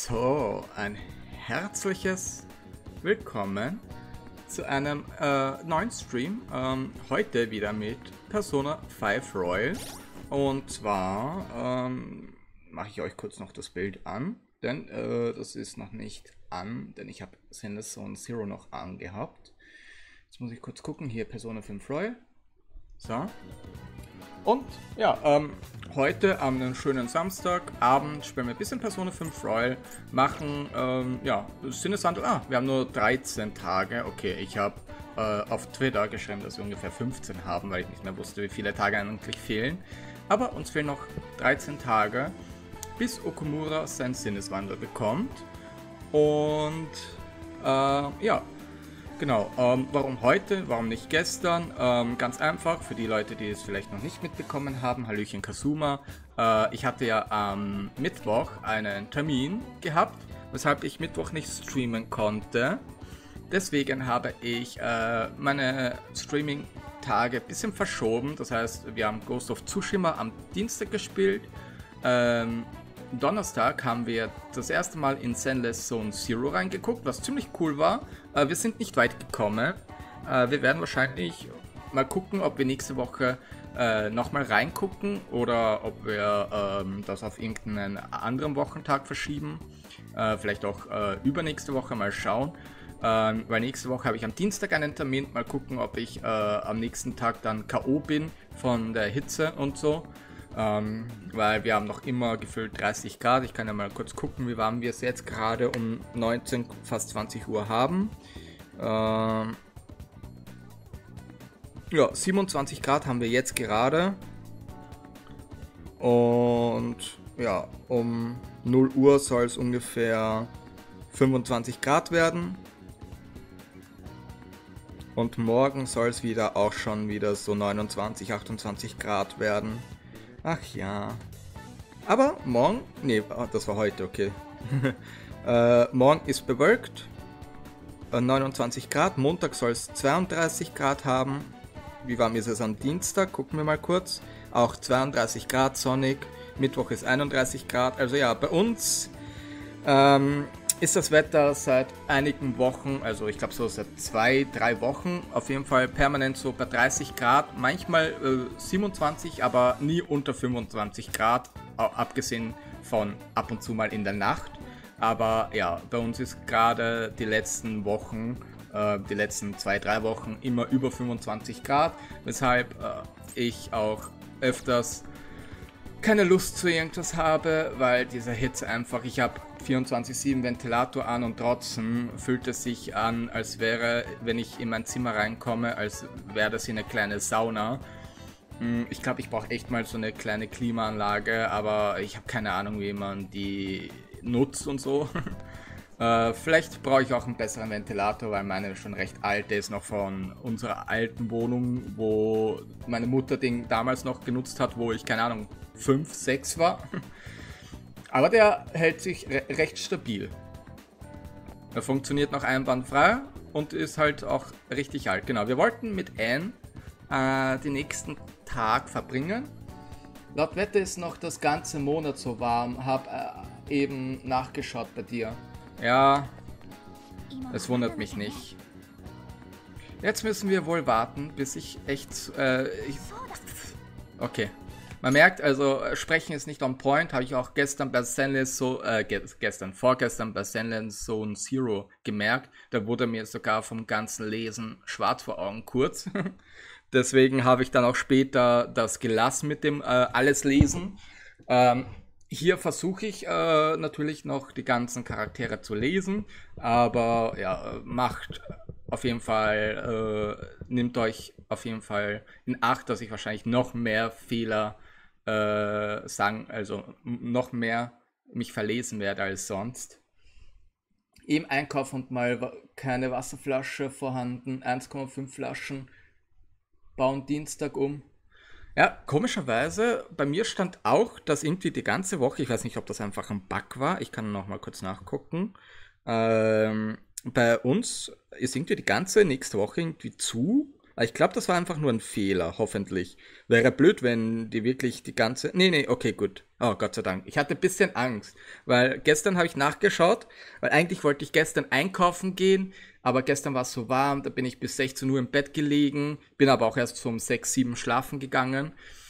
So, ein herzliches Willkommen zu einem neuen Stream. Heute wieder mit Persona 5 Royal. Und zwar mache ich euch kurz noch das Bild an, denn das ist noch nicht an, denn ich habe Zenless Zone Zero noch angehabt. Jetzt muss ich kurz gucken, hier Persona 5 Royal. So. Und ja, heute am einen schönen Samstagabend spielen wir ein bisschen Persona 5 Royal, machen, ja, Sinneswandel, wir haben nur 13 Tage, okay, ich habe auf Twitter geschrieben, dass wir ungefähr 15 haben, weil ich nicht mehr wusste, wie viele Tage eigentlich fehlen, aber uns fehlen noch 13 Tage, bis Okumura seinen Sinneswandel bekommt und, ja. Genau, warum heute, warum nicht gestern? Ganz einfach, für die Leute, die es vielleicht noch nicht mitbekommen haben, Hallöchen Kasuma. Ich hatte ja am Mittwoch einen Termin gehabt, weshalb ich Mittwoch nicht streamen konnte. Deswegen habe ich meine Streaming-Tage ein bisschen verschoben. Das heißt, wir haben Ghost of Tsushima am Dienstag gespielt. Donnerstag haben wir das erste Mal in Zenless Zone Zero reingeguckt, was ziemlich cool war. Wir sind nicht weit gekommen. Wir werden wahrscheinlich mal gucken, ob wir nächste Woche nochmal reingucken oder ob wir das auf irgendeinen anderen Wochentag verschieben. Vielleicht auch übernächste Woche mal schauen. Weil nächste Woche habe ich am Dienstag einen Termin. Mal gucken, ob ich am nächsten Tag dann K.O. bin von der Hitze und so. Weil wir haben noch immer gefühlt 30 Grad. Ich kann ja mal kurz gucken, wie warm wir es jetzt gerade um 19, fast 20 Uhr haben. Ja, 27 Grad haben wir jetzt gerade. Und ja, um 0 Uhr soll es ungefähr 25 Grad werden. Und morgen soll es wieder auch schon wieder so 29, 28 Grad werden. Ach ja. Aber morgen, nee, das war heute, okay. Morgen ist bewölkt. 29 Grad. Montag soll es 32 Grad haben. Wie warm ist es am Dienstag? Gucken wir mal kurz. Auch 32 Grad sonnig. Mittwoch ist 31 Grad. Also ja, bei uns ist das Wetter seit einigen Wochen, also ich glaube so seit 2-3 Wochen, auf jeden Fall permanent so bei 30 Grad, manchmal 27, aber nie unter 25 Grad, abgesehen von ab und zu mal in der Nacht. Aber ja, bei uns ist gerade die letzten Wochen, die letzten 2-3 Wochen immer über 25 Grad, weshalb ich auch öfters keine Lust zu irgendwas habe, weil diese Hitze einfach, ich habe 24/7 Ventilator an und trotzdem fühlt es sich an, als wäre, wenn ich in mein Zimmer reinkomme, als wäre das hier eine kleine Sauna. Ich glaube, ich brauche echt mal so eine kleine Klimaanlage, aber ich habe keine Ahnung, wie man die nutzt und so. Vielleicht brauche ich auch einen besseren Ventilator, weil meine schon recht alt ist, noch von unserer alten Wohnung, wo meine Mutter den damals noch genutzt hat, wo ich, keine Ahnung, 5, 6 war. Aber der hält sich recht stabil. Er funktioniert noch einwandfrei und ist halt auch richtig alt. Genau, wir wollten mit Anne den nächsten Tag verbringen. Laut Wetter ist noch das ganze Monat so warm. Hab eben nachgeschaut bei dir. Ja, es wundert mich nicht. Jetzt müssen wir wohl warten, bis ich echt... okay. Man merkt, also Sprechen ist nicht on point, habe ich auch gestern bei Zenless vorgestern bei Zenless Zone Zero gemerkt. Da wurde mir sogar vom ganzen Lesen schwarz vor Augen kurz. Deswegen habe ich dann auch später das gelassen mit dem alles lesen. Hier versuche ich natürlich noch die ganzen Charaktere zu lesen, aber ja, macht auf jeden Fall, nehmt euch auf jeden Fall in Acht, dass ich wahrscheinlich noch mehr Fehler sagen, also noch mehr mich verlesen werde als sonst. Im Einkauf und mal keine Wasserflasche vorhanden, 1,5 Flaschen, bauen Dienstag um. Ja, komischerweise, bei mir stand auch, dass irgendwie die ganze Woche, ich weiß nicht, ob das einfach ein Bug war, ich kann noch mal kurz nachgucken, bei uns ist irgendwie die ganze nächste Woche irgendwie zu, Aber ich glaube, das war einfach nur ein Fehler, hoffentlich. Wäre blöd, wenn die wirklich die ganze... Nee, nee, okay, gut. Oh, Gott sei Dank. Ich hatte ein bisschen Angst, weil gestern habe ich nachgeschaut, weil eigentlich wollte ich gestern einkaufen gehen, aber gestern war es so warm, da bin ich bis 16 Uhr im Bett gelegen, bin aber auch erst so um 6, 7 schlafen gegangen.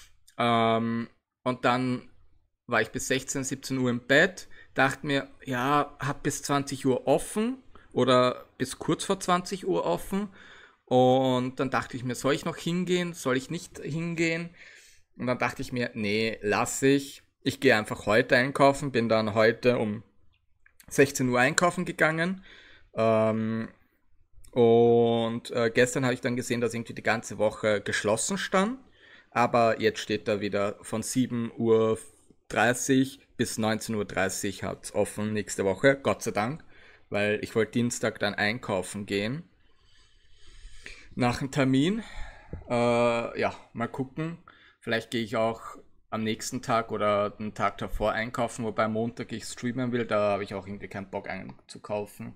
Und dann war ich bis 16, 17 Uhr im Bett, dachte mir, ja, hab bis 20 Uhr offen oder bis kurz vor 20 Uhr offen. Und dann dachte ich mir, soll ich noch hingehen? Soll ich nicht hingehen? Und dann dachte ich mir, nee, lass ich. Ich gehe einfach heute einkaufen. Bin dann heute um 16 Uhr einkaufen gegangen. Gestern habe ich dann gesehen, dass irgendwie die ganze Woche geschlossen stand. Aber jetzt steht da wieder von 7:30 Uhr bis 19:30 Uhr hat es offen nächste Woche. Gott sei Dank. Weil ich wollte Dienstag dann einkaufen gehen. Nach dem Termin. Ja, mal gucken. Vielleicht gehe ich auch am nächsten Tag oder den Tag davor einkaufen, wobei Montag ich streamen will, da habe ich auch irgendwie keinen Bock einzukaufen.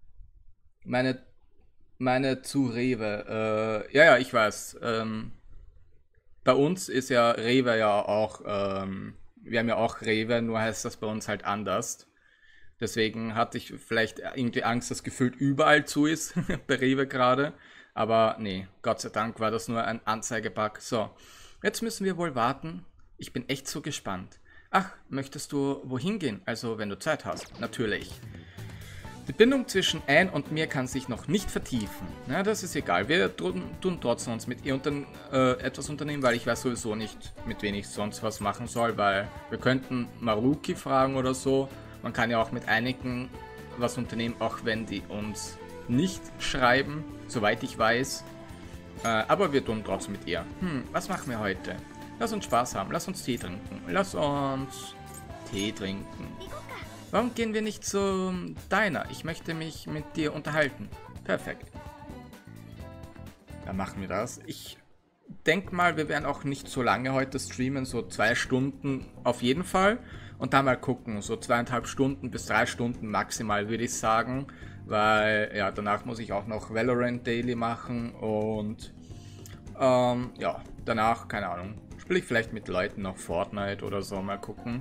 Meine zu Rewe. Ja, ich weiß. Bei uns ist ja Rewe ja auch, wir haben ja auch Rewe, nur heißt das bei uns halt anders. Deswegen hatte ich vielleicht irgendwie Angst, dass gefühlt überall zu ist, bei Rewe gerade. Aber nee, Gott sei Dank war das nur ein Anzeigebug. So, jetzt müssen wir wohl warten. Ich bin echt so gespannt. Ach, möchtest du wohin gehen? Also, wenn du Zeit hast. Natürlich. Die Bindung zwischen Anne und mir kann sich noch nicht vertiefen. Na, das ist egal. Wir tun trotzdem uns mit ihr etwas unternehmen, weil ich weiß sowieso nicht, mit wem ich sonst was machen soll, weil wir könnten Maruki fragen oder so. Man kann ja auch mit einigen was unternehmen, auch wenn die uns nicht schreiben, soweit ich weiß. Aber wir tun trotzdem mit ihr. Was machen wir heute? Lass uns Spaß haben, lass uns Tee trinken. Lass uns Tee trinken. Warum gehen wir nicht zum Diner? Ich möchte mich mit dir unterhalten. Perfekt. Dann machen wir das. Ich denke mal, wir werden auch nicht so lange heute streamen, so 2 Stunden auf jeden Fall. Und dann mal gucken, so 2,5 Stunden bis 3 Stunden maximal, würde ich sagen. Weil, ja, danach muss ich auch noch Valorant Daily machen und ja, danach, keine Ahnung, spiele ich vielleicht mit Leuten noch Fortnite oder so, mal gucken.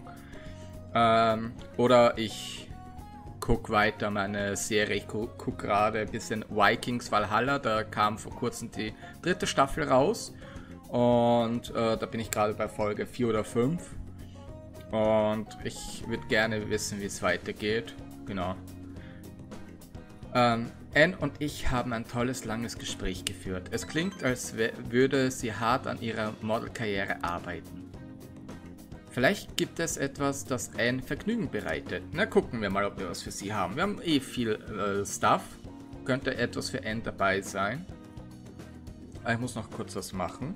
Oder ich gucke weiter meine Serie, ich gucke gerade ein bisschen Vikings Valhalla, da kam vor kurzem die 3. Staffel raus und da bin ich gerade bei Folge 4 oder 5 und ich würde gerne wissen, wie es weitergeht, genau. Anne und ich haben ein tolles, langes Gespräch geführt. Es klingt, als würde sie hart an ihrer Modelkarriere arbeiten. Vielleicht gibt es etwas, das Anne Vergnügen bereitet. Na, gucken wir mal, ob wir was für sie haben. Wir haben eh viel Stuff. Könnte etwas für Anne dabei sein. Ich muss noch kurz was machen.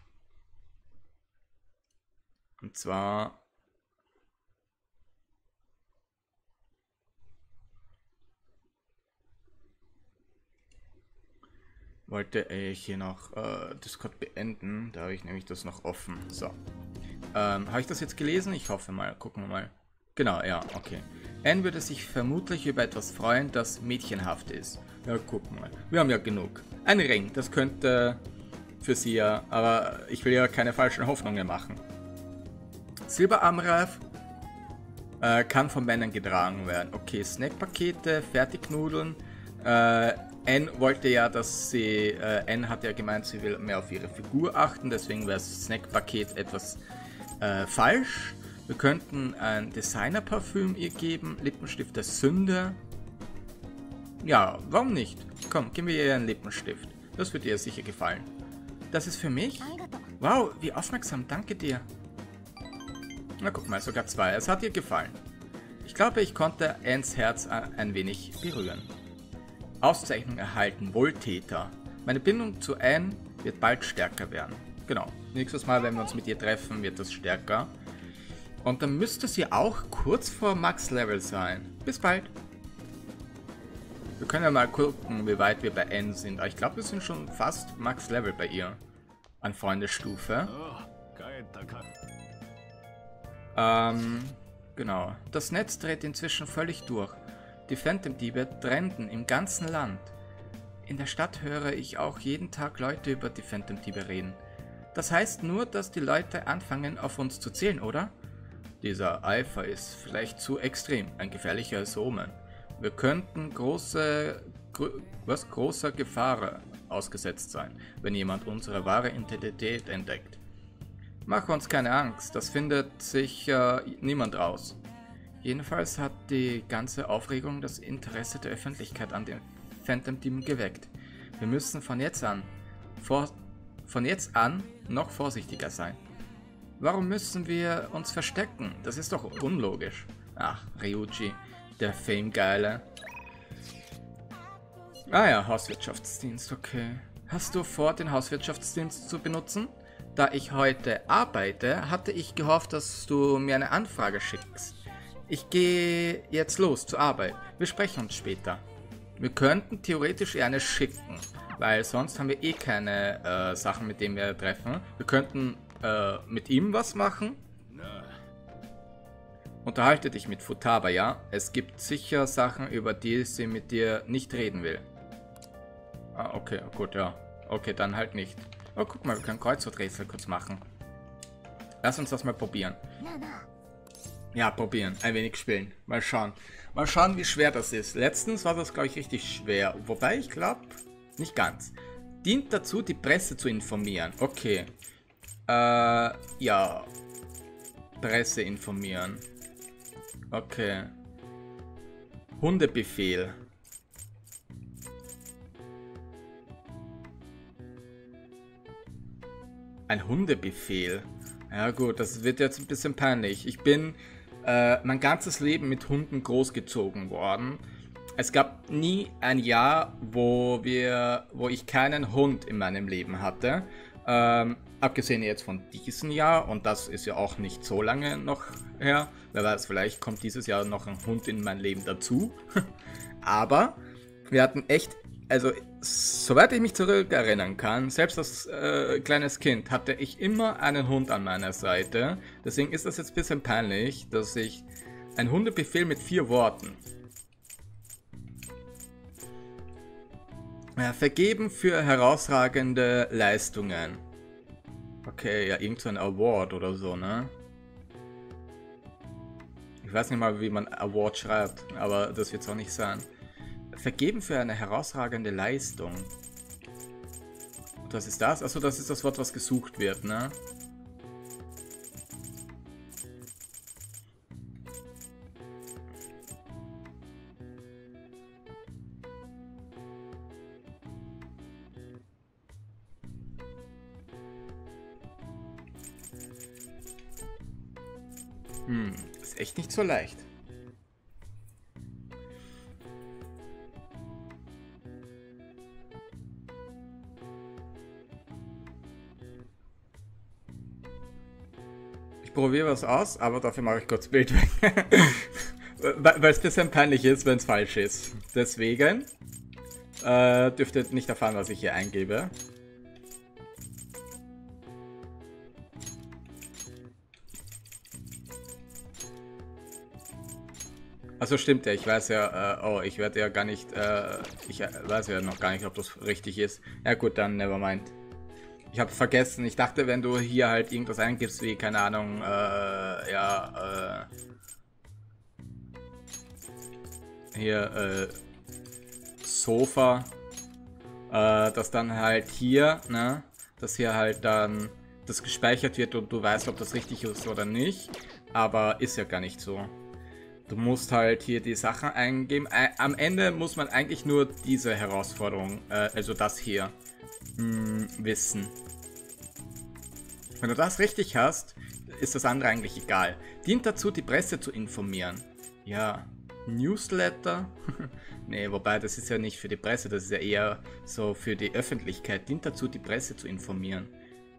Und zwar... wollte ich hier noch Discord beenden. Da habe ich nämlich das noch offen. So. Habe ich das jetzt gelesen? Ich hoffe mal. Gucken wir mal. Genau, ja, okay. Anne würde sich vermutlich über etwas freuen, das mädchenhaft ist. Ja, gucken mal. Wir haben ja genug. Ein Ring, das könnte für sie ja, aber ich will ja keine falschen Hoffnungen machen. Silberarmreif kann von Männern getragen werden. Okay, Snackpakete, Fertignudeln. Anne wollte ja, dass sie, Anne hat ja gemeint, sie will mehr auf ihre Figur achten, deswegen wäre das Snackpaket etwas falsch. Wir könnten ein Designer-Parfüm ihr geben, Lippenstift der Sünde. Ja, warum nicht? Komm, geben wir ihr einen Lippenstift. Das wird ihr sicher gefallen. Das ist für mich? Wow, wie aufmerksam, danke dir. Na guck mal, sogar 2. Es hat ihr gefallen. Ich glaube, ich konnte Annes Herz ein wenig berühren. Auszeichnung erhalten, Wohltäter. Meine Bindung zu Anne wird bald stärker werden. Genau. Nächstes Mal, wenn wir uns mit ihr treffen, wird das stärker. Und dann müsste sie auch kurz vor Max Level sein. Bis bald. Wir können ja mal gucken, wie weit wir bei Anne sind. Aber ich glaube, wir sind schon fast Max Level bei ihr. An Freundesstufe. Genau. Das Netz dreht inzwischen völlig durch. Die Phantom-Diebe trennten im ganzen Land. In der Stadt höre ich auch jeden Tag Leute über die Phantom-Diebe reden. Das heißt nur, dass die Leute anfangen, auf uns zu zählen, oder? Dieser Eifer ist vielleicht zu extrem, ein gefährliches Omen. Wir könnten großer Gefahr ausgesetzt sein, wenn jemand unsere wahre Identität entdeckt. Mach uns keine Angst, das findet sich niemand raus. Jedenfalls hat die ganze Aufregung das Interesse der Öffentlichkeit an den Phantom-Dieben geweckt. Wir müssen von jetzt an noch vorsichtiger sein. Warum müssen wir uns verstecken? Das ist doch unlogisch. Ach, Ryuji, der Fame-Geile. Ah ja, Hauswirtschaftsdienst, okay. Hast du vor, den Hauswirtschaftsdienst zu benutzen? Da ich heute arbeite, hatte ich gehofft, dass du mir eine Anfrage schickst. Ich gehe jetzt los zur Arbeit. Wir sprechen uns später. Wir könnten theoretisch eher eine schicken, weil sonst haben wir eh keine Sachen, mit denen wir treffen. Wir könnten mit ihm was machen. Unterhalte dich mit Futaba, ja? Es gibt sicher Sachen, über die sie mit dir nicht reden will. Ah, okay, gut, ja. Okay, dann halt nicht. Oh, guck mal, wir können Kreuzworträtsel kurz machen. Lass uns das mal probieren. Ja, probieren. Ein wenig spielen. Mal schauen. Mal schauen, wie schwer das ist. Letztens war das, glaube ich, richtig schwer. Wobei, ich glaube, nicht ganz. Dient dazu, die Presse zu informieren. Okay. Ja. Presse informieren. Okay. Hundebefehl. Ein Hundebefehl. Ja gut, das wird jetzt ein bisschen peinlich. Ich bin mein ganzes Leben mit Hunden großgezogen worden. Es gab nie ein Jahr, wo ich keinen Hund in meinem Leben hatte. Abgesehen jetzt von diesem Jahr, und das ist ja auch nicht so lange noch her. Wer weiß, vielleicht kommt dieses Jahr noch ein Hund in mein Leben dazu. Aber wir hatten echt, also soweit ich mich zurückerinnern kann, selbst als kleines Kind hatte ich immer einen Hund an meiner Seite. Deswegen ist das jetzt ein bisschen peinlich, dass ich ein Hundebefehl mit 4 Worten. Ja, vergeben für herausragende Leistungen. Okay, ja, irgend so ein Award oder so, ne? Ich weiß nicht mal, wie man Award schreibt, aber das wird es auch nicht sein. Vergeben für eine herausragende Leistung. Und was ist das? Achso, das ist das Wort, was gesucht wird, ne? Ist echt nicht so leicht. Ich probiere was aus, aber dafür mache ich kurz Bild weg. Weil es ein bisschen peinlich ist, wenn es falsch ist. Deswegen dürft ihr nicht erfahren, was ich hier eingebe. Also stimmt ja, ich weiß ja, oh, ich werde ja gar nicht, ich weiß ja noch gar nicht, ob das richtig ist. Ja gut, dann nevermind. Ich habe vergessen, ich dachte, wenn du hier halt irgendwas eingibst, wie, keine Ahnung, ja, hier, Sofa, dass dann halt hier, ne, dass hier halt dann das gespeichert wird und du weißt, ob das richtig ist oder nicht, aber ist ja gar nicht so. Du musst halt hier die Sachen eingeben. Am Ende muss man eigentlich nur diese Herausforderung, also das hier, wissen. Wenn du das richtig hast, ist das andere eigentlich egal. Dient dazu, die Presse zu informieren. Ja, Newsletter. Nee, wobei, das ist ja nicht für die Presse, das ist ja eher so für die Öffentlichkeit. Dient dazu, die Presse zu informieren.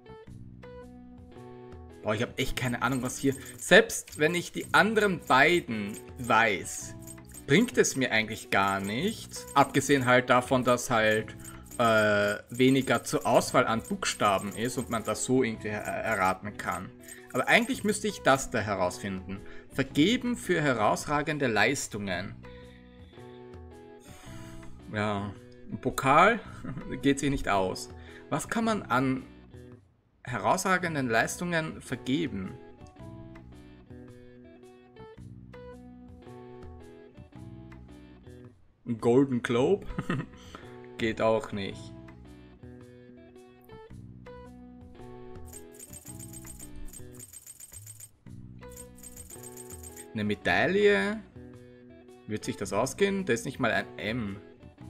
Boah, ich habe echt keine Ahnung, was hier... Selbst wenn ich die anderen beiden weiß, bringt es mir eigentlich gar nichts. Abgesehen halt davon, dass halt weniger zur Auswahl an Buchstaben ist und man das so irgendwie erraten kann. Aber eigentlich müsste ich das da herausfinden. Vergeben für herausragende Leistungen. Ja, Ein Pokal geht sich nicht aus. Was kann man an herausragenden Leistungen vergeben? Ein Golden Globe? Geht auch nicht. Eine Medaille? Wird sich das ausgehen? Da ist nicht mal ein M.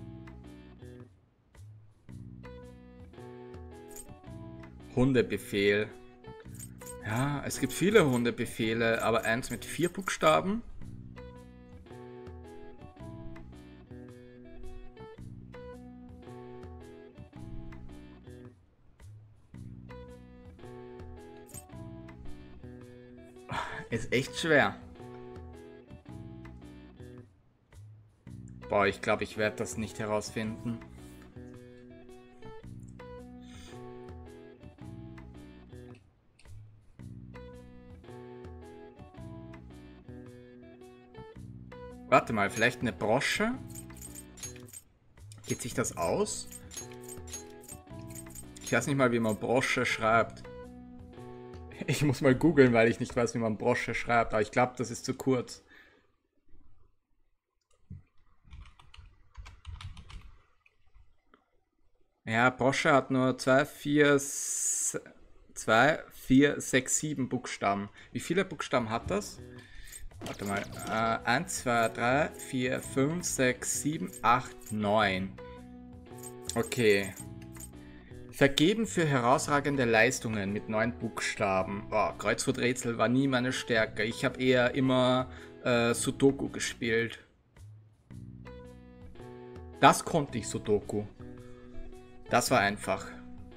Hundebefehl. Ja, es gibt viele Hundebefehle, aber eins mit 4 Buchstaben? Ist echt schwer. Boah, ich glaube, ich werde das nicht herausfinden. Warte mal, vielleicht eine Brosche? Geht sich das aus? Ich weiß nicht mal, wie man Brosche schreibt. Ich muss mal googeln, weil ich nicht weiß, wie man Brosche schreibt. Aber ich glaube, das ist zu kurz. Ja, Brosche hat nur 2, 4, 6, 7 Buchstaben. Wie viele Buchstaben hat das? Warte mal. 1, 2, 3, 4, 5, 6, 7, 8, 9. Okay. Vergeben für herausragende Leistungen mit 9 Buchstaben. Oh, Kreuzworträtsel war nie meine Stärke. Ich habe eher immer Sudoku gespielt. Das konnte ich, Sudoku. Das war einfach.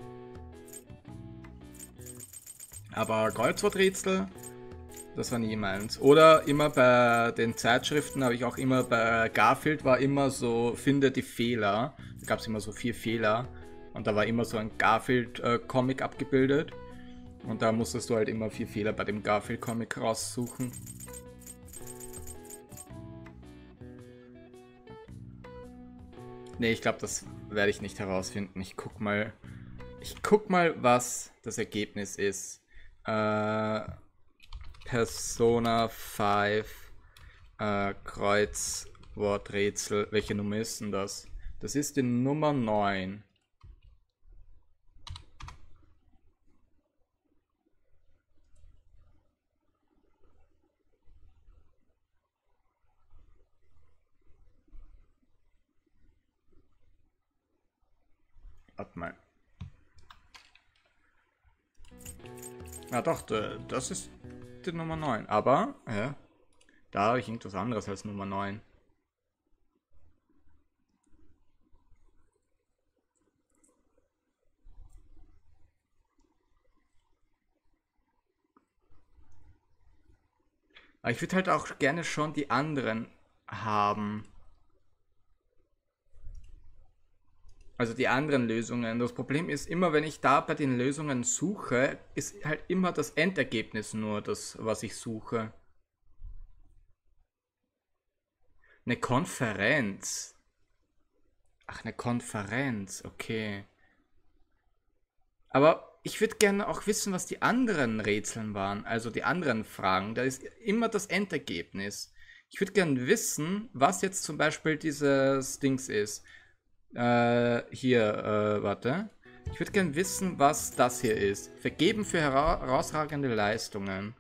Aber Kreuzworträtsel, das war nie meins. Oder immer bei den Zeitschriften habe ich auch immer bei Garfield war immer so, finde die Fehler. Da gab es immer so 4 Fehler. Und da war immer so ein Garfield-Comic abgebildet. Und da musstest du halt immer 4 Fehler bei dem Garfield-Comic raussuchen. Ne, ich glaube, das werde ich nicht herausfinden. Ich guck mal, was das Ergebnis ist. Persona 5 Kreuzworträtsel. Welche Nummer ist denn das? Das ist die Nummer 9. Warte mal. Ja doch, das ist die Nummer 9. Aber, ja, da habe ich irgendwas anderes als Nummer 9. Aber ich würde halt auch gerne schon die anderen haben. Also die anderen Lösungen. Das Problem ist immer, wenn ich da bei den Lösungen suche, ist halt immer das Endergebnis nur das, was ich suche. Eine Konferenz. Ach, eine Konferenz, okay. Aber ich würde gerne auch wissen, was die anderen Rätseln waren, also die anderen Fragen. Da ist immer das Endergebnis. Ich würde gerne wissen, was jetzt zum Beispiel dieses Dings ist. Warte. Ich würde gerne wissen, was das hier ist. Vergeben für herausragende Leistungen.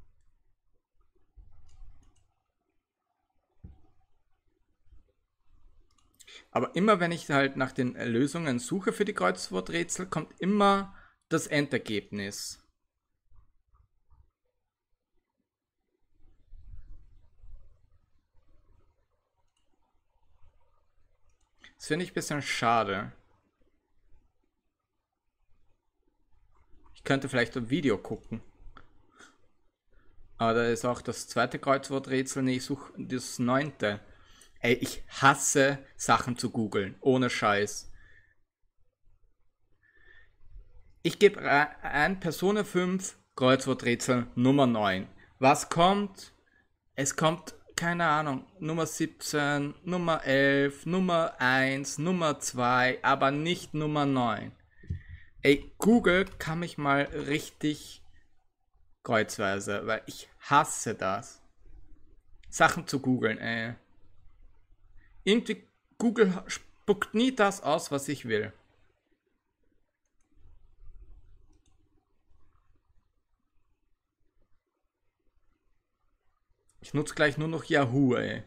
Aber immer wenn ich halt nach den Lösungen suche für die Kreuzworträtsel, kommt immer das Endergebnis. Das finde ich ein bisschen schade. Ich könnte vielleicht ein Video gucken. Aber da ist auch das zweite Kreuzworträtsel. Nee, ich suche das 9. Ey, ich hasse Sachen zu googeln. Ohne Scheiß. Ich gebe ein Persona 5 Kreuzworträtsel Nummer 9. Was kommt? Es kommt keine Ahnung, Nummer 17, Nummer 11, Nummer 1, Nummer 2, aber nicht Nummer 9. Ey, Google kann mich mal richtig kreuzweise, weil ich hasse das. Sachen zu googeln, ey. Irgendwie, Google spuckt nie das aus, was ich will. Ich nutze gleich nur noch Yahoo, ey.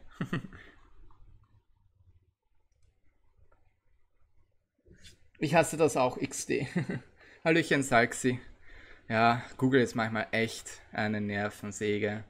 Ich hasse das auch, XD. Hallöchen, Salxi. Ja, Google ist manchmal echt eine Nervensäge.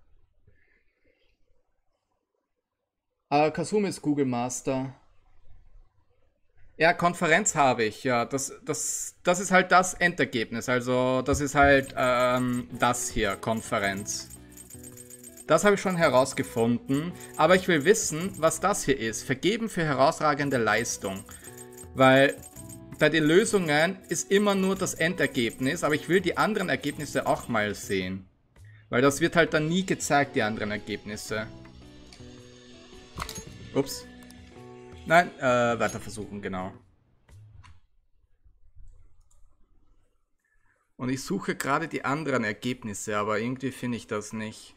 Aber Kasumi ist Google Master. Ja, Konferenz habe ich, ja. Das ist halt das Endergebnis. Also, das ist halt das hier, Konferenz. Das habe ich schon herausgefunden. Aber ich will wissen, was das hier ist. Vergeben für herausragende Leistung. Weil bei den Lösungen ist immer nur das Endergebnis. Aber ich will die anderen Ergebnisse auch mal sehen. Weil das wird halt dann nie gezeigt, die anderen Ergebnisse. Ups. Nein, weiter versuchen, genau. Und ich suche gerade die anderen Ergebnisse, aber irgendwie finde ich das nicht.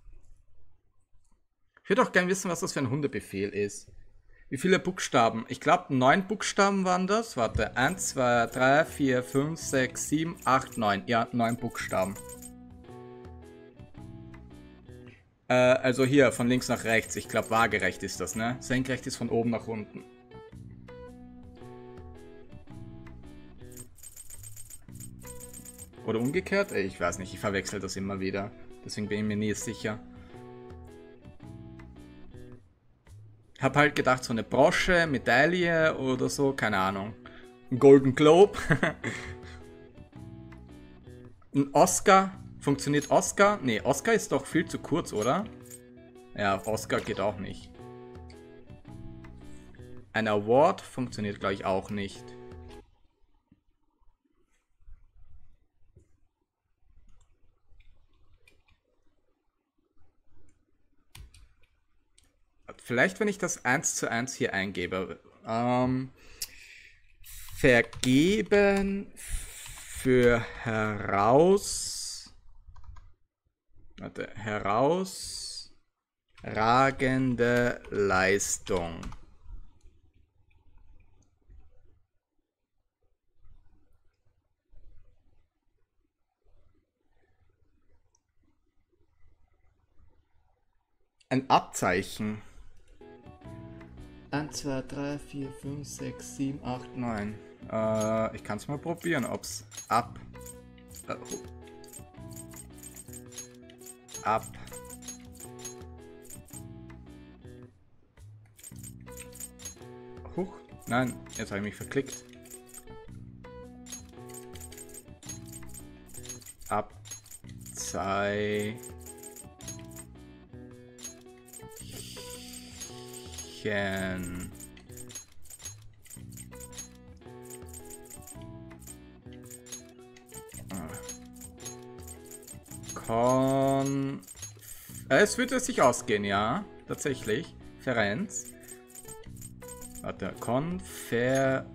Ich würde auch gerne wissen, was das für ein Hundebefehl ist. Wie viele Buchstaben? Ich glaube 9 Buchstaben waren das. Warte, 1, 2, 3, 4, 5, 6, 7, 8, 9. Ja, 9 Buchstaben. Also hier, von links nach rechts. Ich glaube waagerecht ist das, ne? Senkrecht ist von oben nach unten. Oder umgekehrt? Ich weiß nicht, ich verwechsel das immer wieder. Deswegen bin ich mir nie sicher. Hab halt gedacht, so eine Brosche, Medaille oder so, keine Ahnung. Ein Golden Globe. Ein Oscar. Funktioniert Oscar? Nee, Oscar ist doch viel zu kurz, oder? Ja, Oscar geht auch nicht. Ein Award funktioniert, glaube ich, auch nicht. Vielleicht, wenn ich das 1:1 hier eingebe. Vergeben für herausragende Leistung. Ein Abzeichen. 1, 2, 3, 4, 5, 6, 7, 8, 9. Ich kann es mal probieren, ob es Huch, nein, jetzt habe ich mich verklickt. Abzeichen. Es würde sich ausgehen, ja. Tatsächlich. Ferenz. Warte. Konferenz.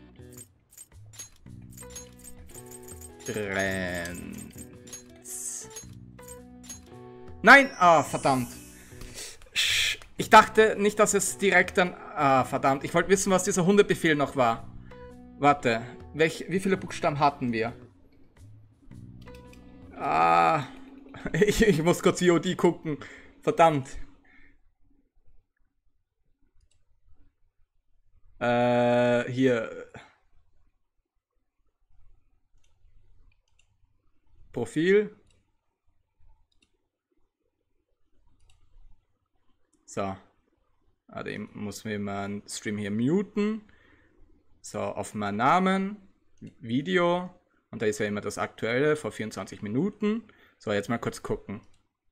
Nein! Ah, verdammt. Ich dachte nicht, dass es direkt dann... Ah, verdammt. Ich wollte wissen, was dieser Hundebefehl noch war. Warte. Wie viele Buchstaben hatten wir? Ah... Ich muss kurz COD gucken. Verdammt. Hier. Profil. So. Ich muss mir meinen Stream hier muten. So, auf meinen Namen. Video. Und da ist ja immer das aktuelle vor 24 Minuten. So, jetzt mal kurz gucken.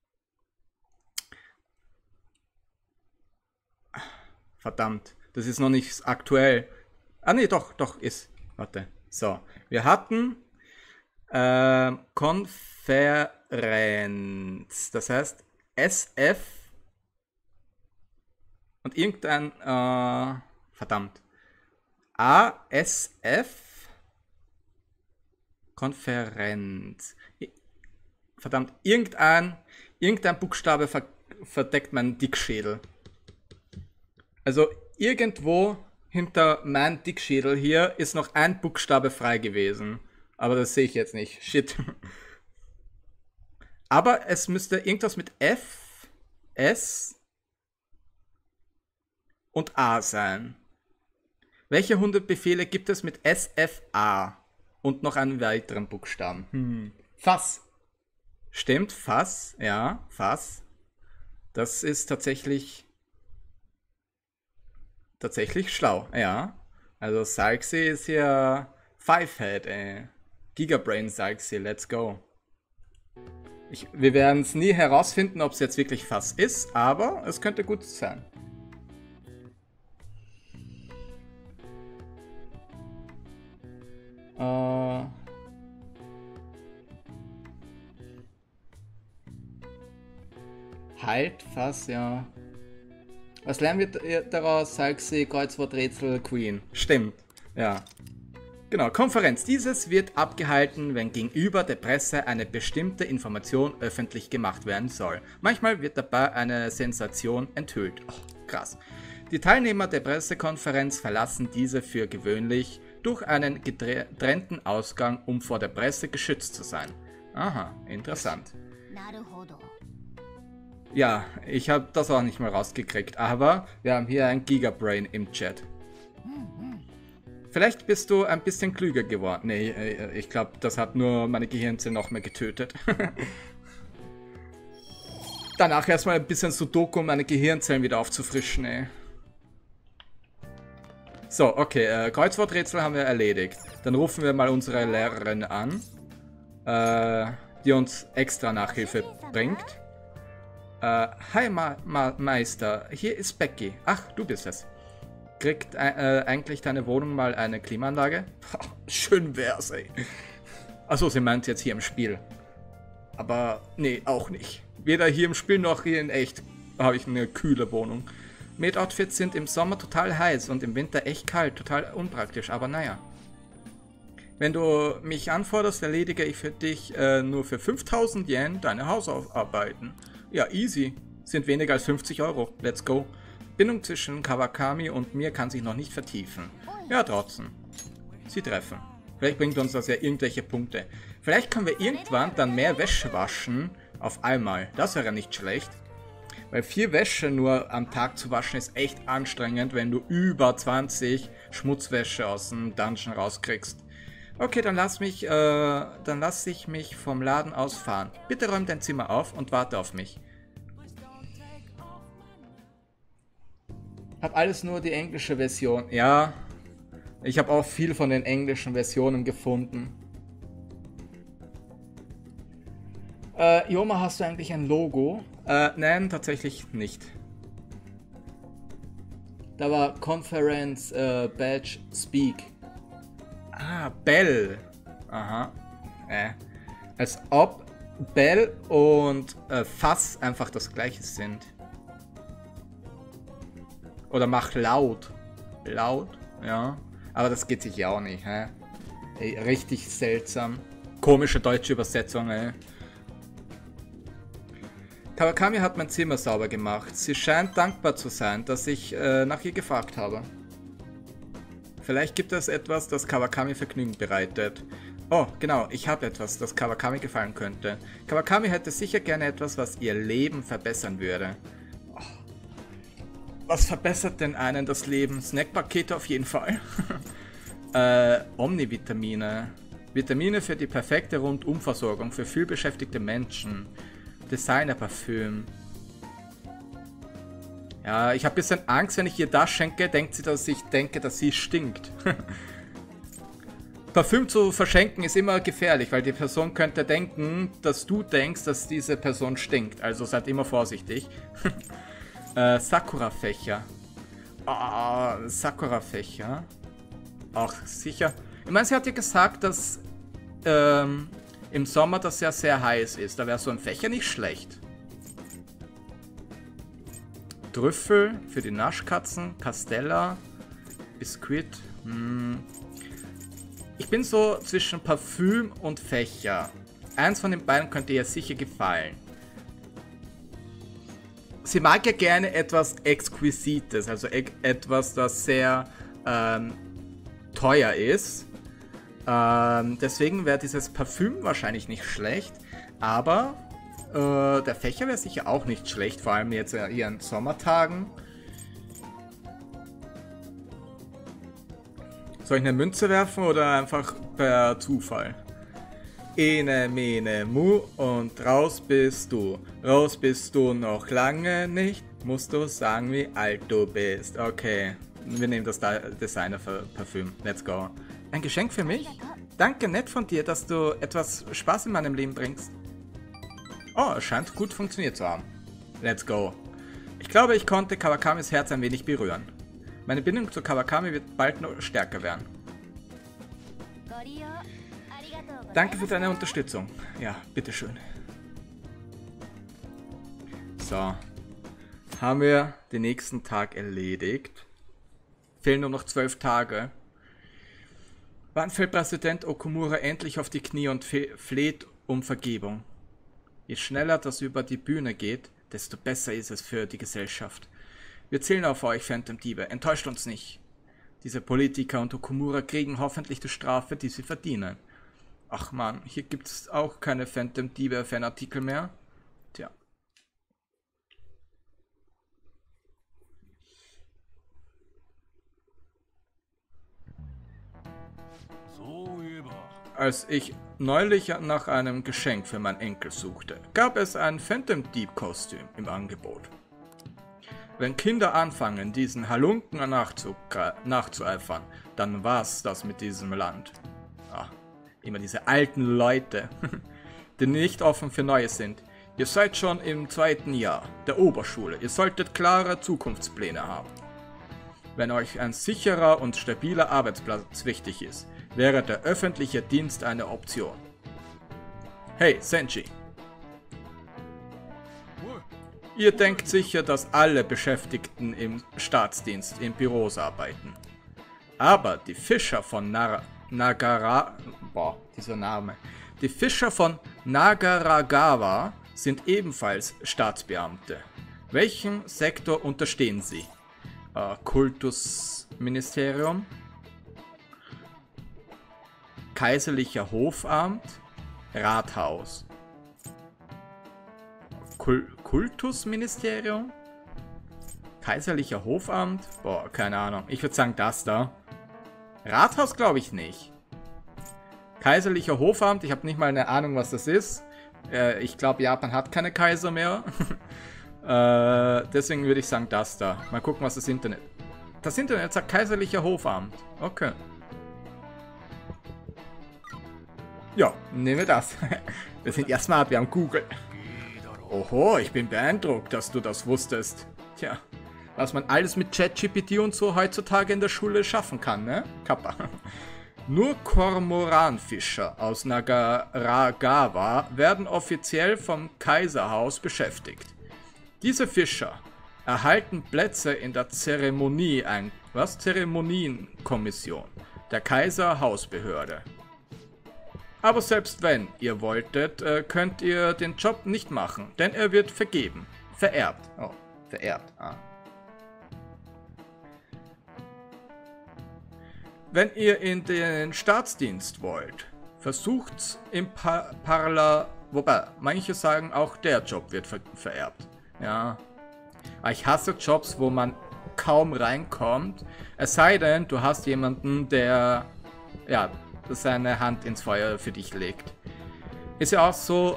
Verdammt, das ist noch nicht aktuell. Ah ne, doch, ist. Warte. So, wir hatten Konferenz. Das heißt SF Und irgendein, verdammt. ASF Konferenz. Verdammt, irgendein Buchstabe verdeckt meinen Dickschädel. Also irgendwo hinter meinem Dickschädel hier ist noch ein Buchstabe frei gewesen. Aber das sehe ich jetzt nicht. Shit. Aber es müsste irgendwas mit F, S und A sein. Welche 100 Befehle gibt es mit SFA? Und noch einen weiteren Buchstaben. Fass. Stimmt, Fass. Ja, Fass. Das ist tatsächlich schlau. Ja. Also Salxi ist hier Fivehead, ey. Gigabrain Salxi, let's go. Wir werden es nie herausfinden, ob es jetzt wirklich Fass ist, aber es könnte gut sein. Halt, Fass, ja. Was lernen wir daraus? Salxi, Kreuzworträtsel, Queen. Stimmt, ja. Genau, Konferenz. Dieses wird abgehalten, wenn gegenüber der Presse eine bestimmte Information öffentlich gemacht werden soll. Manchmal wird dabei eine Sensation enthüllt. Oh, krass. Die Teilnehmer der Pressekonferenz verlassen diese für gewöhnlich durch einen getrennten Ausgang, um vor der Presse geschützt zu sein. Aha, interessant. Ja, ich habe das auch nicht mal rausgekriegt, aber wir haben hier ein Gigabrain im Chat. Vielleicht bist du ein bisschen klüger geworden. Nee, ich glaube, das hat nur meine Gehirnzellen noch mehr getötet. Danach erstmal ein bisschen Sudoku, um meine Gehirnzellen wieder aufzufrischen, ey. So, okay, Kreuzworträtsel haben wir erledigt. Dann rufen wir mal unsere Lehrerin an, die uns extra Nachhilfe bringt. Hi Meister, hier ist Becky. Ach, du bist es. Kriegt eigentlich deine Wohnung mal eine Klimaanlage? Schön wär's, ey. Achso, sie meint jetzt hier im Spiel. Aber nee, auch nicht. Weder hier im Spiel noch hier in echt habe ich eine kühle Wohnung. Maid-Outfits sind im Sommer total heiß und im Winter echt kalt, total unpraktisch, aber naja. Wenn du mich anforderst, erledige ich für dich nur für 5000 Yen deine Hausarbeiten. Ja, easy. Sind weniger als 50 Euro. Let's go. Bindung zwischen Kawakami und mir kann sich noch nicht vertiefen. Ja, trotzdem. Sie treffen. Vielleicht bringt uns das ja irgendwelche Punkte. Vielleicht können wir irgendwann dann mehr Wäsche waschen auf einmal. Das wäre nicht schlecht. Weil 4 Wäsche nur am Tag zu waschen ist echt anstrengend, wenn du über 20 Schmutzwäsche aus dem Dungeon rauskriegst. Okay, dann lass ich mich vom Laden aus fahren. Bitte räum dein Zimmer auf und warte auf mich. Hab alles nur die englische Version. Ja, ich habe auch viel von den englischen Versionen gefunden. Joma, hast du eigentlich ein Logo? Nein, tatsächlich nicht. Da war Conference Badge Speak. Ah, Bell. Aha. Als ob Bell und Fass einfach das gleiche sind. Oder mach laut. Laut? Ja. Aber das geht sich ja auch nicht, hä? Ey, richtig seltsam. Komische deutsche Übersetzung, ey. Kawakami hat mein Zimmer sauber gemacht. Sie scheint dankbar zu sein, dass ich nach ihr gefragt habe. Vielleicht gibt es etwas, das Kawakami Vergnügen bereitet. Oh, genau, ich habe etwas, das Kawakami gefallen könnte. Kawakami hätte sicher gerne etwas, was ihr Leben verbessern würde. Oh. Was verbessert denn einen das Leben? Snackpakete auf jeden Fall. Omnivitamine. Vitamine für die perfekte Rundumversorgung für vielbeschäftigte Menschen. Designer-Parfüm. Ja, ich habe ein bisschen Angst, wenn ich ihr das schenke, denkt sie, dass ich denke, dass sie stinkt. Parfüm zu verschenken ist immer gefährlich, weil die Person könnte denken, dass du denkst, dass diese Person stinkt. Also seid immer vorsichtig. Sakura-Fächer. Sakura-Fächer. Auch sicher. Ich meine, sie hat ja gesagt, dass im Sommer das ja sehr heiß ist. Da wäre so ein Fächer nicht schlecht. Trüffel für die Naschkatzen, Castella, Biskuit. Ich bin so zwischen Parfüm und Fächer. Eins von den beiden könnte ihr sicher gefallen. Sie mag ja gerne etwas Exquisites, also etwas, das sehr teuer ist. Deswegen wäre dieses Parfüm wahrscheinlich nicht schlecht, aber der Fächer wäre sicher auch nicht schlecht, vor allem jetzt hier an Sommertagen. Soll ich eine Münze werfen oder einfach per Zufall? Ene, mene, mu und raus bist du. Raus bist du noch lange nicht. Musst du sagen, wie alt du bist. Okay, wir nehmen das Designer-Parfüm. Let's go. Ein Geschenk für mich? Danke, nett von dir, dass du etwas Spaß in meinem Leben bringst. Oh, es scheint gut funktioniert zu haben. Let's go. Ich glaube, ich konnte Kawakamis Herz ein wenig berühren. Meine Bindung zu Kawakami wird bald noch stärker werden. Danke für deine Unterstützung. Ja, bitteschön. So. Haben wir den nächsten Tag erledigt. Fehlen nur noch 12 Tage. Wann fällt Präsident Okumura endlich auf die Knie und fleht um Vergebung? Je schneller das über die Bühne geht, desto besser ist es für die Gesellschaft. Wir zählen auf euch, Phantom-Diebe. Enttäuscht uns nicht. Diese Politiker und Okumura kriegen hoffentlich die Strafe, die sie verdienen. Ach man, hier gibt es auch keine Phantom-Diebe-Fanartikel mehr. Tja. Als ich neulich nach einem Geschenk für meinen Enkel suchte, gab es ein Phantom-Dieb-Kostüm im Angebot. Wenn Kinder anfangen, diesen Halunken nachzueifern, dann war's das mit diesem Land. Ah, immer diese alten Leute, die nicht offen für Neues sind. Ihr seid schon im 2. Jahr der Oberschule. Ihr solltet klare Zukunftspläne haben. Wenn euch ein sicherer und stabiler Arbeitsplatz wichtig ist, wäre der öffentliche Dienst eine Option. Hey, Senji. Ihr denkt sicher, dass alle Beschäftigten im Staatsdienst in Büros arbeiten. Aber die Fischer von Die Fischer von Nagaragawa sind ebenfalls Staatsbeamte. Welchem Sektor unterstehen sie? Kultusministerium? Kaiserlicher Hofamt? Rathaus? Kultusministerium? Kaiserlicher Hofamt? Boah, keine Ahnung. Ich würde sagen das da. Rathaus glaube ich nicht. Kaiserlicher Hofamt, ich habe nicht mal eine Ahnung, was das ist. Ich glaube, Japan hat keine Kaiser mehr. Deswegen würde ich sagen das da. Mal gucken, was das Internet... Das Internet sagt Kaiserlicher Hofamt. Okay. Ja, nehmen wir das. Wir sind ja smart, wir haben Google. Oho, ich bin beeindruckt, dass du das wusstest. Tja, was man alles mit ChatGPT und so heutzutage in der Schule schaffen kann, ne? Kappa. Nur Kormoranfischer aus Nagaragawa werden offiziell vom Kaiserhaus beschäftigt. Diese Fischer erhalten Plätze in der Zeremonienkommission der Kaiserhausbehörde. Aber selbst wenn ihr wolltet, könnt ihr den Job nicht machen, denn er wird vergeben. Vererbt. Oh, vererbt. Ah. Wenn ihr in den Staatsdienst wollt, versucht's im wobei, manche sagen auch der Job wird vererbt. Ja. Aber ich hasse Jobs, wo man kaum reinkommt. Es sei denn, du hast jemanden, der ja, seine Hand ins Feuer für dich legt. Ist ja auch so,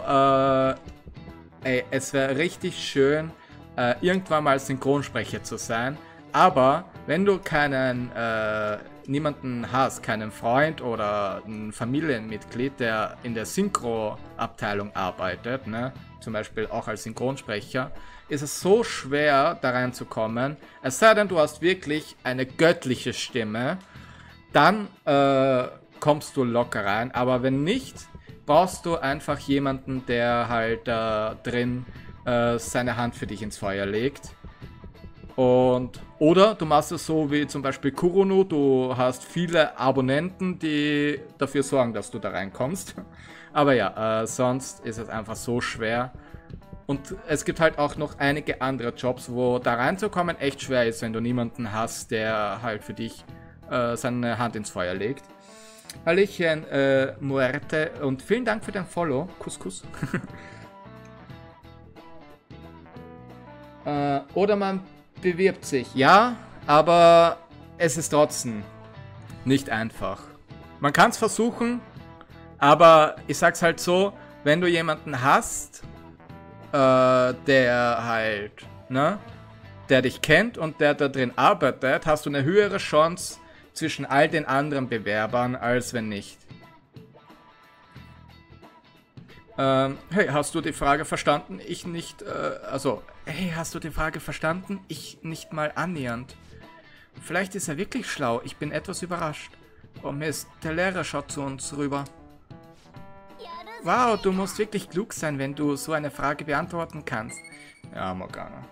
es wäre richtig schön, irgendwann mal Synchronsprecher zu sein. Aber wenn du niemanden hast, keinen Freund oder ein Familienmitglied, der in der Synchro-Abteilung arbeitet, ne, zum Beispiel auch als Synchronsprecher, ist es so schwer, da reinzukommen. Es sei denn, du hast wirklich eine göttliche Stimme, dann kommst du locker rein. Aber wenn nicht, brauchst du einfach jemanden, der halt drin seine Hand für dich ins Feuer legt. Oder du machst es so wie zum Beispiel Kurunu, du hast viele Abonnenten, die dafür sorgen, dass du da reinkommst. Aber ja, sonst ist es einfach so schwer. Und es gibt halt auch noch einige andere Jobs, wo da reinzukommen echt schwer ist, wenn du niemanden hast, der halt für dich seine Hand ins Feuer legt. Hallöchen, Muerte, und vielen Dank für dein Follow. Kuss, Kuss. Oder man bewirbt sich. Ja, aber es ist trotzdem nicht einfach. Man kann es versuchen, aber ich sag's halt so, wenn du jemanden hast, der halt, ne, der dich kennt und der da drin arbeitet, hast du eine höhere Chance zwischen all den anderen Bewerbern, als wenn nicht. Hey, hast du die Frage verstanden? Ich nicht, hey, hast du die Frage verstanden? Ich nicht mal annähernd. Vielleicht ist er wirklich schlau, ich bin etwas überrascht. Oh Mist, der Lehrer schaut zu uns rüber. Wow, du musst wirklich klug sein, wenn du so eine Frage beantworten kannst. Ja, Morgana.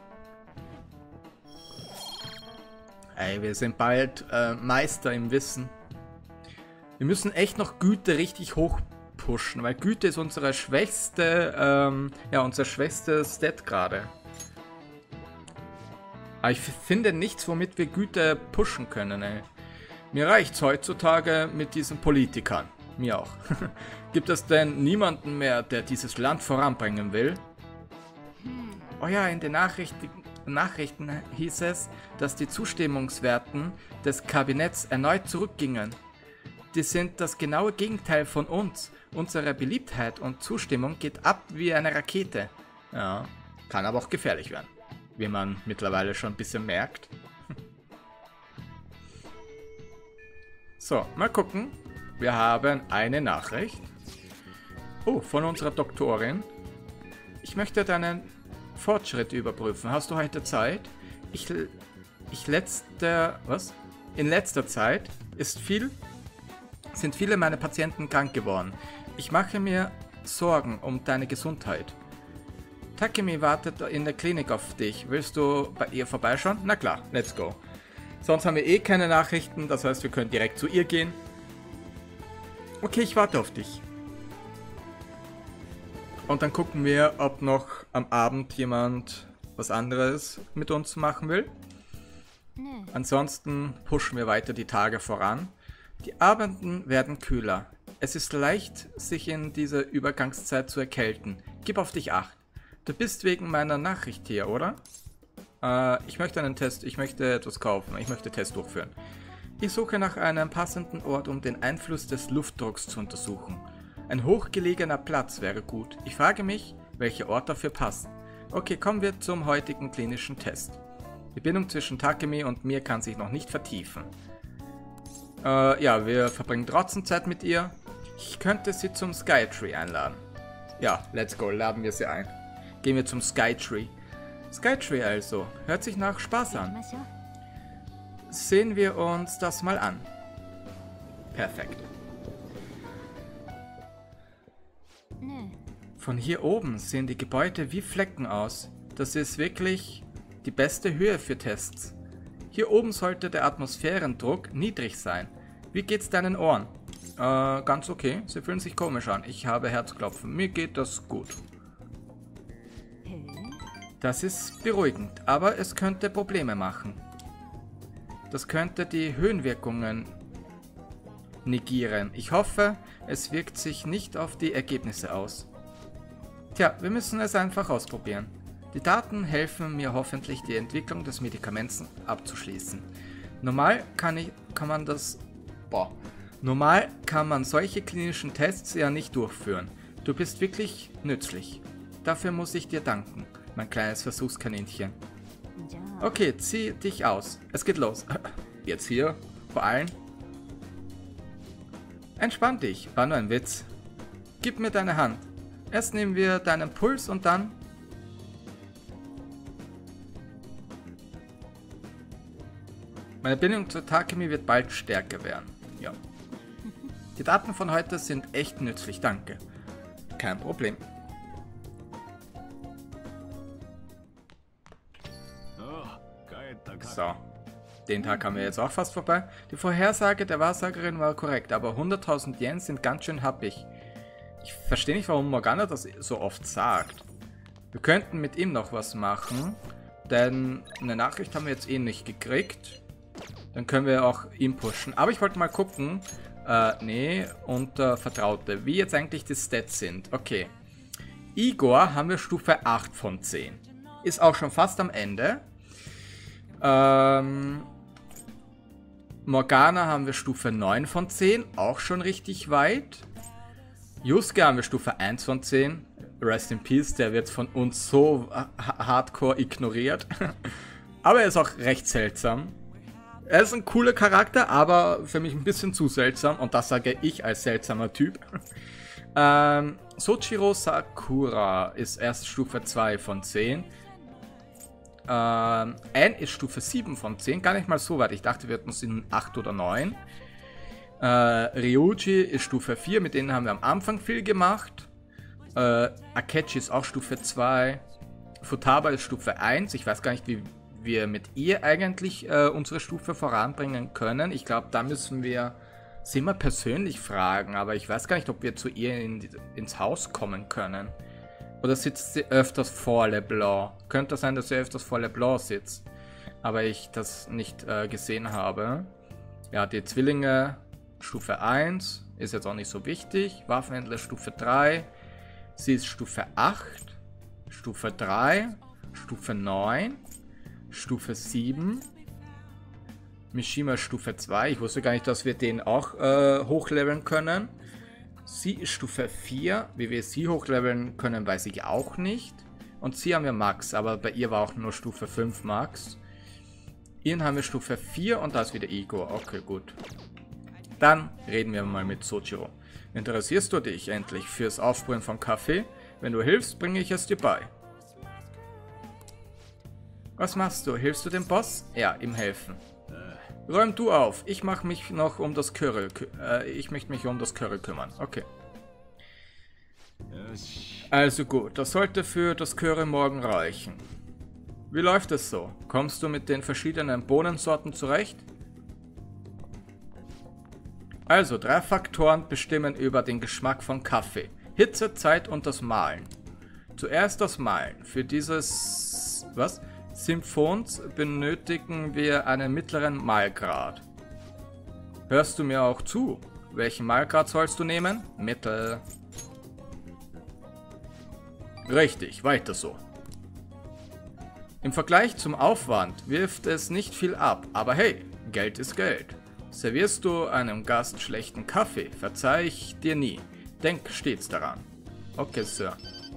Ey, wir sind bald Meister im Wissen. Wir müssen echt noch Güte richtig hoch pushen, weil Güte ist unsere schwächste, unser schwächstes Stat gerade. Aber ich finde nichts, womit wir Güte pushen können, ey. Mir reicht's heutzutage mit diesen Politikern. Mir auch. Gibt es denn niemanden mehr, der dieses Land voranbringen will? Oh ja, in den Nachrichten hieß es, dass die Zustimmungswerten des Kabinetts erneut zurückgingen. Die sind das genaue Gegenteil von uns. Unsere Beliebtheit und Zustimmung geht ab wie eine Rakete. Ja, kann aber auch gefährlich werden. Wie man mittlerweile schon ein bisschen merkt. So, mal gucken. Wir haben eine Nachricht. Oh, von unserer Doktorin. Ich möchte deinen Fortschritt überprüfen. Hast du heute Zeit? In letzter Zeit sind viele meiner Patienten krank geworden. Ich mache mir Sorgen um deine Gesundheit. Takemi wartet in der Klinik auf dich. Willst du bei ihr vorbeischauen? Na klar, let's go. Sonst haben wir eh keine Nachrichten, das heißt, wir können direkt zu ihr gehen. Okay, ich warte auf dich. Und dann gucken wir, ob noch am Abend jemand was anderes mit uns machen will. Ansonsten pushen wir weiter die Tage voran. Die Abenden werden kühler. Es ist leicht, sich in dieser Übergangszeit zu erkälten. Gib auf dich Acht. Du bist wegen meiner Nachricht hier, oder? Ich möchte einen Test, ich möchte etwas kaufen, ich möchte Test durchführen. Ich suche nach einem passenden Ort, um den Einfluss des Luftdrucks zu untersuchen. Ein hochgelegener Platz wäre gut. Ich frage mich, welcher Ort dafür passt. Okay, kommen wir zum heutigen klinischen Test. Die Bindung zwischen Takemi und mir kann sich noch nicht vertiefen. Ja, wir verbringen trotzdem Zeit mit ihr. Ich könnte sie zum Skytree einladen. Ja, let's go, laden wir sie ein. Gehen wir zum Skytree. Skytree also. Hört sich nach Spaß an. Sehen wir uns das mal an. Perfekt. Von hier oben sehen die Gebäude wie Flecken aus. Das ist wirklich die beste Höhe für Tests. Hier oben sollte der Atmosphärendruck niedrig sein. Wie geht's deinen Ohren? Ganz okay. Sie fühlen sich komisch an. Ich habe Herzklopfen. Mir geht das gut. Das ist beruhigend, aber es könnte Probleme machen. Das könnte die Höhenwirkungen negieren. Ich hoffe, es wirkt sich nicht auf die Ergebnisse aus. Tja, wir müssen es einfach ausprobieren. Die Daten helfen mir hoffentlich, die Entwicklung des Medikaments abzuschließen. Normal kann man solche klinischen Tests ja nicht durchführen. Du bist wirklich nützlich. Dafür muss ich dir danken, mein kleines Versuchskaninchen. Okay, zieh dich aus. Es geht los. Jetzt hier, vor allem. Entspann dich, war nur ein Witz. Gib mir deine Hand. Erst nehmen wir deinen Puls und dann... Meine Bindung zu Takemi wird bald stärker werden. Ja. Die Daten von heute sind echt nützlich, danke. Kein Problem. So. Den Tag haben wir jetzt auch fast vorbei. Die Vorhersage der Wahrsagerin war korrekt, aber 100.000 Yen sind ganz schön happig. Ich verstehe nicht, warum Morgana das so oft sagt. Wir könnten mit ihm noch was machen, denn eine Nachricht haben wir jetzt eh nicht gekriegt. Dann können wir auch ihn pushen. Aber ich wollte mal gucken, nee, unter Vertraute, wie jetzt eigentlich die Stats sind. Okay. Igor haben wir Stufe 8 von 10. Ist auch schon fast am Ende. Morgana haben wir Stufe 9 von 10. Auch schon richtig weit. Yusuke haben wir Stufe 1 von 10. Rest in Peace, der wird von uns so hardcore ignoriert. Aber er ist auch recht seltsam. Er ist ein cooler Charakter, aber für mich ein bisschen zu seltsam. Und das sage ich als seltsamer Typ. Soichiro Sakura ist erst Stufe 2 von 10. Anne ist Stufe 7 von 10. Gar nicht mal so weit. Ich dachte, wir hätten sie 8 oder 9. Ryuji ist Stufe 4. Mit denen haben wir am Anfang viel gemacht. Akechi ist auch Stufe 2. Futaba ist Stufe 1. Ich weiß gar nicht, wie wir mit ihr eigentlich unsere Stufe voranbringen können. Ich glaube, da müssen wir sie mal persönlich fragen, aber ich weiß gar nicht, ob wir zu ihr ins Haus kommen können. Oder sitzt sie öfters vor LeBlanc? Könnte sein, dass sie öfters vor LeBlanc sitzt, aber ich das nicht gesehen habe. Ja, die Zwillinge Stufe 1 ist jetzt auch nicht so wichtig. Waffenhändler Stufe 3. Sie ist Stufe 8, Stufe 3, Stufe 9, Stufe 7. Mishima Stufe 2. Ich wusste gar nicht, dass wir den auch hochleveln können. Sie ist Stufe 4. Wie wir sie hochleveln können, weiß ich auch nicht. Und sie haben wir Max, aber bei ihr war auch nur Stufe 5 Max. Ihren haben wir Stufe 4 und da ist wieder Igor. Okay, gut. Dann reden wir mal mit Soichiro. Interessierst du dich endlich fürs Aufbrühen von Kaffee? Wenn du hilfst, bringe ich es dir bei. Was machst du? Hilfst du dem Boss? Ja, ihm helfen. Räum du auf. Ich mache mich noch um das Curry. Ich möchte mich um das Curry kümmern. Okay. Also gut, das sollte für das Curry morgen reichen. Wie läuft es so? Kommst du mit den verschiedenen Bohnensorten zurecht? Also, 3 Faktoren bestimmen über den Geschmack von Kaffee. Hitze, Zeit und das Mahlen. Zuerst das Mahlen. Für dieses Symphons benötigen wir einen mittleren Mahlgrad. Hörst du mir auch zu? Welchen Mahlgrad sollst du nehmen? Mittel. Richtig, weiter so. Im Vergleich zum Aufwand wirft es nicht viel ab, aber hey, Geld ist Geld. Servierst du einem Gast schlechten Kaffee, verzeih ich dir nie. Denk stets daran. Okay, Sir.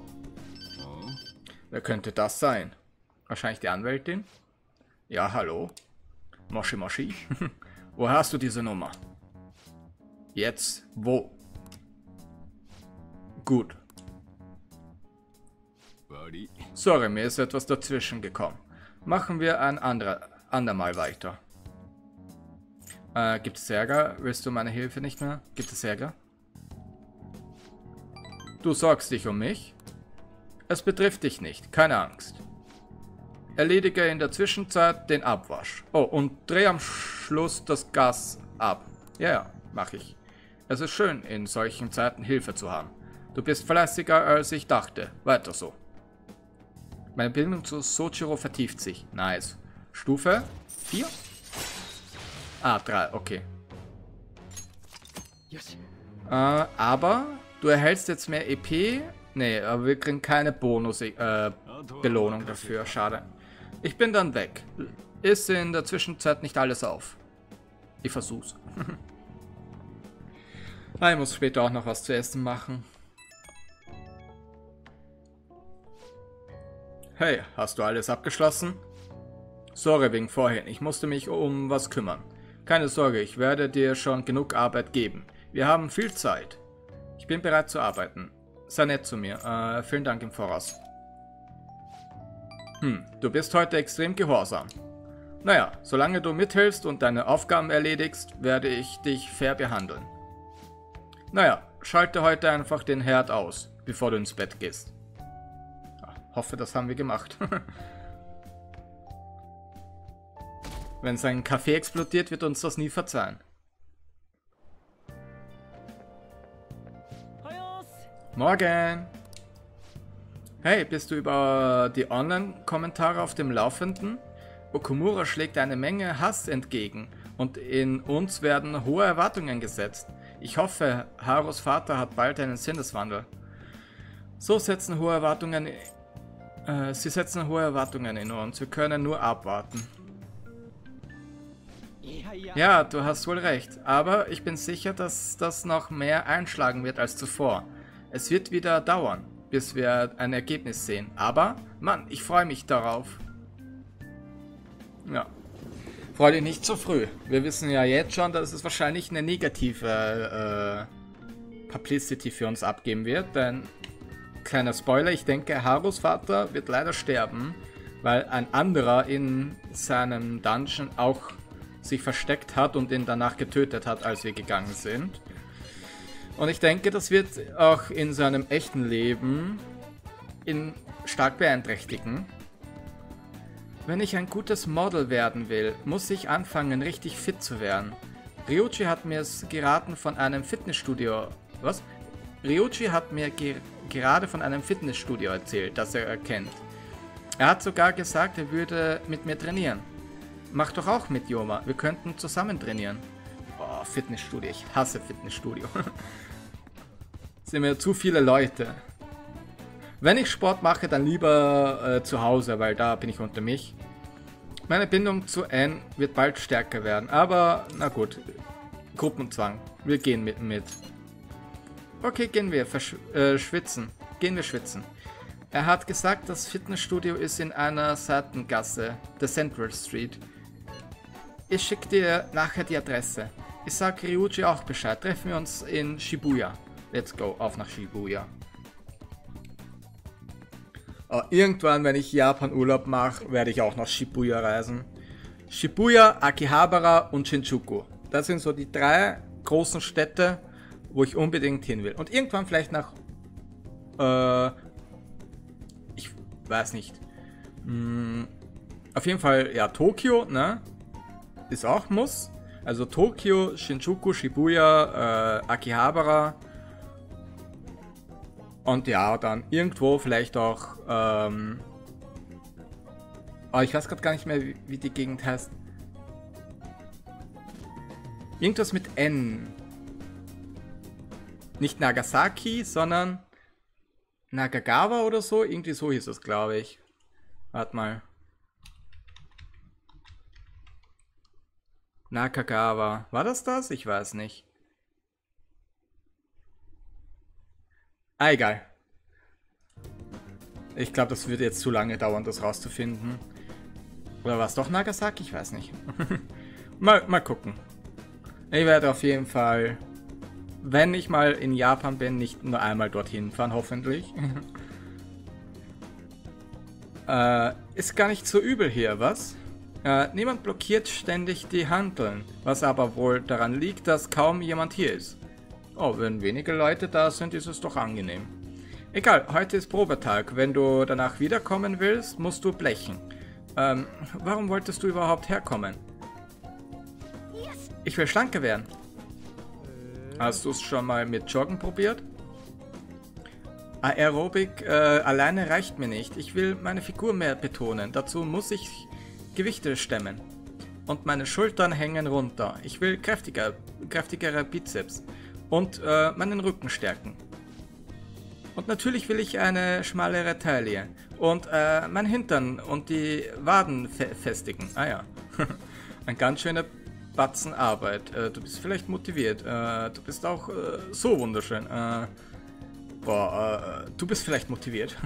Wer könnte das sein? Wahrscheinlich die Anwältin? Ja, hallo? Moshi Moshi? Woher hast du diese Nummer? Jetzt, wo? Gut. Sorry, mir ist etwas dazwischen gekommen. Machen wir ein andermal weiter. Gibt es Ärger? Willst du meine Hilfe nicht mehr? Gibt es Ärger? Du sorgst dich um mich? Es betrifft dich nicht, keine Angst. Erledige in der Zwischenzeit den Abwasch. Oh, und dreh am Schluss das Gas ab. Ja, mach ich. Es ist schön, in solchen Zeiten Hilfe zu haben. Du bist fleißiger, als ich dachte. Weiter so. Meine Bindung zu Soichiro vertieft sich. Nice. Stufe 4? Ah, 3, okay. Aber du erhältst jetzt mehr EP. Nee, aber wir kriegen keine Bonus-Belohnung dafür. Schade. Ich bin dann weg. Ist in der Zwischenzeit nicht alles auf. Ich versuch's. Ich muss später auch noch was zu essen machen. Hey, hast du alles abgeschlossen? Sorry wegen vorhin. Ich musste mich um was kümmern. Keine Sorge, ich werde dir schon genug Arbeit geben. Wir haben viel Zeit. Ich bin bereit zu arbeiten. Sei nett zu mir. Vielen Dank im Voraus. Du bist heute extrem gehorsam. Naja, solange du mithilfst und deine Aufgaben erledigst, werde ich dich fair behandeln. Naja, schalte heute einfach den Herd aus, bevor du ins Bett gehst. Hoffe, das haben wir gemacht. Wenn sein Kaffee explodiert, wird uns das nie verzeihen. Morgen! Hey, bist du über die Online-Kommentare auf dem Laufenden? Okumura schlägt eine Menge Hass entgegen und in uns werden hohe Erwartungen gesetzt. Ich hoffe, Harus Vater hat bald einen Sinneswandel. Sie setzen hohe Erwartungen in uns. Wir können nur abwarten. Ja, du hast wohl recht. Aber ich bin sicher, dass das noch mehr einschlagen wird als zuvor. Es wird wieder dauern, bis wir ein Ergebnis sehen. Aber, Mann, ich freue mich darauf. Ja. Freu dich nicht zu früh. Wir wissen ja jetzt schon, dass es wahrscheinlich eine negative Publicity für uns abgeben wird. Denn, kleiner Spoiler, ich denke, Harus Vater wird leider sterben, weil ein anderer in seinem Dungeon auch sich versteckt hat und ihn danach getötet hat, als wir gegangen sind. Und ich denke, das wird auch in seinem echten Leben ihn stark beeinträchtigen. Wenn ich ein gutes Model werden will, muss ich anfangen, richtig fit zu werden. Ryuji hat mir geraten von einem Fitnessstudio... Was? Ryuji hat mir gerade von einem Fitnessstudio erzählt, das er kennt. Er hat sogar gesagt, er würde mit mir trainieren. Mach doch auch mit, Yoma. Wir könnten zusammen trainieren. Oh, Fitnessstudio. Ich hasse Fitnessstudio. Sind mir zu viele Leute. Wenn ich Sport mache, dann lieber zu Hause, weil da bin ich unter mich. Meine Bindung zu N wird bald stärker werden. Aber, na gut. Gruppenzwang. Wir gehen mit. Okay, gehen wir. Schwitzen. Gehen wir schwitzen. Er hat gesagt, das Fitnessstudio ist in einer Seitengasse, der Central Street. Ich schicke dir nachher die Adresse. Ich sag Ryuji auch Bescheid. Treffen wir uns in Shibuya. Let's go, auf nach Shibuya. Oh, irgendwann, wenn ich Japan-Urlaub mache, werde ich auch nach Shibuya reisen. Shibuya, Akihabara und Shinjuku. Das sind so die 3 großen Städte, wo ich unbedingt hin will. Und irgendwann vielleicht nach... ich weiß nicht. Auf jeden Fall, ja, Tokio, ne? Ist auch Muss. Also Tokio, Shinjuku, Shibuya, Akihabara. Und ja, dann irgendwo vielleicht auch, oh, ich weiß gerade gar nicht mehr, wie die Gegend heißt. Irgendwas mit N. Nicht Nagasaki, sondern Nagagawa oder so. Irgendwie so hieß es, glaube ich. Warte mal. Nakagawa. War das? Ich weiß nicht. Ah, egal. Ich glaube, das würde jetzt zu lange dauern, das rauszufinden. Oder war es doch Nagasaki? Ich weiß nicht. mal gucken. Ich werde auf jeden Fall, wenn ich mal in Japan bin, nicht nur einmal dorthin fahren, hoffentlich. Ist gar nicht so übel hier, was? Niemand blockiert ständig die Hanteln, was aber wohl daran liegt, dass kaum jemand hier ist. Oh, wenn wenige Leute da sind, ist es doch angenehm. Egal, heute ist Probetag. Wenn du danach wiederkommen willst, musst du blechen. Warum wolltest du überhaupt herkommen? Ich will schlanker werden. Hast du es schon mal mit Joggen probiert? Aerobik alleine reicht mir nicht. Ich will meine Figur mehr betonen. Dazu muss ich Gewichte stemmen. Und meine Schultern hängen runter. Ich will kräftigere Bizeps. Und meinen Rücken stärken. Und natürlich will ich eine schmalere Taille. Und mein Hintern und die Waden festigen. Ah ja. Ein ganz schöner Batzen Arbeit. Du bist vielleicht motiviert. Du bist auch so wunderschön. Du bist vielleicht motiviert.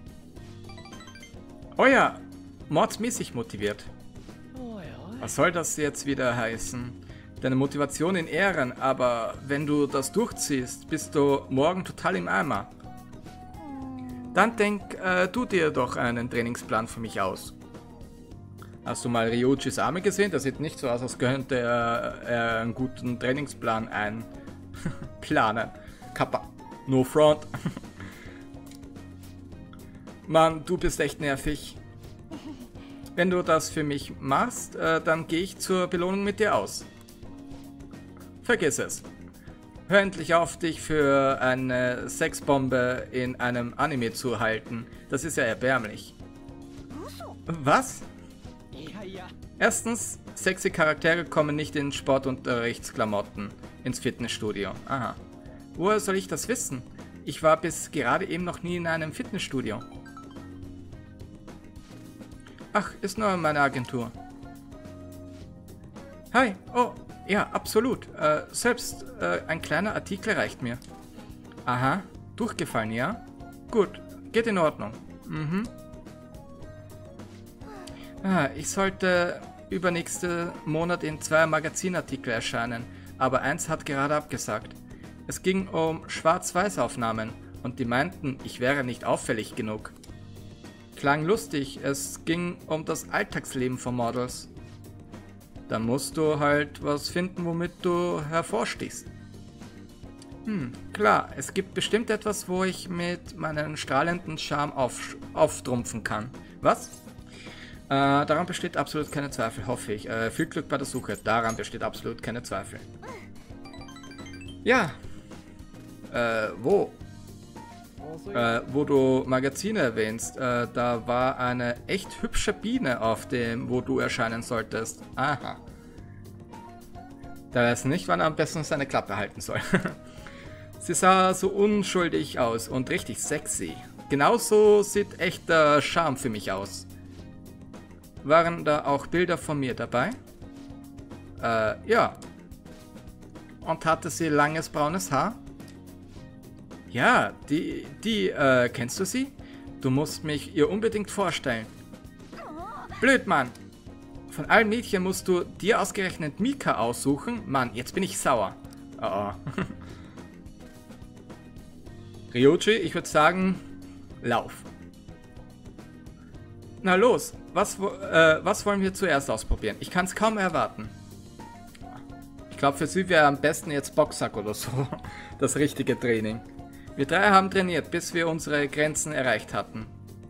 Oh ja, mordsmäßig motiviert. Was soll das jetzt wieder heißen? Deine Motivation in Ehren, aber wenn du das durchziehst, bist du morgen total im Eimer. Dann denk du dir doch einen Trainingsplan für mich aus. Hast du mal Ryujis Arme gesehen? Das sieht nicht so aus, als könnte er einen guten Trainingsplan einplanen. Kappa. No front. Mann, du bist echt nervig. Wenn du das für mich machst, dann gehe ich zur Belohnung mit dir aus. Vergiss es. Hör endlich auf, dich für eine Sexbombe in einem Anime zu halten. Das ist ja erbärmlich. Was? Erstens, sexy Charaktere kommen nicht in Sportunterrichtsklamotten ins Fitnessstudio. Aha. Woher soll ich das wissen? Ich war bis gerade eben noch nie in einem Fitnessstudio. Ach, ist nur meine Agentur. Hi, oh, ja, absolut. Selbst ein kleiner Artikel reicht mir. Aha, durchgefallen, ja? Gut, geht in Ordnung. Mhm. Ich sollte übernächsten Monat in 2 Magazinartikel erscheinen, aber eins hat gerade abgesagt. Es ging um Schwarz-Weiß-Aufnahmen und die meinten, ich wäre nicht auffällig genug. Klang lustig, es ging um das Alltagsleben von Models. Da musst du halt was finden, womit du hervorstichst. Klar, es gibt bestimmt etwas, wo ich mit meinem strahlenden Charme auftrumpfen kann. Was? Daran besteht absolut keine Zweifel, hoffe ich. Viel Glück bei der Suche, daran besteht absolut keine Zweifel. Ja. Wo? Wo du Magazine erwähnst, da war eine echt hübsche Biene auf dem, wo du erscheinen solltest. Aha. Da weiß nicht, wann er am besten seine Klappe halten soll. Sie sah so unschuldig aus und richtig sexy. Genauso sieht echter Charme für mich aus. Waren da auch Bilder von mir dabei? Ja. Und hatte sie langes braunes Haar? Ja, kennst du sie? Du musst mich ihr unbedingt vorstellen. Blöd, Mann. Von allen Mädchen musst du dir ausgerechnet Mika aussuchen? Mann, jetzt bin ich sauer. Oh. Ryuji, ich würde sagen, lauf. Na los, was wollen wir zuerst ausprobieren? Ich kann es kaum erwarten. Ich glaube, für sie wäre am besten jetzt Boxsack oder so. Das richtige Training. Wir 3 haben trainiert, bis wir unsere Grenzen erreicht hatten.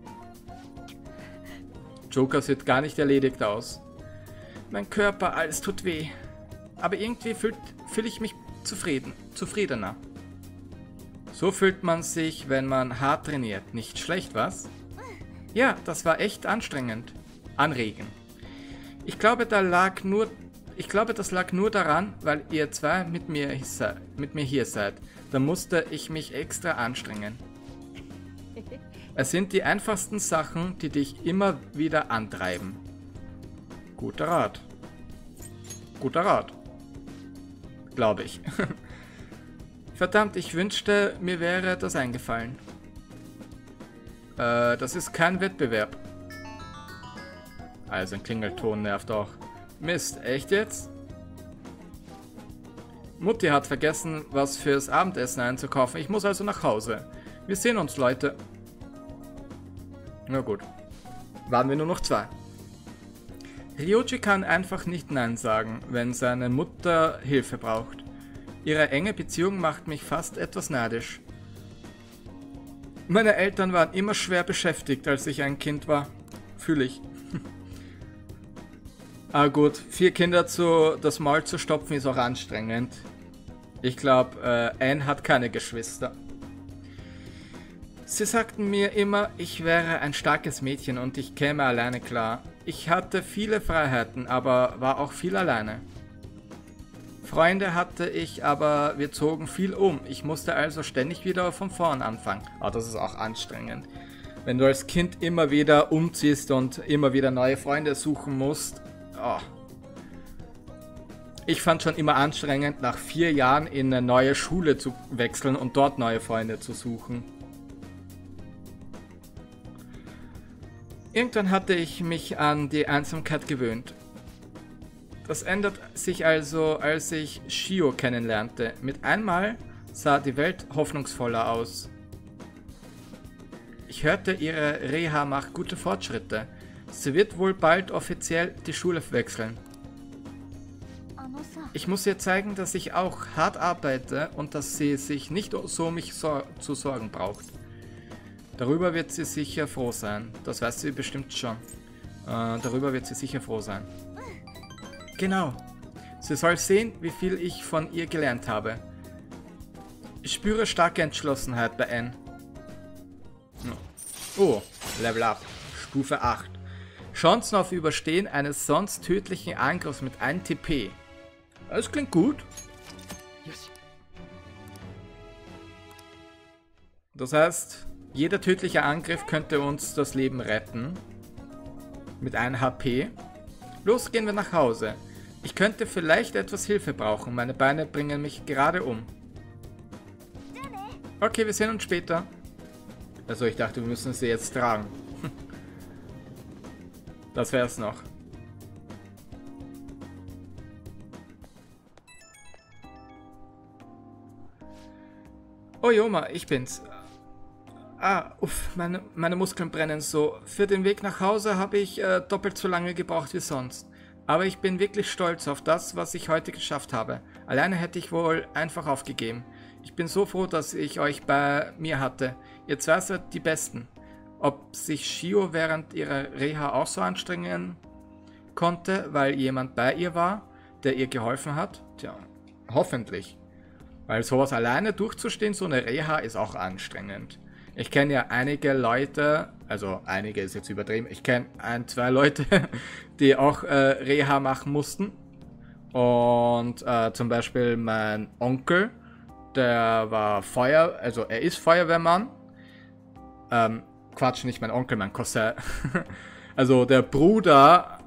Joker sieht gar nicht erledigt aus. Mein Körper, alles tut weh. Aber irgendwie fühle ich mich zufriedener. So fühlt man sich, wenn man hart trainiert. Nicht schlecht, was? Ja, das war echt anstrengend. Anregend. Ich glaube, das lag nur daran, weil ihr 2 mit mir hier seid. Da musste ich mich extra anstrengen. Es sind die einfachsten Sachen, die dich immer wieder antreiben. Guter Rat. Guter Rat. Glaube ich. Verdammt, ich wünschte, mir wäre das eingefallen. Das ist kein Wettbewerb. Also ein Klingelton nervt auch. Mist, echt jetzt? Mutti hat vergessen, was fürs Abendessen einzukaufen. Ich muss also nach Hause. Wir sehen uns, Leute. Na gut. Waren wir nur noch 2. Ryuji kann einfach nicht Nein sagen, wenn seine Mutter Hilfe braucht. Ihre enge Beziehung macht mich fast etwas neidisch. Meine Eltern waren immer schwer beschäftigt, als ich ein Kind war. Fühle ich. Ah gut, 4 Kinder das Maul zu stopfen ist auch anstrengend. Ich glaube, Anne hat keine Geschwister. Sie sagten mir immer, ich wäre ein starkes Mädchen und ich käme alleine klar. Ich hatte viele Freiheiten, aber war auch viel alleine. Freunde hatte ich, aber wir zogen viel um. Ich musste also ständig wieder von vorn anfangen. Ah, das ist auch anstrengend. Wenn du als Kind immer wieder umziehst und immer wieder neue Freunde suchen musst. Oh. Ich fand schon immer anstrengend, nach 4 Jahren in eine neue Schule zu wechseln und dort neue Freunde zu suchen. Irgendwann hatte ich mich an die Einsamkeit gewöhnt. Das ändert sich also, als ich Shio kennenlernte. Mit einmal sah die Welt hoffnungsvoller aus. Ich hörte, ihre Reha macht gute Fortschritte. Sie wird wohl bald offiziell die Schule wechseln. Ich muss ihr zeigen, dass ich auch hart arbeite und dass sie sich nicht so um mich zu sorgen braucht. Darüber wird sie sicher froh sein. Das weiß sie bestimmt schon. Darüber wird sie sicher froh sein. Genau. Sie soll sehen, wie viel ich von ihr gelernt habe. Ich spüre starke Entschlossenheit bei Anne. Oh, Level Up. Stufe 8. Chancen auf Überstehen eines sonst tödlichen Angriffs mit 1 TP. Das klingt gut. Das heißt, jeder tödliche Angriff könnte uns das Leben retten. Mit 1 HP. Los, gehen wir nach Hause. Ich könnte vielleicht etwas Hilfe brauchen. Meine Beine bringen mich gerade um. Okay, wir sehen uns später. Also ich dachte, wir müssen sie jetzt tragen. Das wär's noch. Oh Joma, ich bin's. Meine Muskeln brennen so. Für den Weg nach Hause habe ich doppelt so lange gebraucht wie sonst. Aber ich bin wirklich stolz auf das, was ich heute geschafft habe. Alleine hätte ich wohl einfach aufgegeben. Ich bin so froh, dass ich euch bei mir hatte. Ihr zwei seid die Besten. Ob sich Shio während ihrer Reha auch so anstrengen konnte, weil jemand bei ihr war, der ihr geholfen hat? Tja, hoffentlich. Weil sowas alleine durchzustehen, so eine Reha, ist auch anstrengend. Ich kenne ja einige Leute, also einige ist jetzt übertrieben, ich kenne 1, 2 Leute, die auch Reha machen mussten. Und zum Beispiel mein Onkel, der war er ist Feuerwehrmann. Quatsch, nicht mein Onkel, mein Cousin. Also der Bruder,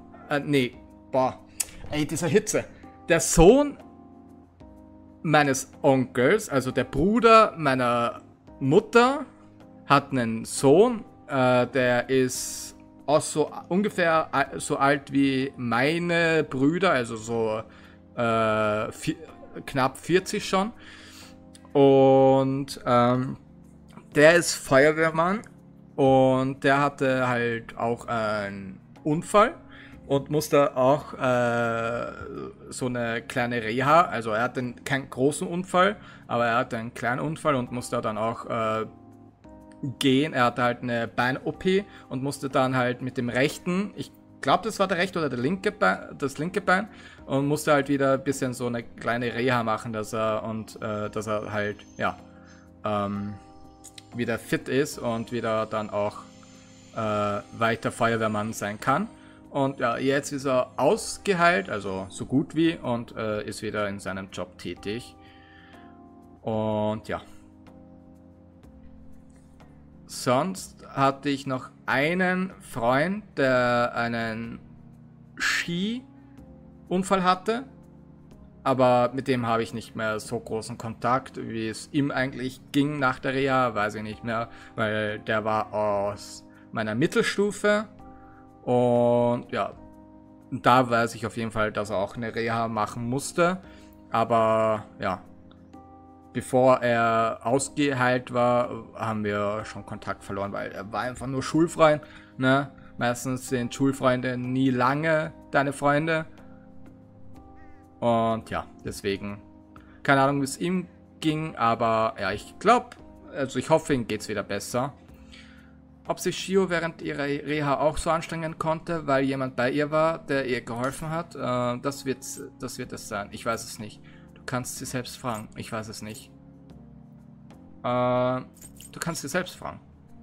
dieser Hitze. Der Sohn meines Onkels, also der Bruder meiner Mutter, hat einen Sohn, der ist auch so ungefähr so alt wie meine Brüder, also so knapp 40 schon. Und der ist Feuerwehrmann und der hatte halt auch einen Unfall und musste auch so eine kleine Reha, also er hatte keinen großen Unfall, aber er hatte einen kleinen Unfall und musste dann auch gehen. Er hatte halt eine Bein-OP und musste dann halt mit dem rechten, ich glaube das war der rechte oder das linke Bein, und musste halt wieder ein bisschen so eine kleine Reha machen, dass er halt, ja, wieder fit ist und wieder dann auch weiter Feuerwehrmann sein kann. Und ja, jetzt ist er ausgeheilt, also so gut wie, und ist wieder in seinem Job tätig. Und ja. Sonst hatte ich noch einen Freund, der einen Ski-Unfall hatte. Aber mit dem habe ich nicht mehr so großen Kontakt, wie es ihm eigentlich ging nach der Reha, weiß ich nicht mehr. Weil der war aus meiner Mittelstufe. Und ja, da weiß ich auf jeden Fall, dass er auch eine Reha machen musste. Aber ja, bevor er ausgeheilt war, haben wir schon Kontakt verloren, weil er war einfach nur Schulfreund. Ne? Meistens sind Schulfreunde nie lange deine Freunde. Und ja, deswegen, keine Ahnung, wie es ihm ging, aber ja, ich glaube, also ich hoffe, ihm geht es wieder besser. Ob sich Shio während ihrer Reha auch so anstrengen konnte, weil jemand bei ihr war, der ihr geholfen hat, das wird es sein. Ich weiß es nicht. Du kannst sie selbst fragen. Ich weiß es nicht. Du kannst sie selbst fragen.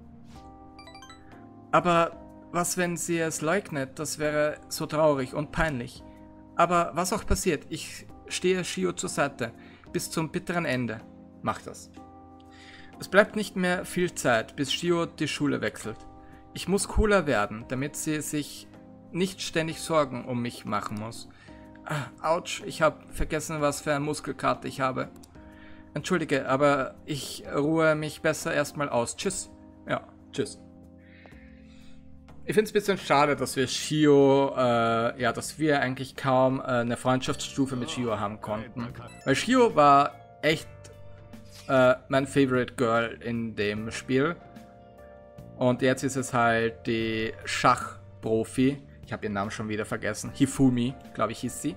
Aber was, wenn sie es leugnet? Das wäre so traurig und peinlich. Aber was auch passiert, ich stehe Shio zur Seite. Bis zum bitteren Ende. Mach das. Es bleibt nicht mehr viel Zeit, bis Shio die Schule wechselt. Ich muss cooler werden, damit sie sich nicht ständig Sorgen um mich machen muss. Autsch, ich habe vergessen, was für eine Muskelkarte ich habe. Entschuldige, aber ich ruhe mich besser erstmal aus. Tschüss. Ja, tschüss. Ich finde es ein bisschen schade, dass wir Shio, dass wir eigentlich kaum eine Freundschaftsstufe mit Shio haben konnten. Weil Shio war echt mein Favorite Girl in dem Spiel. Und jetzt ist es halt die Schachprofi. Ich habe ihren Namen schon wieder vergessen. Hifumi, glaube ich, hieß sie.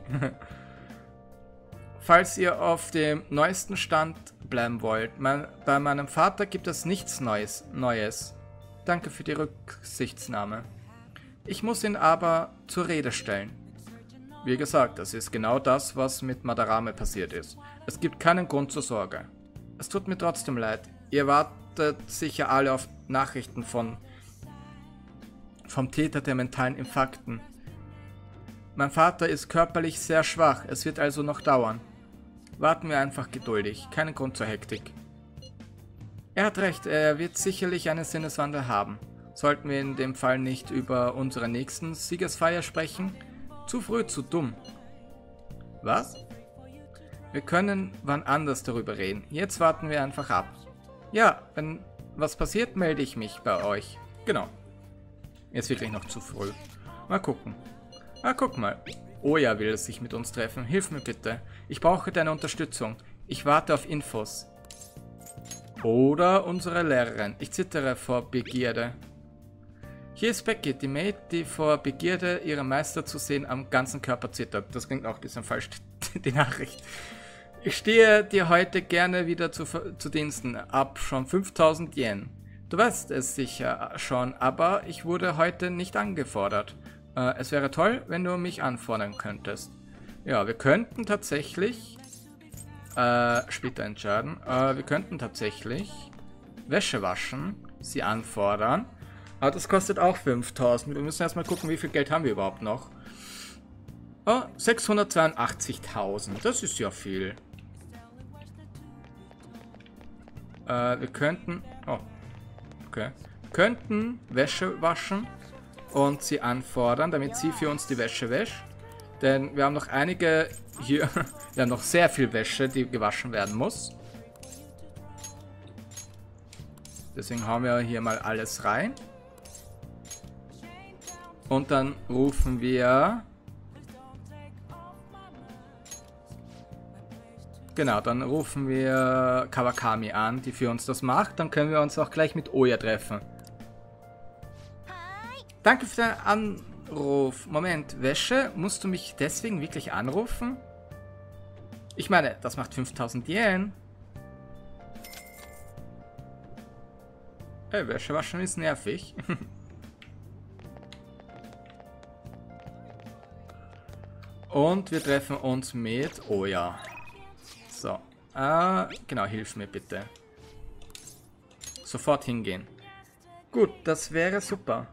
Falls ihr auf dem neuesten Stand bleiben wollt, bei meinem Vater gibt es nichts Neues. Danke für die Rücksichtnahme. Ich muss ihn aber zur Rede stellen. Wie gesagt, das ist genau das, was mit Madarame passiert ist. Es gibt keinen Grund zur Sorge. Es tut mir trotzdem leid. Ihr wartet sicher alle auf Nachrichten vom Täter der mentalen Infarkten. Mein Vater ist körperlich sehr schwach, es wird also noch dauern. Warten wir einfach geduldig, keinen Grund zur Hektik. Er hat recht, er wird sicherlich einen Sinneswandel haben. Sollten wir in dem Fall nicht über unsere nächsten Siegesfeier sprechen? Zu früh, zu dumm. Was? Wir können wann anders darüber reden. Jetzt warten wir einfach ab. Ja, wenn was passiert, melde ich mich bei euch. Genau. Jetzt wirklich noch zu früh. Mal gucken. Ah, guck mal. Oya will sich mit uns treffen. Hilf mir bitte. Ich brauche deine Unterstützung. Ich warte auf Infos. Oder unsere Lehrerin. Ich zittere vor Begierde. Hier ist Becky, die Maid, die vor Begierde, ihren Meister zu sehen, am ganzen Körper zittert. Das klingt auch ein bisschen falsch, die Nachricht. Ich stehe dir heute gerne wieder zu Diensten, ab schon 5000 Yen. Du weißt es sicher schon, aber ich wurde heute nicht angefordert. Es wäre toll, wenn du mich anfordern könntest. Ja, wir könnten tatsächlich, später entscheiden, wir könnten tatsächlich Wäsche waschen, sie anfordern. Aber das kostet auch 5000. Wir müssen erstmal gucken, wie viel Geld haben wir überhaupt noch. Oh, 682.000. Das ist ja viel. Wir könnten... Oh, okay. Wir könnten Wäsche waschen und sie anfordern, damit sie für uns die Wäsche wäscht. Denn wir haben noch einige hier... Wir haben noch sehr viel Wäsche, die gewaschen werden muss. Deswegen haben wir hier mal alles rein. Und dann rufen wir... Genau, dann rufen wir Kawakami an, die für uns das macht. Dann können wir uns auch gleich mit Oya treffen. Danke für deinen Anruf. Moment, Wäsche? Musst du mich deswegen wirklich anrufen? Ich meine, das macht 5000 Yen. Hey, Wäsche waschen ist nervig. Und wir treffen uns mit Oya. So. Genau, hilf mir bitte. Sofort hingehen. Gut, das wäre super.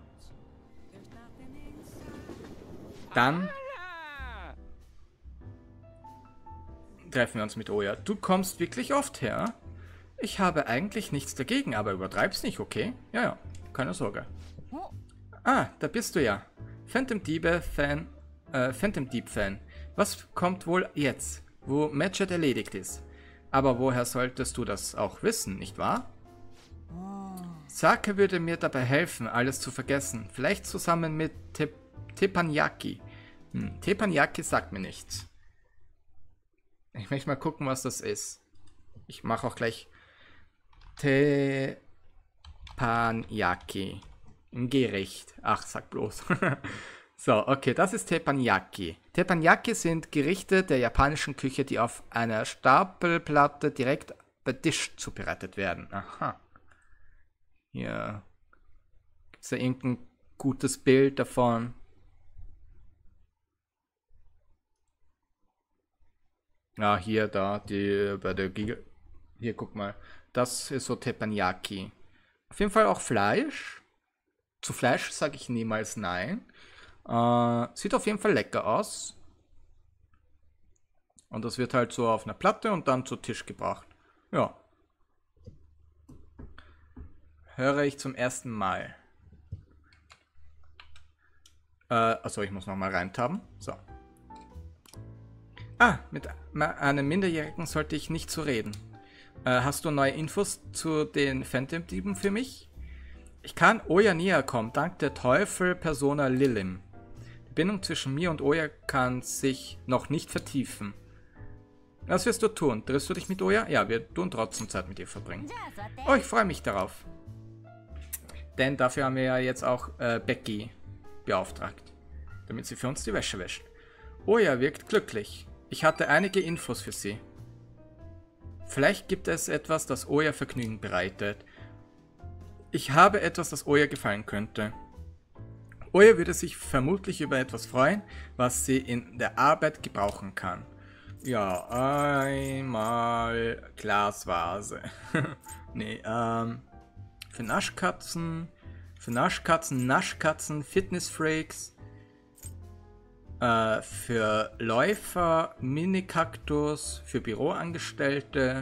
Dann treffen wir uns mit Oya. Du kommst wirklich oft her? Ich habe eigentlich nichts dagegen, aber übertreib's nicht, okay? Ja, ja, keine Sorge. Ah, da bist du ja. Phantom Dieb-Fan. Was kommt wohl jetzt, wo Matchet erledigt ist? Aber woher solltest du das auch wissen, nicht wahr? Sake würde mir dabei helfen, alles zu vergessen. Vielleicht zusammen mit Teppanyaki. Teppanyaki sagt mir nichts. Ich möchte mal gucken, was das ist. Ich mache auch gleich Teppanyaki. Ein Gericht. Ach, sag bloß. So, okay, das ist Teppanyaki. Teppanyaki sind Gerichte der japanischen Küche, die auf einer Stapelplatte direkt bei Tisch zubereitet werden. Aha. Hier. Gibt es da irgendein gutes Bild davon? Ja, hier, da, bei der hier, guck mal. Das ist so Teppanyaki. Auf jeden Fall auch Fleisch. Zu Fleisch sage ich niemals nein. Sieht auf jeden Fall lecker aus. Und das wird halt so auf einer Platte und dann zu Tisch gebracht. Ja. Höre ich zum ersten Mal. Also ich muss nochmal reintaben. So. Ah, mit einem Minderjährigen sollte ich nicht so reden. Hast du neue Infos zu den Phantom-Dieben für mich? Ich kann Oya näher kommen, dank der Teufel-Persona Lilim. Die Bindung zwischen mir und Oya kann sich noch nicht vertiefen. Was wirst du tun? Triffst du dich mit Oya? Ja, wir tun trotzdem Zeit mit ihr verbringen. Oh, ich freue mich darauf. Denn dafür haben wir ja jetzt auch Becky beauftragt, damit sie für uns die Wäsche wäscht. Oya wirkt glücklich. Ich hatte einige Infos für sie. Vielleicht gibt es etwas, das Oya Vergnügen bereitet. Ich habe etwas, das Oya gefallen könnte. Oya würde sich vermutlich über etwas freuen, was sie in der Arbeit gebrauchen kann. Ja, einmal Glasvase. Nee, für Naschkatzen, Naschkatzen, Fitnessfreaks, für Läufer, Mini-Kaktus, für Büroangestellte,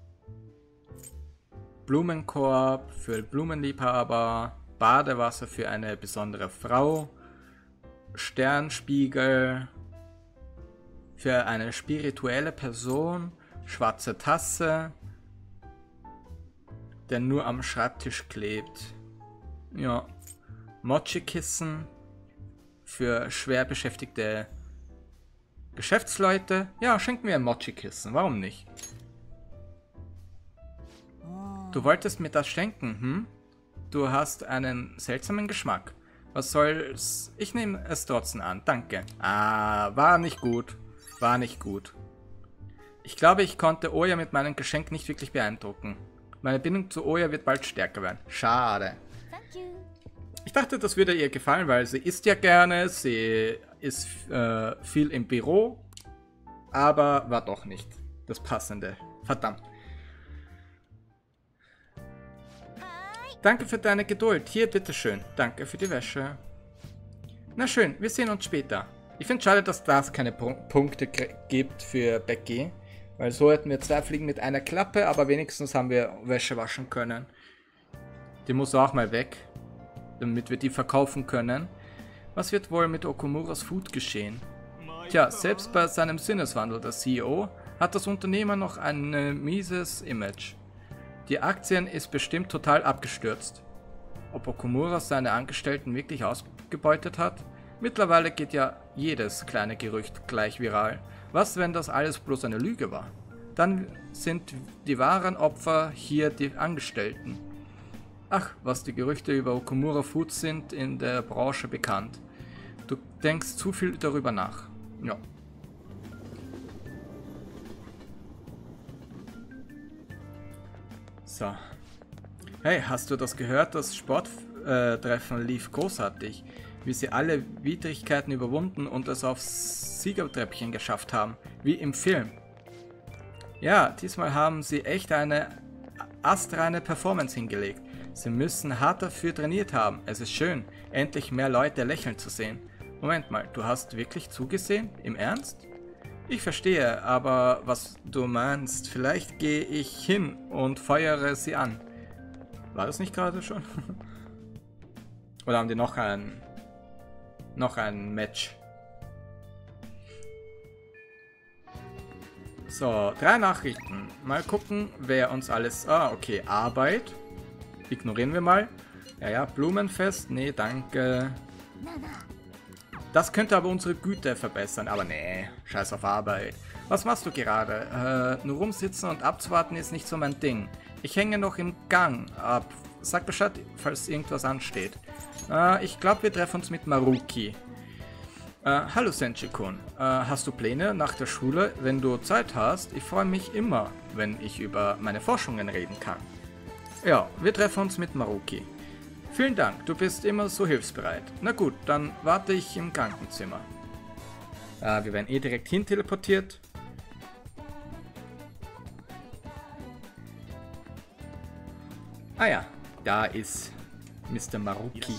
Blumenkorb für Blumenliebhaber, Badewasser für eine besondere Frau, Sternspiegel für eine spirituelle Person, schwarze Tasse, der nur am Schreibtisch klebt. Ja, Mochi-Kissen für schwer beschäftigte Geschäftsleute. Ja, schenken wir ein Mochi-Kissen, warum nicht? Du wolltest mir das schenken, hm? Du hast einen seltsamen Geschmack. Was soll's? Ich nehme es trotzdem an, danke. Ah, war nicht gut. War nicht gut. Ich glaube, ich konnte Oya mit meinem Geschenk nicht wirklich beeindrucken. Meine Bindung zu Oya wird bald stärker werden. Schade. Ich dachte, das würde ihr gefallen, weil sie isst ja gerne, sie ist viel im Büro, aber war doch nicht das Passende. Verdammt. Danke für deine Geduld. Hier, bitteschön. Danke für die Wäsche. Na schön, wir sehen uns später. Ich finde es schade, dass das keine Punkte gibt für Becky. Weil so hätten wir 2 Fliegen mit einer Klappe, aber wenigstens haben wir Wäsche waschen können. Die muss auch mal weg, damit wir die verkaufen können. Was wird wohl mit Okumura's Food geschehen? Tja, selbst bei seinem Sinneswandel, der CEO, hat das Unternehmen noch ein mieses Image. Die Aktien ist bestimmt total abgestürzt. Ob Okumura seine Angestellten wirklich ausgebeutet hat? Mittlerweile geht ja jedes kleine Gerücht gleich viral. Was, wenn das alles bloß eine Lüge war? Dann sind die wahren Opfer hier die Angestellten. Ach, was die Gerüchte über Okumura Foods sind in der Branche bekannt. Du denkst zu viel darüber nach. Ja. So. Hey, hast du das gehört? Das Sporttreffen lief großartig. Wie sie alle Widrigkeiten überwunden und es aufs Siegertreppchen geschafft haben. Wie im Film. Ja, diesmal haben sie echt eine astreine Performance hingelegt. Sie müssen hart dafür trainiert haben. Es ist schön, endlich mehr Leute lächeln zu sehen. Moment mal, du hast wirklich zugesehen? Im Ernst? Ich verstehe, aber was du meinst, vielleicht gehe ich hin und feuere sie an. War das nicht gerade schon? Oder haben die noch ein Match? So, 3 Nachrichten. Mal gucken, wer uns alles... Ah, okay, Arbeit. Ignorieren wir mal. Ja, Blumenfest. Nee, danke. Das könnte aber unsere Güte verbessern. Aber nee, scheiß auf Arbeit. Was machst du gerade? Nur rumsitzen und abzuwarten ist nicht so mein Ding. Ich hänge noch im Gang ab. Sag Bescheid, falls irgendwas ansteht. Ich glaube, wir treffen uns mit Maruki. Hallo Senshi-kun. Hast du Pläne nach der Schule, wenn du Zeit hast? Ich freue mich immer, wenn ich über meine Forschungen reden kann. Ja, wir treffen uns mit Maruki. Vielen Dank, du bist immer so hilfsbereit. Na gut, dann warte ich im Krankenzimmer. Wir werden eh direkt hin teleportiert. Ah ja, da ist Mr. Maruki.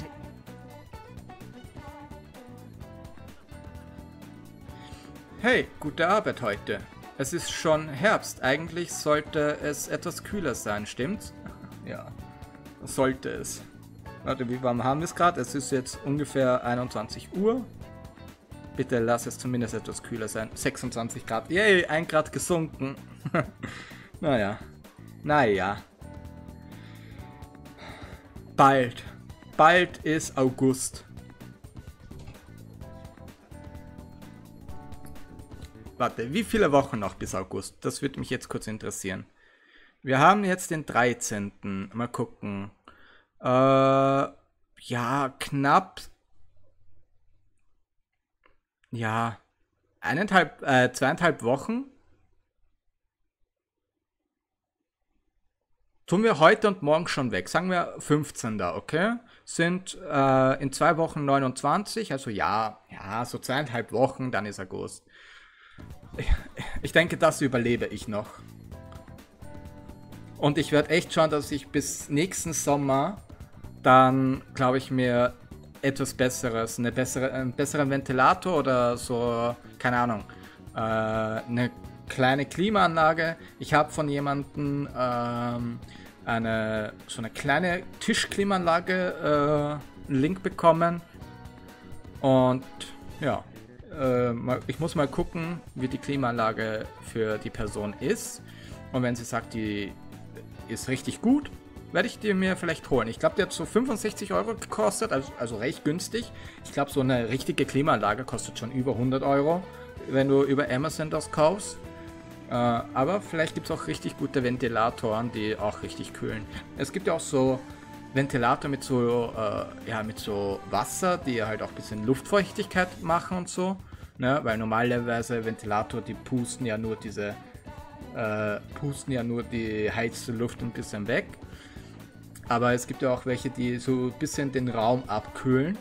Hey, gute Arbeit heute. Es ist schon Herbst. Eigentlich sollte es etwas kühler sein, stimmt's? Ja, sollte es. Warte, wie warm haben wir es gerade? Es ist jetzt ungefähr 21 Uhr. Bitte lass es zumindest etwas kühler sein. 26 Grad. Yay, 1 Grad gesunken. Naja. Bald ist August. Warte, wie viele Wochen noch bis August? Das würde mich jetzt kurz interessieren. Wir haben jetzt den 13. Mal gucken. Ja, knapp. Ja, 2,5 Wochen. Tun wir heute und morgen schon weg. Sagen wir 15. Okay? sind in 2 Wochen 29, also ja, so 2,5 Wochen, dann ist August. Ich denke, das überlebe ich noch. Und ich werde echt schauen, dass ich bis nächsten Sommer dann, glaube ich, mir etwas Besseres, einen besseren Ventilator oder so, keine Ahnung, eine kleine Klimaanlage. Ich habe von jemandem so eine kleine Tischklimaanlage einen Link bekommen. Und ja, ich muss mal gucken, wie die Klimaanlage für die Person ist. Und wenn sie sagt, die ist richtig gut, werde ich die mir vielleicht holen. Ich glaube, der hat so 65 Euro gekostet, also recht günstig. Ich glaube, so eine richtige Klimaanlage kostet schon über 100 Euro, wenn du über Amazon das kaufst. Aber vielleicht gibt es auch richtig gute Ventilatoren, die auch richtig kühlen. Es gibt ja auch so Ventilator mit so Wasser, die halt auch ein bisschen Luftfeuchtigkeit machen und so. Ne? Weil normalerweise Ventilator, die pusten ja nur die heiße Luft ein bisschen weg. Aber es gibt ja auch welche, die so ein bisschen den Raum abkühlen.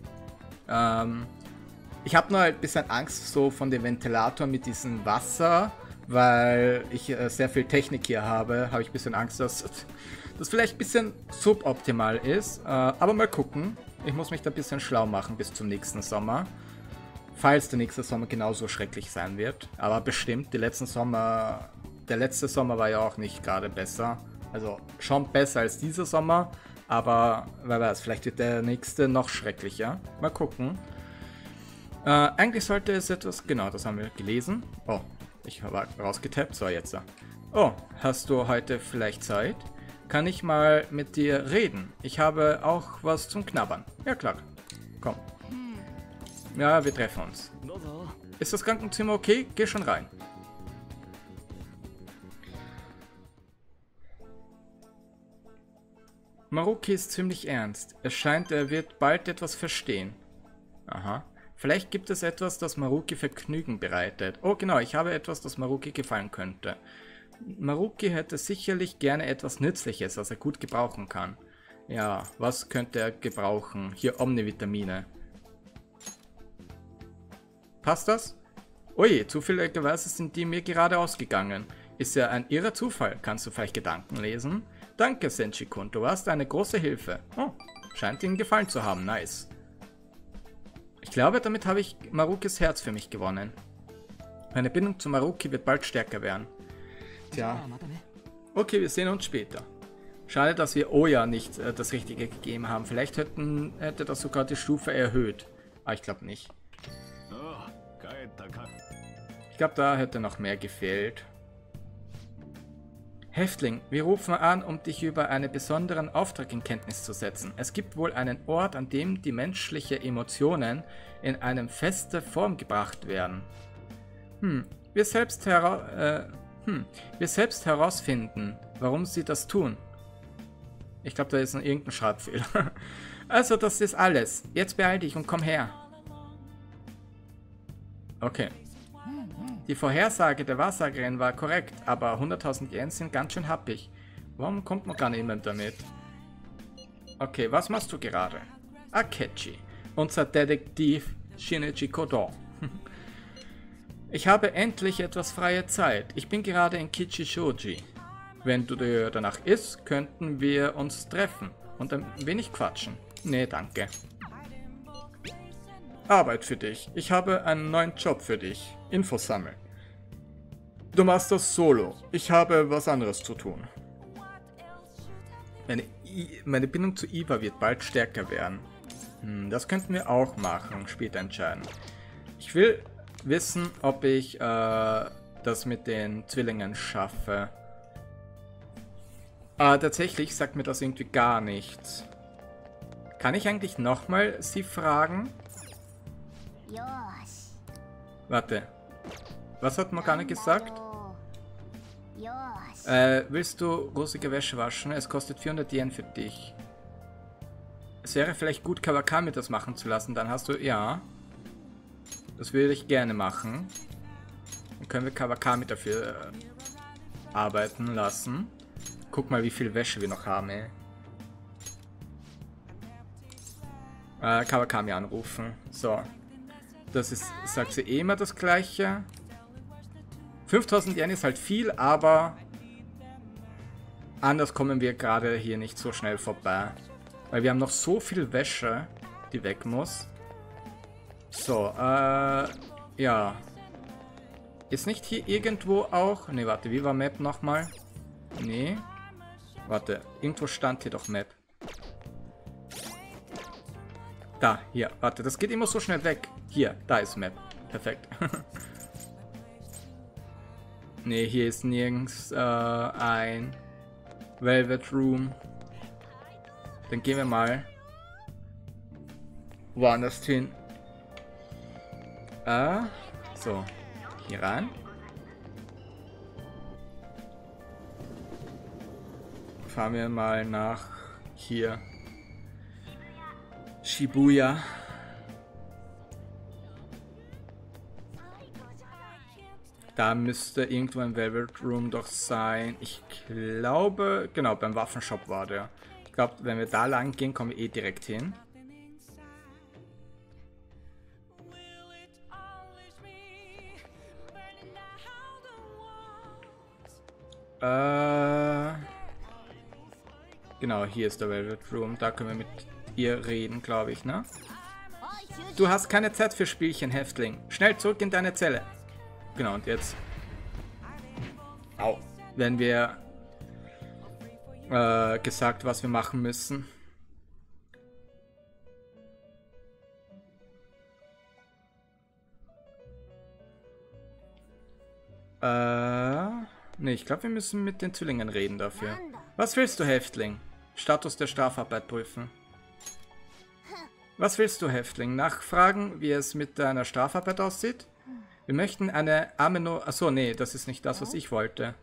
Ich habe nur ein bisschen Angst so von dem Ventilator mit diesem Wasser, weil ich sehr viel Technik hier habe ich ein bisschen Angst, dass das vielleicht ein bisschen suboptimal ist. Aber mal gucken. Ich muss mich da ein bisschen schlau machen bis zum nächsten Sommer. Falls der nächste Sommer genauso schrecklich sein wird. Aber bestimmt, der letzte Sommer war ja auch nicht gerade besser. Also schon besser als dieser Sommer. Aber wer weiß, vielleicht wird der nächste noch schrecklicher. Mal gucken. Eigentlich sollte es etwas... Genau, das haben wir gelesen. Oh, ich habe rausgetappt. So, jetzt. Oh, hast du heute vielleicht Zeit? Kann ich mal mit dir reden? Ich habe auch was zum Knabbern. Ja, klar. Komm. Ja, wir treffen uns. Ist das Krankenzimmer okay? Geh schon rein. Maruki ist ziemlich ernst. Es scheint, er wird bald etwas verstehen. Aha. Vielleicht gibt es etwas, das Maruki Vergnügen bereitet. Oh genau, ich habe etwas, das Maruki gefallen könnte. Maruki hätte sicherlich gerne etwas Nützliches, was er gut gebrauchen kann. Ja, was könnte er gebrauchen? Hier Omnivitamine. Passt das? Ui, zufälligerweise sind die mir gerade ausgegangen. Ist ja ein irrer Zufall. Kannst du vielleicht Gedanken lesen? Danke, Senshi-kun, du warst eine große Hilfe. Oh, scheint Ihnen gefallen zu haben, nice. Ich glaube, damit habe ich Marukis Herz für mich gewonnen. Meine Bindung zu Maruki wird bald stärker werden. Tja. Okay, wir sehen uns später. Schade, dass wir Oya nicht das Richtige gegeben haben. Vielleicht hätte das sogar die Stufe erhöht. Aber ich glaube nicht. Ich glaube, da hätte noch mehr gefehlt. Häftling, wir rufen an, um dich über einen besonderen Auftrag in Kenntnis zu setzen. Es gibt wohl einen Ort, an dem die menschlichen Emotionen in eine feste Form gebracht werden. Wir selbst herausfinden, warum sie das tun. Ich glaube, da ist irgendein Schreibfehler. Also, das ist alles. Jetzt beeil dich und komm her. Okay. Die Vorhersage der Wahrsagerin war korrekt, aber 100.000 Yen sind ganz schön happig. Warum kommt noch gar niemand damit? Okay, was machst du gerade? Akechi, unser Detektiv Shinichi Kodo. Ich habe endlich etwas freie Zeit. Ich bin gerade in Kichishoji. Wenn du dir danach isst, könnten wir uns treffen und ein wenig quatschen. Nee, danke. Arbeit für dich. Ich habe einen neuen Job für dich. Infos sammeln. Du machst das solo. Ich habe was anderes zu tun. Meine Bindung zu Iwa wird bald stärker werden. Das könnten wir auch machen. Später entscheiden. Ich will wissen, ob ich das mit den Zwillingen schaffe. Tatsächlich sagt mir das irgendwie gar nichts. Kann ich eigentlich nochmal sie fragen? Warte. Was hat Morgana gesagt? Willst du rosige Wäsche waschen? Es kostet 400 Yen für dich. Es wäre vielleicht gut, Kawakami das machen zu lassen. Dann hast du... Ja. Das würde ich gerne machen. Dann können wir Kawakami dafür arbeiten lassen. Guck mal, wie viel Wäsche wir noch haben, ey. Kawakami anrufen. So. Das ist, sagt sie eh immer das Gleiche. 5000 Yen ist halt viel, aber anders kommen wir gerade hier nicht so schnell vorbei. Weil wir haben noch so viel Wäsche, die weg muss. So, ja. Ist nicht hier irgendwo auch... Ne, warte, wie war Map nochmal? Nee. Warte, irgendwo stand hier doch Map. Da, hier, warte, das geht immer so schnell weg. Hier, da ist Map. Perfekt. Ne, hier ist nirgends ein Velvet Room. Dann gehen wir mal woanders hin. So, hier rein. Fahren wir mal nach hier. Shibuya. Da müsste irgendwo ein Velvet Room doch sein. Ich glaube, genau, beim Waffenshop war der. Ich glaube, wenn wir da lang gehen, kommen wir eh direkt hin. Genau, hier ist der Velvet Room. Da können wir mit ihr reden, glaube ich, ne? Du hast keine Zeit für Spielchen, Häftling. Schnell zurück in deine Zelle. Genau, und jetzt werden wir gesagt, was wir machen müssen. Ne, ich glaube, wir müssen mit den Zwillingen reden dafür. Was willst du, Häftling? Status der Strafarbeit prüfen. Was willst du, Häftling? Nachfragen, wie es mit deiner Strafarbeit aussieht? Wir möchten eine Ameno... Achso, nee, das ist nicht das, was ich wollte.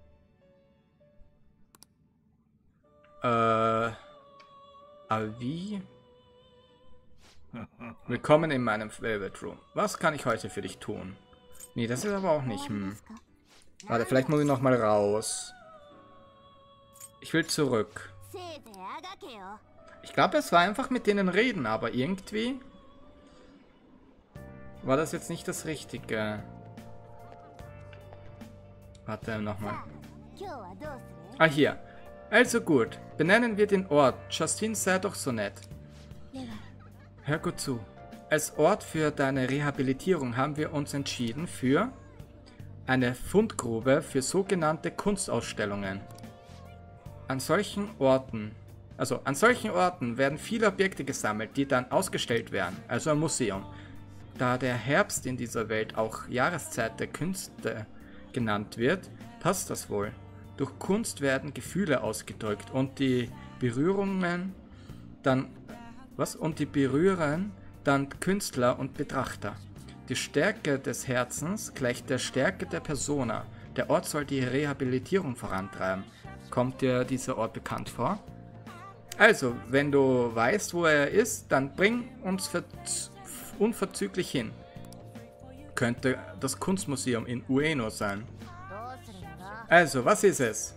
Aber wie? Willkommen in meinem Velvet Room. Was kann ich heute für dich tun? Nee, das ist aber auch nicht... Warte, vielleicht muss ich nochmal raus. Ich will zurück. Ich glaube, es war einfach mit denen reden, aber irgendwie... war das jetzt nicht das Richtige. Warte, nochmal. Ah, hier. Also gut. Benennen wir den Ort. Justine, sei doch so nett. Hör gut zu. Als Ort für deine Rehabilitierung haben wir uns entschieden für eine Fundgrube für sogenannte Kunstausstellungen. An solchen Orten werden viele Objekte gesammelt, die dann ausgestellt werden, also ein Museum. Da der Herbst in dieser Welt auch Jahreszeit der Künste genannt wird, passt das wohl. Durch Kunst werden Gefühle ausgedrückt und die berühren dann Künstler und Betrachter. Die Stärke des Herzens gleicht der Stärke der Persona. Der Ort soll die Rehabilitierung vorantreiben. Kommt dir dieser Ort bekannt vor? Also, wenn du weißt, wo er ist, dann bring uns unverzüglich hin. Könnte das Kunstmuseum in Ueno sein. Also, was ist es?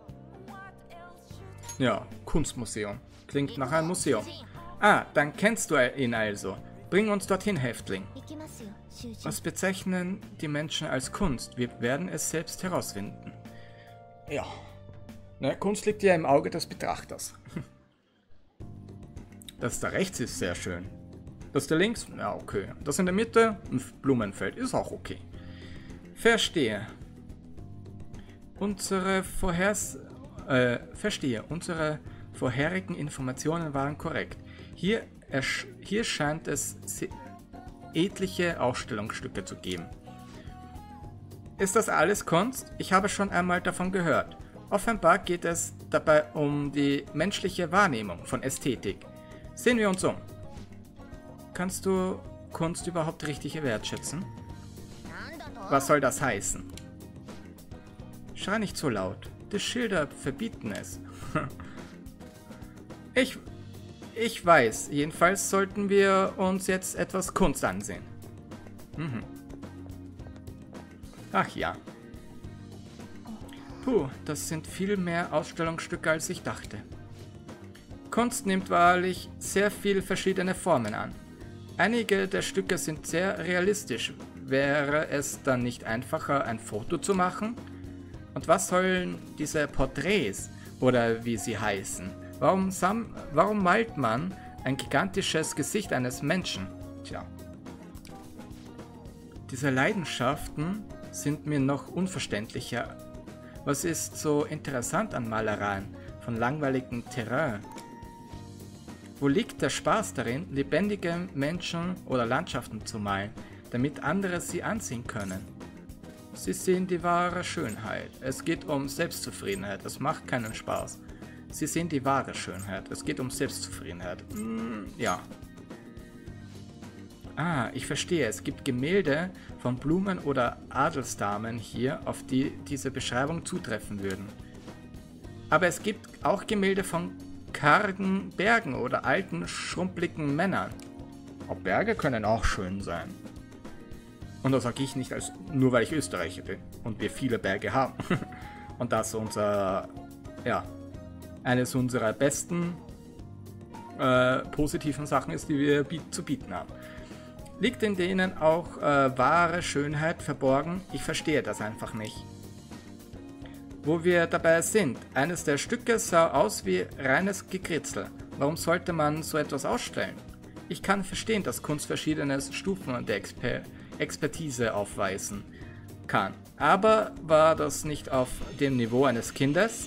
Ja, Kunstmuseum. Klingt nach einem Museum. Ah, dann kennst du ihn also. Bring uns dorthin, Häftling. Was bezeichnen die Menschen als Kunst? Wir werden es selbst herausfinden. Ja. Na, Kunst liegt ja im Auge des Betrachters. Das da rechts ist sehr schön. Das da links? Ja, okay. Das in der Mitte? Ein Blumenfeld. Ist auch okay. Verstehe. Unsere vorherigen Informationen waren korrekt. Hier scheint es etliche Ausstellungsstücke zu geben. Ist das alles Kunst? Ich habe schon einmal davon gehört. Offenbar geht es dabei um die menschliche Wahrnehmung von Ästhetik. Sehen wir uns um. Kannst du Kunst überhaupt richtig wertschätzen? Was soll das heißen? Schrei nicht so laut. Die Schilder verbieten es. Ich weiß. Jedenfalls sollten wir uns jetzt etwas Kunst ansehen. Ach ja. Puh, das sind viel mehr Ausstellungsstücke, als ich dachte. Kunst nimmt wahrlich sehr viele verschiedene Formen an. Einige der Stücke sind sehr realistisch. Wäre es dann nicht einfacher, ein Foto zu machen? Und was sollen diese Porträts oder wie sie heißen? Warum malt man ein gigantisches Gesicht eines Menschen? Tja. Diese Leidenschaften sind mir noch unverständlicher. Was ist so interessant an Malereien von langweiligem Terrain? Wo liegt der Spaß darin, lebendige Menschen oder Landschaften zu malen, damit andere sie ansehen können? Sie sehen die wahre Schönheit. Es geht um Selbstzufriedenheit. Es macht keinen Spaß. Sie sehen die wahre Schönheit. Es geht um Selbstzufriedenheit. Ja. Ah, ich verstehe. Es gibt Gemälde von Blumen oder Adelsdamen hier, auf die diese Beschreibung zutreffen würden. Aber es gibt auch Gemälde von kargen Bergen oder alten, schrumpeligen Männern. Auch Berge können auch schön sein. Und das sage ich nicht nur, weil ich Österreicher bin und wir viele Berge haben. Und das eines unserer besten positiven Sachen ist, die wir zu bieten haben. Liegt in denen auch wahre Schönheit verborgen? Ich verstehe das einfach nicht. Wo wir dabei sind, eines der Stücke sah aus wie reines Gekritzel. Warum sollte man so etwas ausstellen? Ich kann verstehen, dass Kunst verschiedene Stufen der Expertise aufweisen kann. Aber war das nicht auf dem Niveau eines Kindes?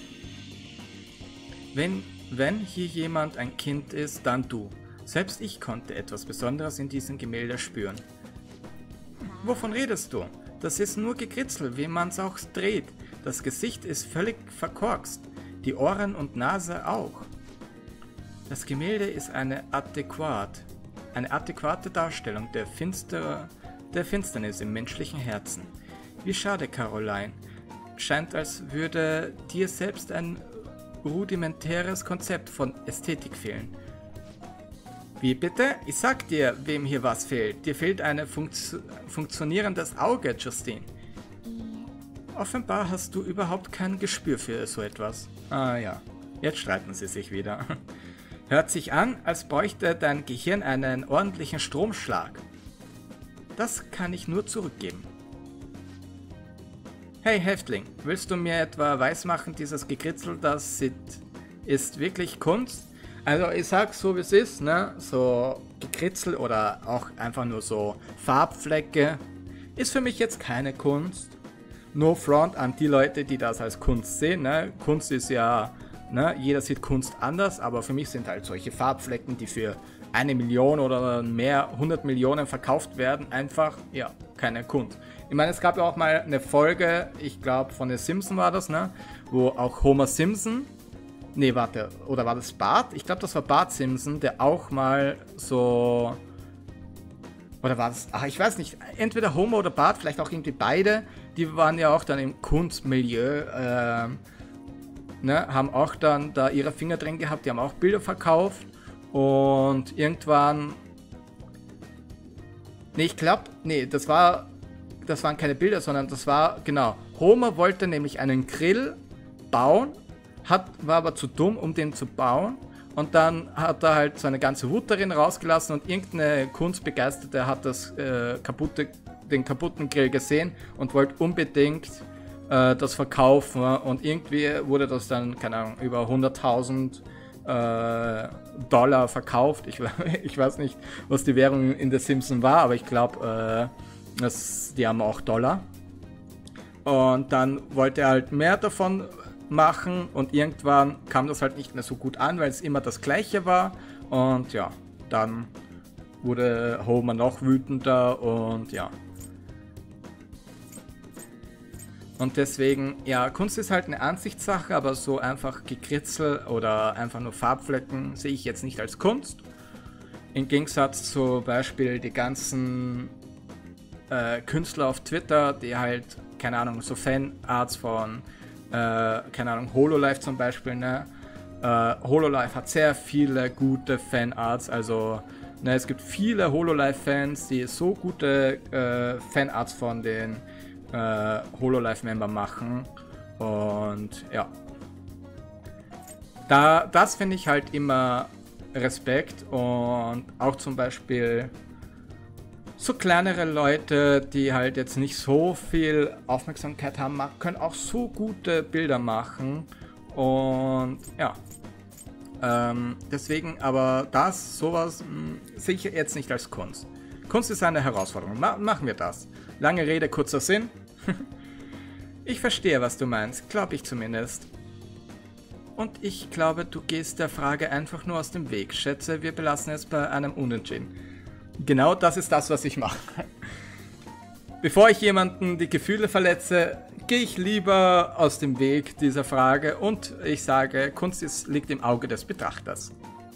Wenn hier jemand ein Kind ist, dann du. Selbst ich konnte etwas Besonderes in diesem Gemälde spüren. Wovon redest du? Das ist nur Gekritzel, wie man es auch dreht. Das Gesicht ist völlig verkorkst, die Ohren und Nase auch. Das Gemälde ist eine adäquate Darstellung der Finsternis im menschlichen Herzen. Wie schade, Caroline. Scheint, als würde dir selbst ein rudimentäres Konzept von Ästhetik fehlen. Wie bitte? Ich sag dir, wem hier was fehlt. Dir fehlt ein funktionierendes Auge, Justine. Offenbar hast du überhaupt kein Gespür für so etwas. Ah ja, jetzt streiten sie sich wieder. Hört sich an, als bräuchte dein Gehirn einen ordentlichen Stromschlag. Das kann ich nur zurückgeben. Hey Häftling, willst du mir etwa weismachen, dieses Gekritzel, das ist wirklich Kunst? Also ich sag so wie es ist, ne, so Gekritzel oder auch einfach nur so Farbflecke ist für mich jetzt keine Kunst. No front an die Leute, die das als Kunst sehen, ne. Kunst ist ja, ne, jeder sieht Kunst anders, aber für mich sind halt solche Farbflecken, die für 1 Million oder mehr, 100 Millionen verkauft werden, einfach, ja, keine Kunst. Ich meine, es gab ja auch mal eine Folge, ich glaube von den Simpsons war das, ne, wo auch Homer Simpson, nee, warte, oder war das Bart? Ich glaube, das war Bart Simpson, der auch mal so, oder war das, ich weiß nicht, entweder Homer oder Bart, vielleicht auch irgendwie beide, die waren ja auch dann im Kunstmilieu, ne, haben auch dann da ihre Finger drin gehabt, die haben auch Bilder verkauft und irgendwann, nee, ich glaube, nee, das waren keine Bilder, sondern das war, genau, Homer wollte nämlich einen Grill bauen, war aber zu dumm, um den zu bauen. Und dann hat er halt seine ganze Wut darin rausgelassen und irgendeine Kunstbegeisterte hat den kaputten Grill gesehen und wollte unbedingt das verkaufen. Und irgendwie wurde das dann, keine Ahnung, über 100.000 Dollar verkauft. Ich weiß nicht, was die Währung in The Simpsons war, aber ich glaube, die haben auch Dollar. Und dann wollte er halt mehr davon machen und irgendwann kam das halt nicht mehr so gut an, weil es immer das gleiche war und ja, dann wurde Homer noch wütender und ja. Und deswegen, ja, Kunst ist halt eine Ansichtssache, aber so einfach Gekritzel oder einfach nur Farbflecken sehe ich jetzt nicht als Kunst. Im Gegensatz zum Beispiel die ganzen Künstler auf Twitter, die halt, keine Ahnung, so Fanarts von keine Ahnung, Hololive zum Beispiel, ne? Hololive hat sehr viele gute Fanarts, also ne, es gibt viele Hololive-Fans, die so gute Fanarts von den Hololive-Membern machen und ja. Das finde ich halt immer Respekt und auch zum Beispiel so kleinere Leute, die halt jetzt nicht so viel Aufmerksamkeit haben, können auch so gute Bilder machen und ja. Deswegen, aber sowas sehe ich jetzt nicht als Kunst. Kunst ist eine Herausforderung. Machen wir das. Lange Rede, kurzer Sinn. Ich verstehe, was du meinst. Glaube ich zumindest. Und ich glaube, du gehst der Frage einfach nur aus dem Weg. Schätze, wir belassen es bei einem Unentschieden. Genau das ist das, was ich mache. Bevor ich jemanden die Gefühle verletze, gehe ich lieber aus dem Weg dieser Frage und ich sage, Kunst liegt im Auge des Betrachters.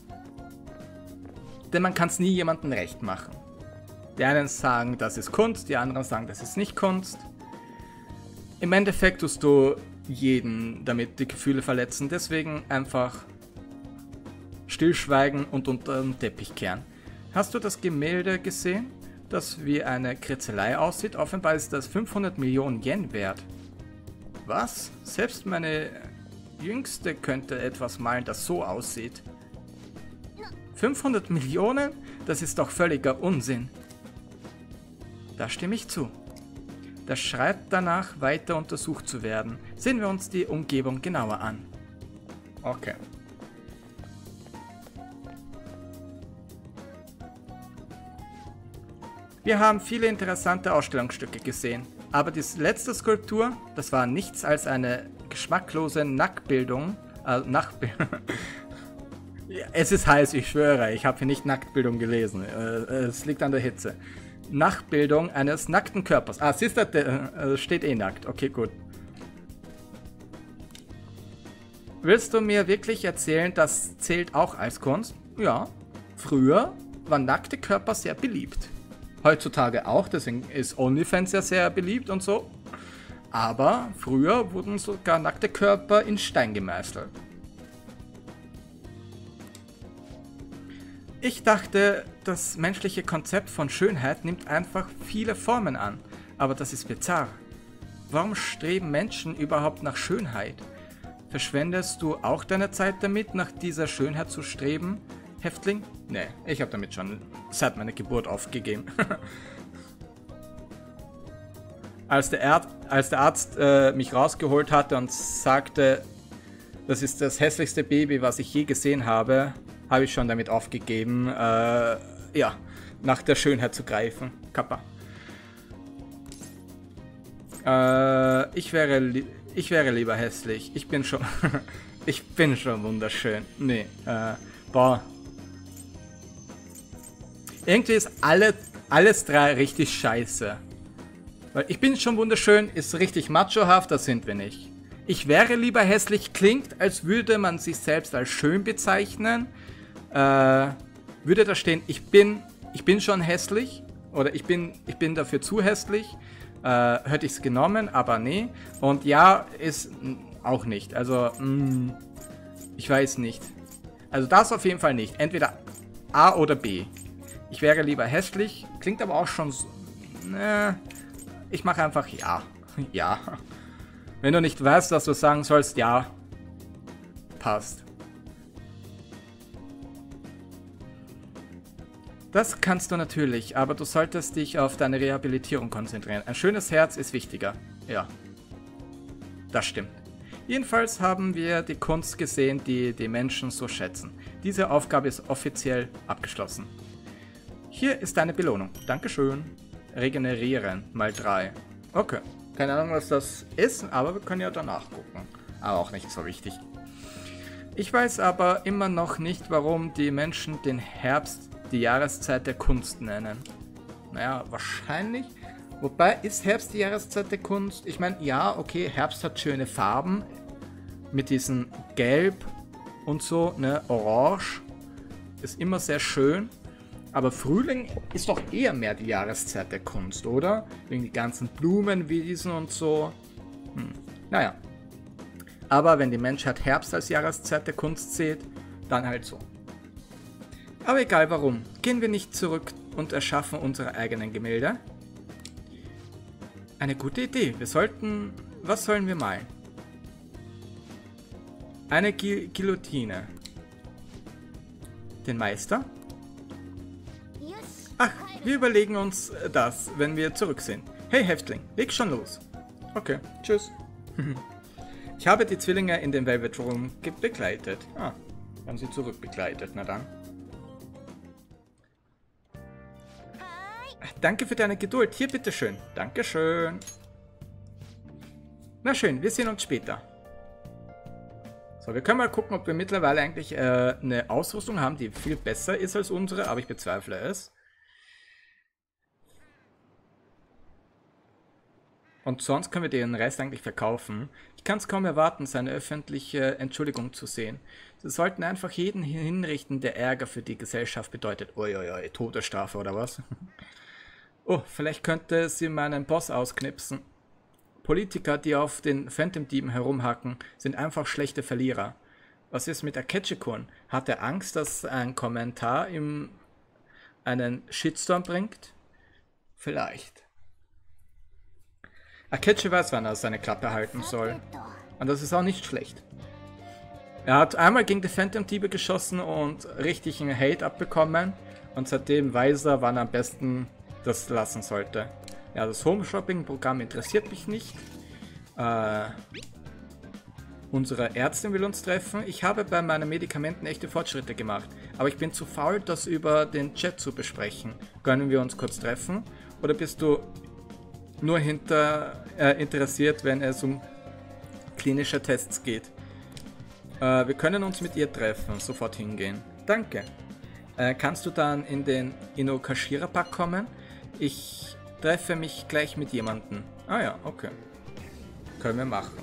Denn man kann es nie jemandem recht machen. Die einen sagen, das ist Kunst, die anderen sagen, das ist nicht Kunst. Im Endeffekt tust du jeden damit die Gefühle verletzen, deswegen einfach stillschweigen und unter den Teppich kehren. Hast du das Gemälde gesehen, das wie eine Kritzelei aussieht? Offenbar ist das 500 Millionen Yen wert. Was? Selbst meine Jüngste könnte etwas malen, das so aussieht. 500 Millionen? Das ist doch völliger Unsinn. Da stimme ich zu. Das schreit danach, weiter untersucht zu werden. Sehen wir uns die Umgebung genauer an. Okay. Wir haben viele interessante Ausstellungsstücke gesehen, aber die letzte Skulptur, das war nichts als eine geschmacklose Nacktbildung. Es ist heiß, ich schwöre, ich habe hier nicht Nacktbildung gelesen. Es liegt an der Hitze. Nachbildung eines nackten Körpers. Ah, siehst du, steht eh nackt. Okay, gut. Willst du mir wirklich erzählen, das zählt auch als Kunst? Ja. Früher waren nackte Körper sehr beliebt. Heutzutage auch, deswegen ist OnlyFans ja sehr beliebt und so. Aber früher wurden sogar nackte Körper in Stein gemeißelt. Ich dachte, das menschliche Konzept von Schönheit nimmt einfach viele Formen an. Aber das ist bizarr. Warum streben Menschen überhaupt nach Schönheit? Verschwendest du auch deine Zeit damit, nach dieser Schönheit zu streben, Häftling? Nee, ich habe damit schon seit meiner Geburt aufgegeben. Als der Arzt mich rausgeholt hatte und sagte, das ist das hässlichste Baby, was ich je gesehen habe, habe ich schon damit aufgegeben, ja, nach der Schönheit zu greifen. Kappa. Ich wäre lieber hässlich. Ich bin schon ich bin schon wunderschön. Nee, boah. Irgendwie ist alles drei richtig scheiße. Weil ich bin schon wunderschön, ist richtig machohaft, das sind wir nicht. Ich wäre lieber hässlich, klingt, als würde man sich selbst als schön bezeichnen. Würde da stehen, ich bin schon hässlich oder ich bin dafür zu hässlich, hätte ich es genommen, aber nee. Und ja, ist auch nicht. Also, ich weiß nicht. Also das auf jeden Fall nicht. Entweder A oder B. Ich wäre lieber hässlich, klingt aber auch schon so. Ich mache einfach ja. Ja. Wenn du nicht weißt, was du sagen sollst, ja. Passt. Das kannst du natürlich, aber du solltest dich auf deine Rehabilitierung konzentrieren. Ein schönes Herz ist wichtiger. Ja. Das stimmt. Jedenfalls haben wir die Kunst gesehen, die die Menschen so schätzen. Diese Aufgabe ist offiziell abgeschlossen. Hier ist deine Belohnung. Dankeschön. Regenerieren mal 3. Okay. Keine Ahnung, was das ist, aber wir können ja danach gucken. Aber auch nicht so wichtig. Ich weiß aber immer noch nicht, warum die Menschen den Herbst die Jahreszeit der Kunst nennen. Naja, wahrscheinlich. Wobei, ist Herbst die Jahreszeit der Kunst? Ich meine, ja, okay, Herbst hat schöne Farben. Mit diesem Gelb und so, ne, Orange. Ist immer sehr schön. Aber Frühling ist doch eher mehr die Jahreszeit der Kunst, oder? Wegen die ganzen Blumenwiesen und so. Naja. Aber wenn die Menschheit Herbst als Jahreszeit der Kunst sieht, dann halt so. Aber egal warum, gehen wir nicht zurück und erschaffen unsere eigenen Gemälde? Eine gute Idee. Was sollen wir malen? Eine Guillotine. Den Meister? Ach, wir überlegen uns das, wenn wir zurück sind. Hey Häftling, leg schon los. Okay, tschüss. Ich habe die Zwillinge in den Velvet Room begleitet. Ah, haben sie zurückbegleitet, na dann. Danke für deine Geduld. Hier, bitteschön. Dankeschön. Na schön, wir sehen uns später. So, wir können mal gucken, ob wir mittlerweile eigentlich eine Ausrüstung haben, die viel besser ist als unsere, aber ich bezweifle es. Und sonst können wir den Rest eigentlich verkaufen. Ich kann es kaum erwarten, seine öffentliche Entschuldigung zu sehen. Sie sollten einfach jeden hinrichten, der Ärger für die Gesellschaft bedeutet. Uiuiui, Todesstrafe oder was? Oh, vielleicht könnte sie meinen Boss ausknipsen. Politiker, die auf den Phantom-Dieben herumhacken, sind einfach schlechte Verlierer. Was ist mit Akechi-kun? Hat er Angst, dass ein Kommentar ihm einen Shitstorm bringt? Vielleicht. Akechi weiß, wann er seine Klappe halten soll. Und das ist auch nicht schlecht. Er hat einmal gegen die Phantom-Diebe geschossen und richtig einen Hate abbekommen. Und seitdem weiß er, wann er am besten das lassen sollte. Ja, das Home-Shopping-Programm interessiert mich nicht. Unsere Ärztin will uns treffen. Ich habe bei meinen Medikamenten echte Fortschritte gemacht. Aber ich bin zu faul, das über den Chat zu besprechen. Können wir uns kurz treffen? Oder bist du nur interessiert, wenn es um klinische Tests geht? Wir können uns mit ihr treffen. Sofort hingehen. Danke. Kannst du dann in den Inokashira-Park kommen? Ich treffe mich gleich mit jemandem. Ah ja, okay. Können wir machen.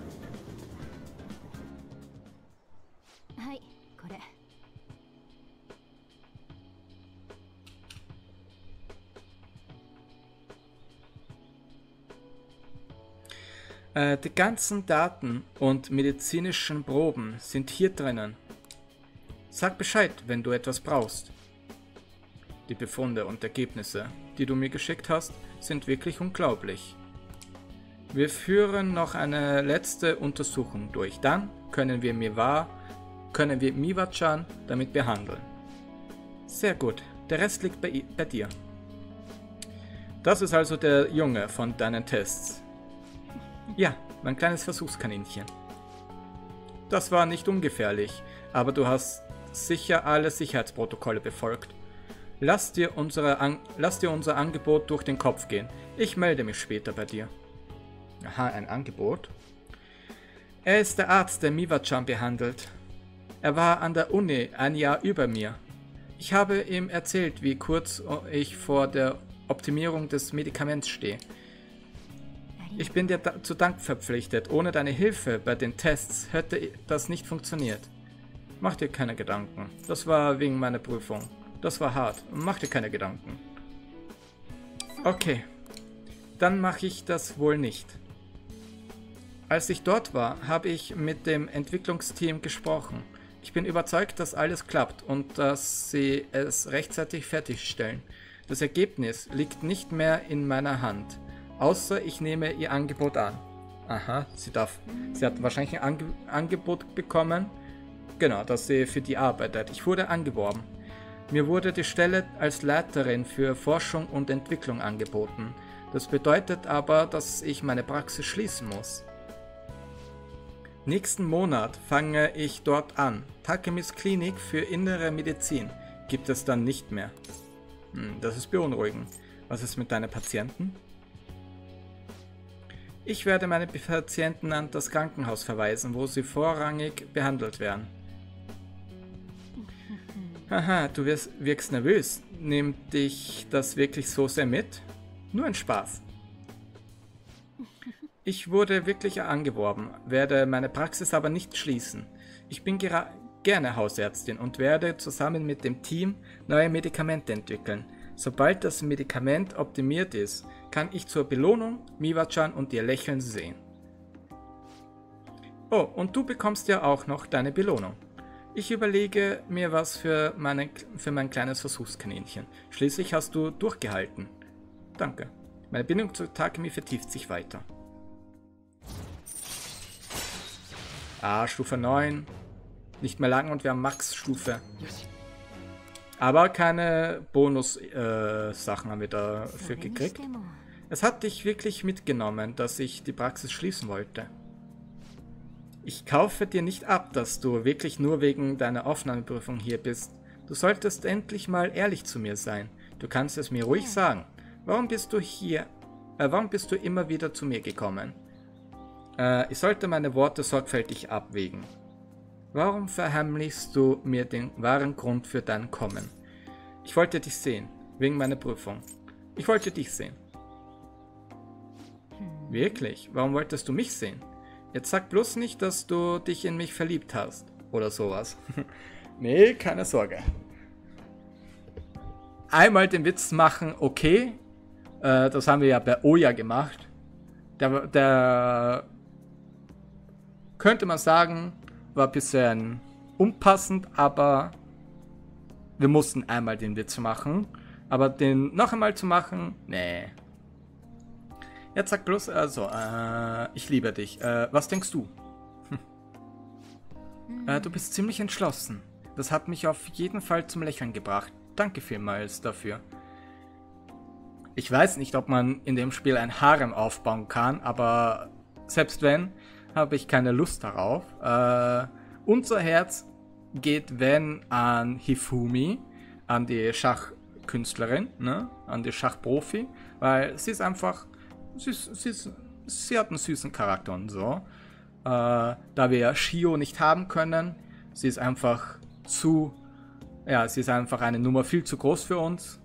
Die ganzen Daten und medizinischen Proben sind hier drinnen. Sag Bescheid, wenn du etwas brauchst. Die Befunde und Ergebnisse, die du mir geschickt hast, sind wirklich unglaublich. Wir führen noch eine letzte Untersuchung durch. Dann können wir Miwa-chan damit behandeln. Sehr gut. Der Rest liegt bei dir. Das ist also der Junge von deinen Tests. Ja, mein kleines Versuchskaninchen. Das war nicht ungefährlich, aber du hast sicher alle Sicherheitsprotokolle befolgt. Lass dir unser Angebot durch den Kopf gehen. Ich melde mich später bei dir. Aha, ein Angebot? Er ist der Arzt, der Miwa-chan behandelt. Er war an der Uni ein Jahr über mir. Ich habe ihm erzählt, wie kurz ich vor der Optimierung des Medikaments stehe. Ich bin dir zu Dank verpflichtet. Ohne deine Hilfe bei den Tests hätte das nicht funktioniert. Mach dir keine Gedanken. Das war wegen meiner Prüfung. Das war hart. Mach dir keine Gedanken. Okay. Dann mache ich das wohl nicht. Als ich dort war, habe ich mit dem Entwicklungsteam gesprochen. Ich bin überzeugt, dass alles klappt und dass sie es rechtzeitig fertigstellen. Das Ergebnis liegt nicht mehr in meiner Hand. Außer ich nehme ihr Angebot an. Aha, sie hat wahrscheinlich ein Angebot bekommen. Genau, dass sie für die arbeitet. Ich wurde angeworben. Mir wurde die Stelle als Leiterin für Forschung und Entwicklung angeboten. Das bedeutet aber, dass ich meine Praxis schließen muss. Nächsten Monat fange ich dort an. Takemis Klinik für innere Medizin gibt es dann nicht mehr. Das ist beunruhigend. Was ist mit deinen Patienten? Ich werde meine Patienten an das Krankenhaus verweisen, wo sie vorrangig behandelt werden. Haha, du wirkst nervös. Nimmt dich das wirklich so sehr mit? Nur ein Spaß. Ich wurde wirklich angeworben, werde meine Praxis aber nicht schließen. Ich bin gerne Hausärztin und werde zusammen mit dem Team neue Medikamente entwickeln. Sobald das Medikament optimiert ist, kann ich zur Belohnung Miwa-chan und ihr Lächeln sehen. Oh, und du bekommst ja auch noch deine Belohnung. Ich überlege mir was für mein kleines Versuchskaninchen. Schließlich hast du durchgehalten. Danke. Meine Bindung zu Takemi vertieft sich weiter. Ah, Stufe 9. Nicht mehr lang und wir haben Max-Stufe. Aber keine Bonus-Sachen haben wir dafür gekriegt. Es hat dich wirklich mitgenommen, dass ich die Praxis schließen wollte. Ich kaufe dir nicht ab, dass du wirklich nur wegen deiner Aufnahmeprüfung hier bist. Du solltest endlich mal ehrlich zu mir sein. Du kannst es mir ruhig sagen. Warum bist du hier? Warum bist du immer wieder zu mir gekommen? Ich sollte meine Worte sorgfältig abwägen. Warum verheimlichst du mir den wahren Grund für dein Kommen? Ich wollte dich sehen, wegen meiner Prüfung. Ich wollte dich sehen. Wirklich? Warum wolltest du mich sehen? Jetzt sag bloß nicht, dass du dich in mich verliebt hast. Oder sowas. Nee, keine Sorge. Einmal den Witz machen, okay. Das haben wir ja bei Oya gemacht. Der könnte man sagen, war ein bisschen unpassend, aber wir mussten einmal den Witz machen. Aber den noch einmal zu machen, nee. Jetzt sag bloß, also, ich liebe dich. Was denkst du? Du bist ziemlich entschlossen. Das hat mich auf jeden Fall zum Lächeln gebracht. Danke vielmals dafür. Ich weiß nicht, ob man in dem Spiel ein Harem aufbauen kann, aber selbst wenn, habe ich keine Lust darauf. Unser Herz geht, wenn, an Hifumi, an die Schachkünstlerin, ne? An die Schachprofi, weil sie ist einfach, sie hat einen süßen Charakter und so. Da wir Shio nicht haben können, sie ist einfach sie ist einfach eine Nummer viel zu groß für uns.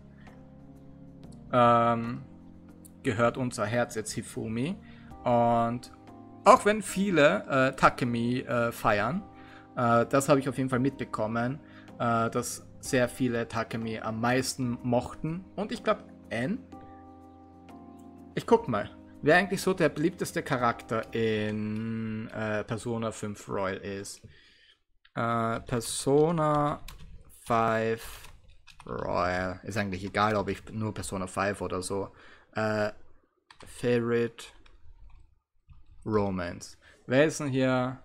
Gehört unser Herz jetzt Hifumi. Und auch wenn viele Takemi feiern, das habe ich auf jeden Fall mitbekommen, dass sehr viele Takemi am meisten mochten. Und ich glaube, ich guck mal, wer eigentlich so der beliebteste Charakter in Persona 5 Royal ist. Persona 5 Royal. Ist eigentlich egal, ob ich nur Persona 5 oder so. Favorite Romance. Wer ist denn hier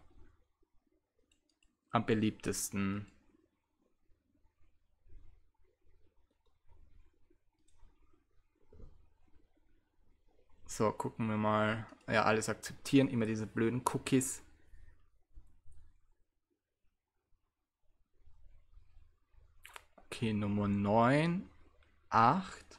am beliebtesten? So, gucken wir mal. Ja, alles akzeptieren. Immer diese blöden Cookies. Okay, Nummer 9, 8.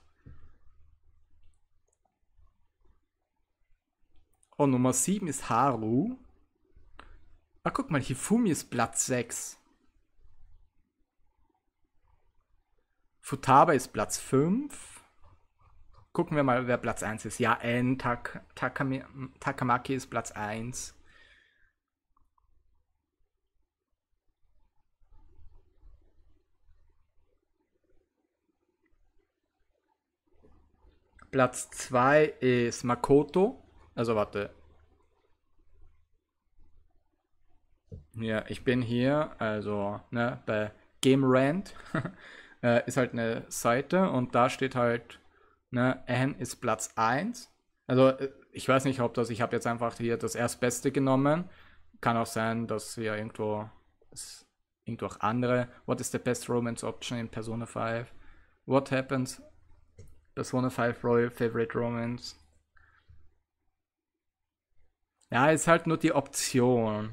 Oh, Nummer 7 ist Haru. Ah, guck mal, Hifumi ist Platz 6. Futaba ist Platz 5. Gucken wir mal, wer Platz 1 ist. Ja, Takamaki ist Platz 1. Platz 2 ist Makoto. Also warte. Ja, ich bin hier, also ne, bei Game Rant. Ist halt eine Seite und da steht halt, ne, Anne ist Platz 1. Also ich weiß nicht, ich habe jetzt einfach hier das Erstbeste genommen. Kann auch sein, dass wir irgendwo auch andere. What is the best romance option in Persona 5? What happens? Persona 5 Royal Favorite Romance. Ja, ist halt nur die Option.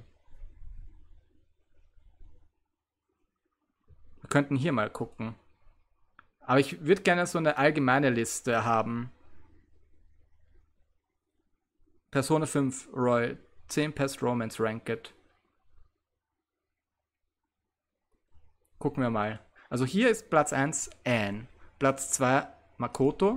Wir könnten hier mal gucken. Aber ich würde gerne so eine allgemeine Liste haben. Persona 5 Royal 10 Best Romance Ranked. Gucken wir mal. Also hier ist Platz 1 Anne. Platz 2 Makoto.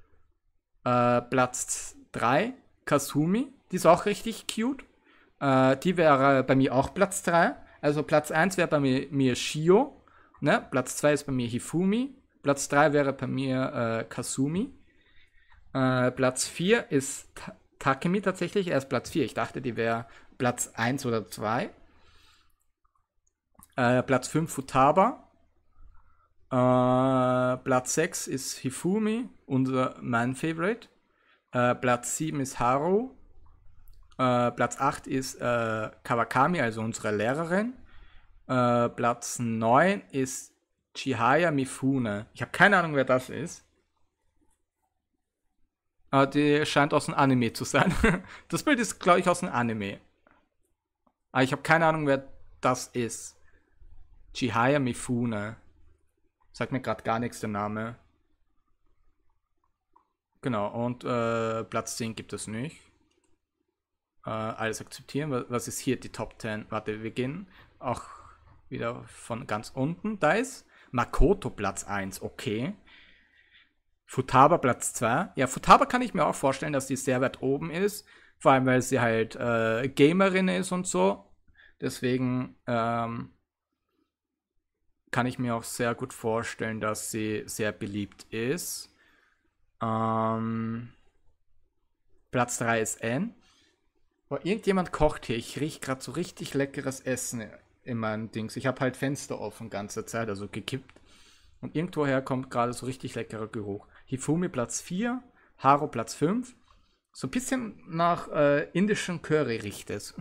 Platz 3 Kasumi. Die ist auch richtig cute. Die wäre bei mir auch Platz 3. Also Platz 1 wäre bei mir Shio. Ne? Platz 2 ist bei mir Hifumi. Platz 3 wäre bei mir Kasumi. Platz 4 ist Takemi tatsächlich. Er ist Platz 4. Ich dachte, die wäre Platz 1 oder 2. Platz 5 Futaba. Platz 6 ist Hifumi, mein Favorite. Platz 7 ist Haru. Platz 8 ist Kawakami, also unsere Lehrerin. Platz 9 ist Chihaya Mifune. Ich habe keine Ahnung, wer das ist. Aber die scheint aus dem Anime zu sein. Das Bild ist, glaube ich, aus dem Anime. Aber ich habe keine Ahnung, wer das ist. Chihaya Mifune. Sagt mir gerade gar nichts der Name. Genau, und Platz 10 gibt es nicht. Alles akzeptieren. Was ist hier die Top 10? Warte, wir gehen auch wieder von ganz unten. Da ist Makoto Platz 1, okay. Futaba Platz 2. Ja, Futaba kann ich mir auch vorstellen, dass die sehr weit oben ist. Vor allem, weil sie halt Gamerin ist und so. Deswegen kann ich mir auch sehr gut vorstellen, dass sie sehr beliebt ist. Platz 3 ist N. Oh, irgendjemand kocht hier. Ich rieche gerade so richtig leckeres Essen in meinen Dings. Ich habe halt Fenster offen ganze Zeit, also gekippt. Und irgendwoher kommt gerade so richtig leckerer Geruch. Hifumi Platz 4, Haro Platz 5. So ein bisschen nach indischem Curry riecht es.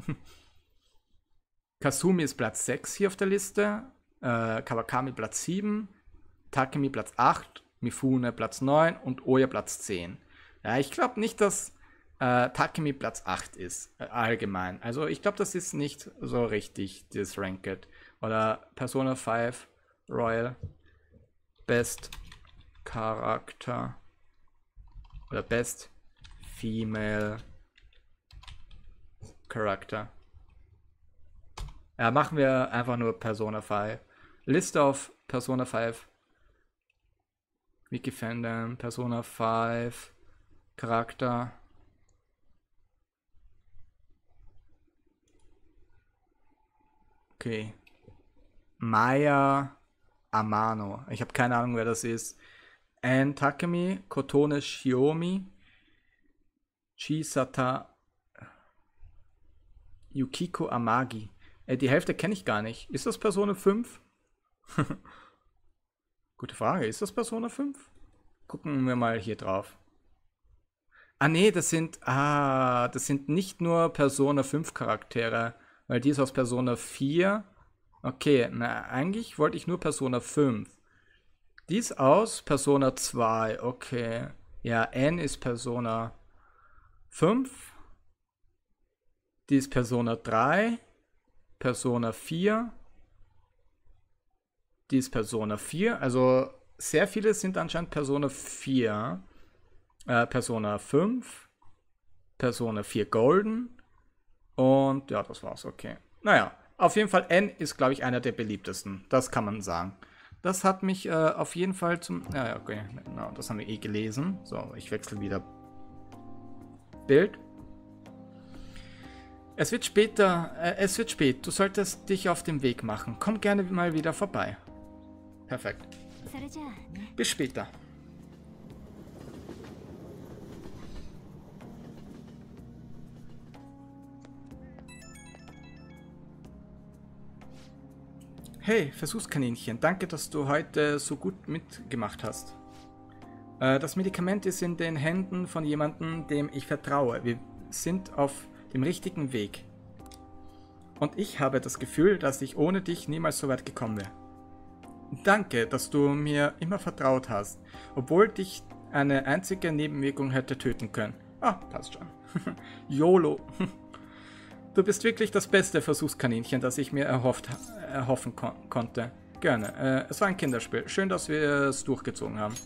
Kasumi ist Platz 6 hier auf der Liste. Kawakami Platz 7. Takemi Platz 8. Mifune Platz 9 und Oya Platz 10. Ja, ich glaube nicht, dass Takemi Platz 8 ist, allgemein. Also ich glaube, das ist nicht so richtig, das Ranked. Oder Persona 5 Royal Best Charakter oder Best Female Character. Ja, machen wir einfach nur Persona 5. Liste auf Persona 5. Wikifandom, Persona 5, Charakter. Okay. Maya Amano. Ich habe keine Ahnung, wer das ist. Anne Takemi, Kotone Shiomi, Chisata, Yukiko Amagi. Die Hälfte kenne ich gar nicht. Ist das Persona 5? Gute Frage. Ist das Persona 5? Gucken wir mal hier drauf. Ah nee, das sind nicht nur Persona 5 Charaktere, weil die ist aus Persona 4. Okay, na, eigentlich wollte ich nur Persona 5. Die ist aus Persona 2, okay. Ja, N ist Persona 5. Die ist Persona 3. Persona 4. Die ist Persona 4. Also sehr viele sind anscheinend Persona 4. Persona 5. Persona 4 Golden. Und ja, das war's, okay. Naja, auf jeden Fall N ist, glaube ich, einer der beliebtesten. Das kann man sagen. Das hat mich auf jeden Fall zum... Ja, okay, genau, das haben wir eh gelesen. So, ich wechsle wieder Bild. Es wird später, es wird spät. Du solltest dich auf den Weg machen. Komm gerne mal wieder vorbei. Perfekt. Bis später. Hey, Versuchskaninchen, danke, dass du heute so gut mitgemacht hast. Das Medikament ist in den Händen von jemandem, dem ich vertraue. Wir sind auf dem richtigen Weg. Und ich habe das Gefühl, dass ich ohne dich niemals so weit gekommen wäre. Danke, dass du mir immer vertraut hast, obwohl dich eine einzige Nebenwirkung hätte töten können. Ah, passt schon. YOLO. Du bist wirklich das beste Versuchskaninchen, das ich mir erhoffen konnte. Gerne. Es war ein Kinderspiel. Schön, dass wir es durchgezogen haben.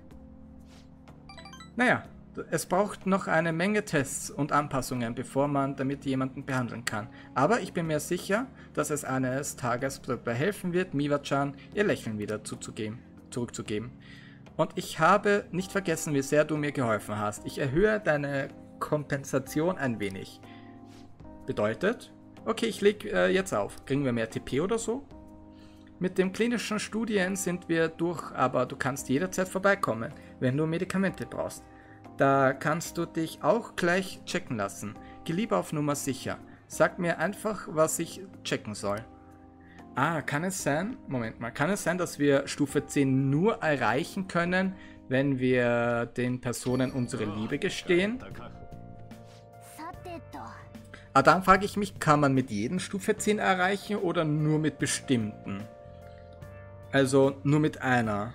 Naja, es braucht noch eine Menge Tests und Anpassungen, bevor man damit jemanden behandeln kann. Aber ich bin mir sicher, dass es eines Tages dabei helfen wird, Miwa-chan ihr Lächeln wieder zurückzugeben. Und ich habe nicht vergessen, wie sehr du mir geholfen hast. Ich erhöhe deine Kompensation ein wenig. Bedeutet? Okay, ich leg jetzt auf. Kriegen wir mehr TP oder so? Mit den klinischen Studien sind wir durch, aber du kannst jederzeit vorbeikommen, wenn du Medikamente brauchst. Da kannst du dich auch gleich checken lassen. Geh lieber auf Nummer sicher. Sag mir einfach, was ich checken soll. Ah, kann es sein? Moment mal. Kann es sein, dass wir Stufe 10 nur erreichen können, wenn wir den Personen unsere Liebe gestehen? Aber dann frage ich mich, kann man mit jedem Stufe 10 erreichen oder nur mit bestimmten? Also nur mit einer.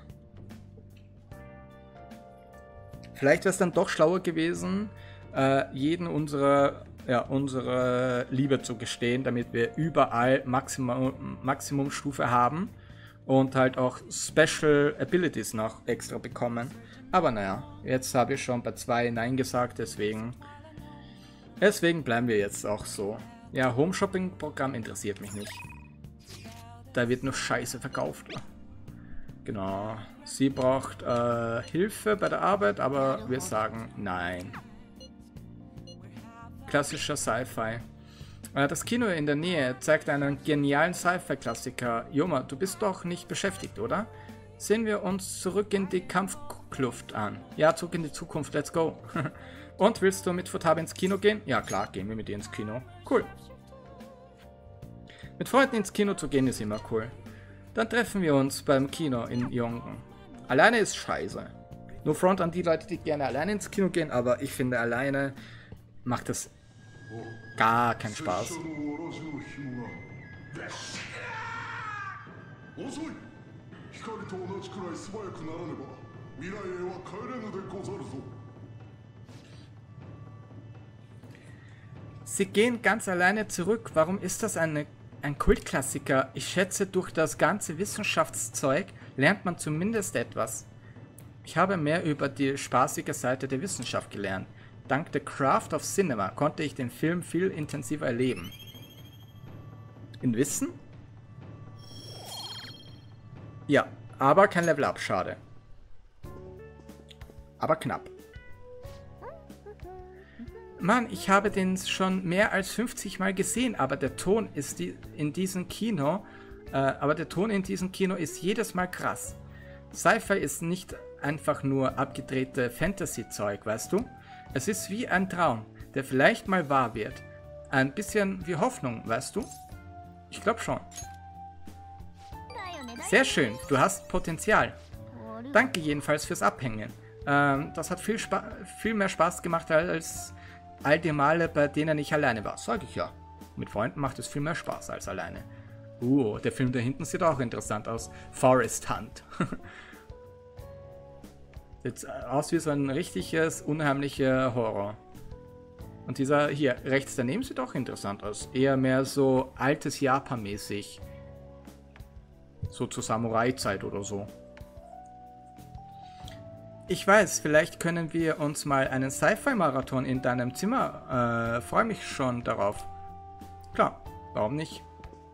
Vielleicht wäre es dann doch schlauer gewesen, jeden unsere Liebe zu gestehen, damit wir überall Maximumstufe haben und halt auch Special Abilities noch extra bekommen. Aber naja, jetzt habe ich schon bei 2 Nein gesagt, deswegen bleiben wir jetzt auch so. Ja, Home Shopping Programm interessiert mich nicht. Da wird nur Scheiße verkauft. Genau. Sie braucht Hilfe bei der Arbeit, aber wir sagen nein. Klassischer Sci-Fi. Das Kino in der Nähe zeigt einen genialen Sci-Fi-Klassiker. Joma, du bist doch nicht beschäftigt, oder? Sehen wir uns zurück in die Kampfkluft an. Ja, zurück in die Zukunft, let's go. Und willst du mit Futaba ins Kino gehen? Ja klar, gehen wir mit dir ins Kino. Cool. Mit Freunden ins Kino zu gehen ist immer cool. Dann treffen wir uns beim Kino in Yongen. Alleine ist scheiße. No front an die Leute, die gerne alleine ins Kino gehen, aber ich finde, alleine macht es gar keinen Spaß. Sie gehen ganz alleine zurück. Warum ist das ein Kultklassiker? Ich schätze, durch das ganze Wissenschaftszeug lernt man zumindest etwas. Ich habe mehr über die spaßige Seite der Wissenschaft gelernt. Dank The Craft of Cinema konnte ich den Film viel intensiver erleben. In Wissen? Ja, aber kein Level-Up, schade. Aber knapp. Mann, ich habe den schon mehr als 50 Mal gesehen, aber der Ton ist in diesem Kino ist jedes Mal krass. Sci-Fi ist nicht einfach nur abgedrehte Fantasy-Zeug, weißt du? Es ist wie ein Traum, der vielleicht mal wahr wird. Ein bisschen wie Hoffnung, weißt du? Ich glaube schon. Sehr schön, du hast Potenzial. Danke jedenfalls fürs Abhängen. Das hat viel mehr Spaß gemacht als all die Male, bei denen ich alleine war. Sag ich ja. Mit Freunden macht es viel mehr Spaß als alleine. Der Film da hinten sieht auch interessant aus. Forest Hunt. Sieht aus wie so ein richtiges, unheimlicher Horror. Und dieser hier rechts daneben sieht auch interessant aus. Eher mehr so altes Japan-mäßig. So zur Samurai-Zeit oder so. Ich weiß, vielleicht können wir uns mal einen Sci-Fi-Marathon in deinem Zimmer. Freue mich schon darauf. Klar, warum nicht?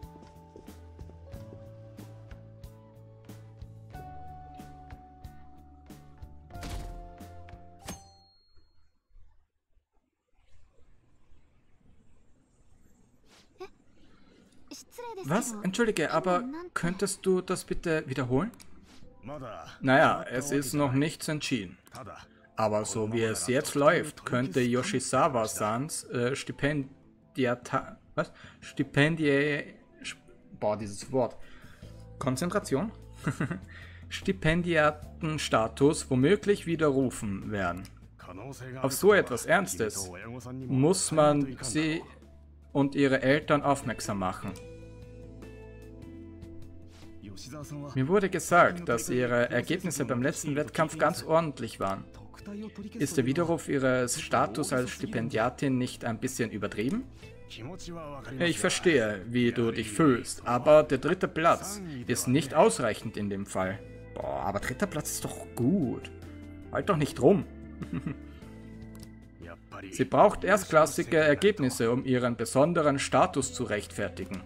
Was? Entschuldige, aber könntest du das bitte wiederholen? Naja, es ist noch nichts entschieden. Aber so wie es jetzt läuft, könnte Yoshizawa-sans dieses Wort. Konzentration? Stipendiatenstatus womöglich widerrufen werden. Auf so etwas Ernstes muss man sie und ihre Eltern aufmerksam machen. Mir wurde gesagt, dass ihre Ergebnisse beim letzten Wettkampf ganz ordentlich waren. Ist der Widerruf ihres Status als Stipendiatin nicht ein bisschen übertrieben? Ich verstehe, wie du dich fühlst, aber der 3. Platz ist nicht ausreichend in dem Fall. Boah, aber 3. Platz ist doch gut. Halt doch nicht rum. Sie braucht erstklassige Ergebnisse, um ihren besonderen Status zu rechtfertigen.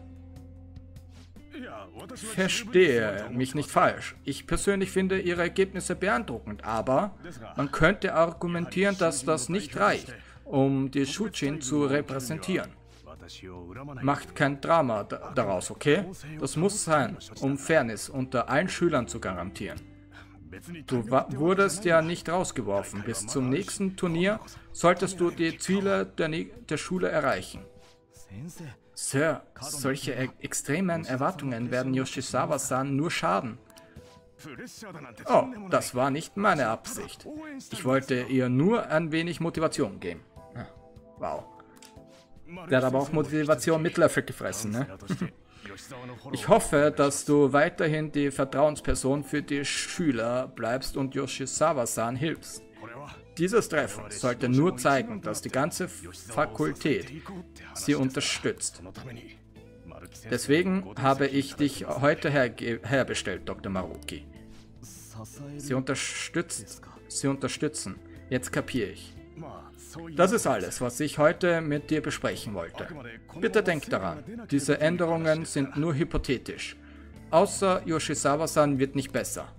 Verstehe mich nicht falsch. Ich persönlich finde ihre Ergebnisse beeindruckend, aber man könnte argumentieren, dass das nicht reicht, um die Shujin zu repräsentieren. Macht kein Drama daraus, okay? Das muss sein, um Fairness unter allen Schülern zu garantieren. Du wurdest ja nicht rausgeworfen. Bis zum nächsten Turnier solltest du die Ziele der Schule erreichen. Sir, solche extremen Erwartungen werden Yoshizawa-san nur schaden. Oh, das war nicht meine Absicht. Ich wollte ihr nur ein wenig Motivation geben. Wow. Der hat aber auch Motivation mit Löffel gefressen, ne? Ich hoffe, dass du weiterhin die Vertrauensperson für die Schüler bleibst und Yoshizawa-san hilfst. Dieses Treffen sollte nur zeigen, dass die ganze Fakultät sie unterstützt. Deswegen habe ich dich heute herbestellt, Dr. Maruki. Sie unterstützen. Jetzt kapiere ich. Das ist alles, was ich heute mit dir besprechen wollte. Bitte denk daran, diese Änderungen sind nur hypothetisch. Außer Yoshizawa-san wird nicht besser.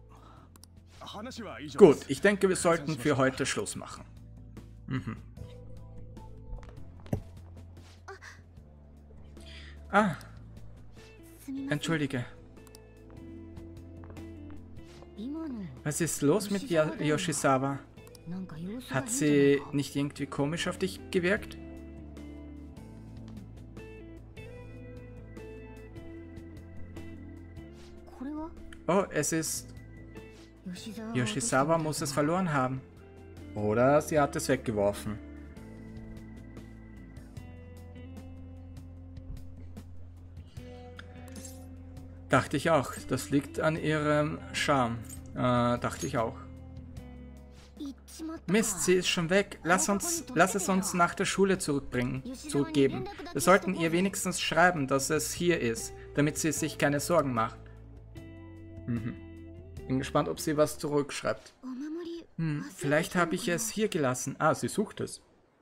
Gut, ich denke, wir sollten für heute Schluss machen. Ah, entschuldige. Was ist los mit Yoshizawa? Hat sie nicht irgendwie komisch auf dich gewirkt? Oh, es ist... Yoshizawa muss es verloren haben. Oder sie hat es weggeworfen. Dachte ich auch. Das liegt an ihrem Charme. Dachte ich auch. Mist, sie ist schon weg. Lass es uns nach der Schule zurückgeben. Wir sollten ihr wenigstens schreiben, dass es hier ist, damit sie sich keine Sorgen macht. Bin gespannt, ob sie was zurückschreibt. Vielleicht habe ich es hier gelassen. Ah, sie sucht es.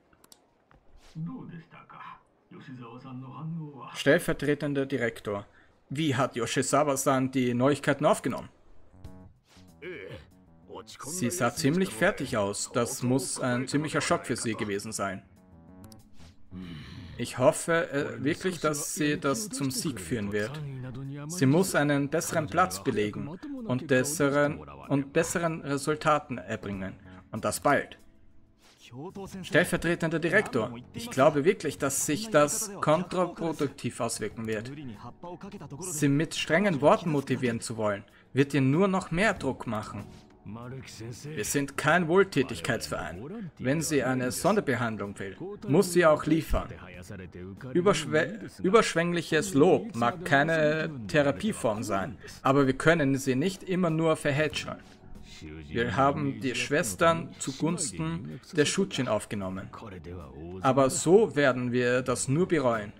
Stellvertretender Direktor. Wie hat Yoshizawa-san die Neuigkeiten aufgenommen? Sie sah ziemlich fertig aus. Das muss ein ziemlicher Schock für sie gewesen sein. Ich hoffe wirklich, dass sie das zum Sieg führen wird. Sie muss einen besseren Platz belegen und besseren Resultaten erbringen. Und das bald. Stellvertretender Direktor, ich glaube wirklich, dass sich das kontraproduktiv auswirken wird. Sie mit strengen Worten motivieren zu wollen, wird ihr nur noch mehr Druck machen. Wir sind kein Wohltätigkeitsverein. Wenn sie eine Sonderbehandlung will, muss sie auch liefern. Überschwängliches Lob mag keine Therapieform sein, aber wir können sie nicht immer nur verhätscheln. Wir haben die Schwestern zugunsten der Shujin aufgenommen. Aber so werden wir das nur bereuen.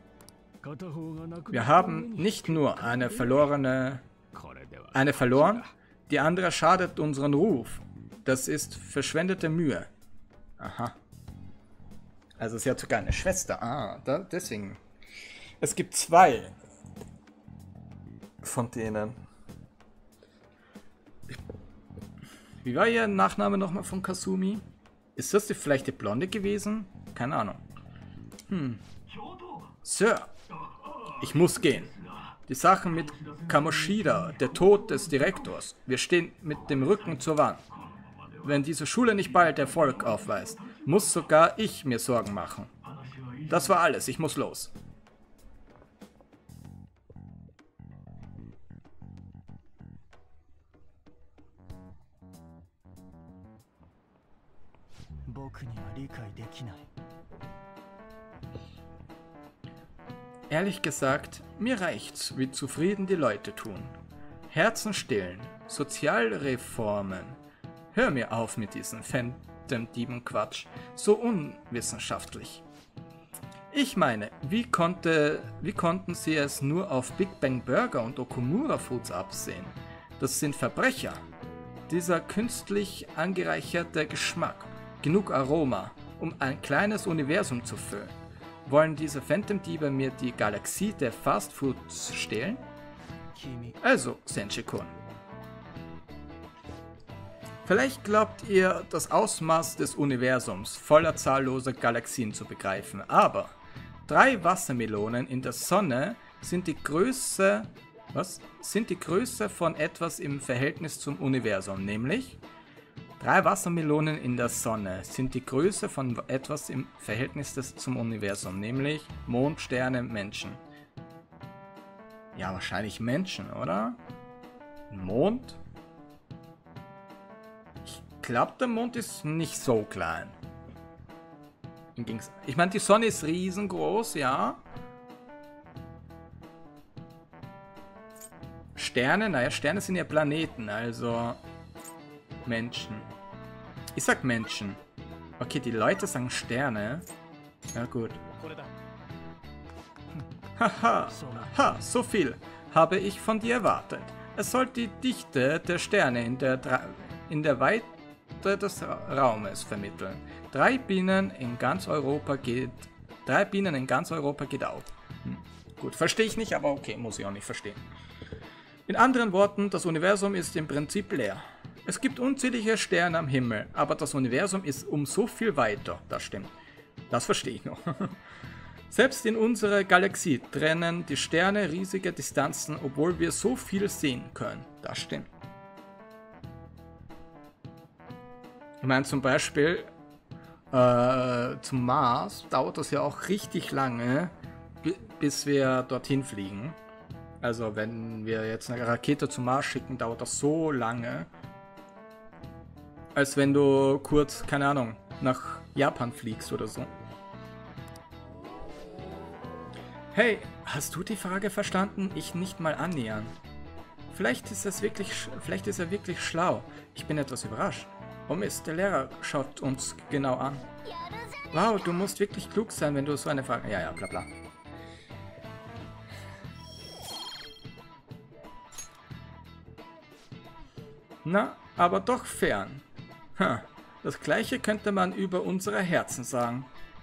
Wir haben nicht nur eine verloren, die andere schadet unseren Ruf. Das ist verschwendete Mühe. Aha. Also sie hat sogar eine Schwester. Ah, deswegen. Es gibt zwei von denen. Wie war ihr Nachname nochmal von Kasumi? Ist das vielleicht die Blonde gewesen? Keine Ahnung. Sir, ich muss gehen. Die Sache mit Kamoshida, der Tod des Direktors. Wir stehen mit dem Rücken zur Wand. Wenn diese Schule nicht bald Erfolg aufweist, muss sogar ich mir Sorgen machen. Das war alles, ich muss los. Ehrlich gesagt, mir reicht's, wie zufrieden die Leute tun. Herzen stillen, Sozialreformen. Hör mir auf mit diesem Phantom-Dieben-Quatsch, so unwissenschaftlich. Ich meine, wie konnten sie es nur auf Big Bang Burger und Okumura Foods absehen? Das sind Verbrecher. Dieser künstlich angereicherte Geschmack, genug Aroma, um ein kleines Universum zu füllen. Wollen diese Phantom-Diebe mir die Galaxie der Fastfoods stehlen? Also, Senshi-kun. Vielleicht glaubt ihr, das Ausmaß des Universums voller zahlloser Galaxien zu begreifen, aber 3 Wassermelonen in der Sonne sind die Größe von etwas im Verhältnis zum Universum, nämlich 3 Wassermelonen in der Sonne sind die Größe von etwas im Verhältnis zum Universum, nämlich Mond, Sterne, Menschen. Ja, wahrscheinlich Menschen, oder? Mond? Ich glaube, der Mond ist nicht so klein. Ich meine, die Sonne ist riesengroß, ja. Sterne, naja, Sterne sind ja Planeten, also Menschen. Ich sag Menschen. Okay, die Leute sagen Sterne. Ja gut. Haha, ha, so viel habe ich von dir erwartet. Es soll die Dichte der Sterne in der Weite des Raumes vermitteln. 3 Bienen in ganz Europa geht auf. Gut, verstehe ich nicht, aber okay, muss ich auch nicht verstehen. In anderen Worten, das Universum ist im Prinzip leer. Es gibt unzählige Sterne am Himmel, aber das Universum ist um so viel weiter. Das stimmt. Das verstehe ich noch. Selbst in unserer Galaxie trennen die Sterne riesige Distanzen, obwohl wir so viel sehen können. Das stimmt. Ich meine zum Beispiel zum Mars dauert das ja auch richtig lange, bis wir dorthin fliegen. Also wenn wir jetzt eine Rakete zum Mars schicken, dauert das so lange, als wenn du kurz, keine Ahnung, nach Japan fliegst oder so. Hey, hast du die Frage verstanden? Ich nicht mal annähern. Vielleicht ist er wirklich schlau. Ich bin etwas überrascht. Oh Mist, der Lehrer schaut uns genau an. Wow, du musst wirklich klug sein, wenn du so eine Frage... Ja, bla bla. Na, aber doch fern. Das gleiche könnte man über unsere Herzen sagen.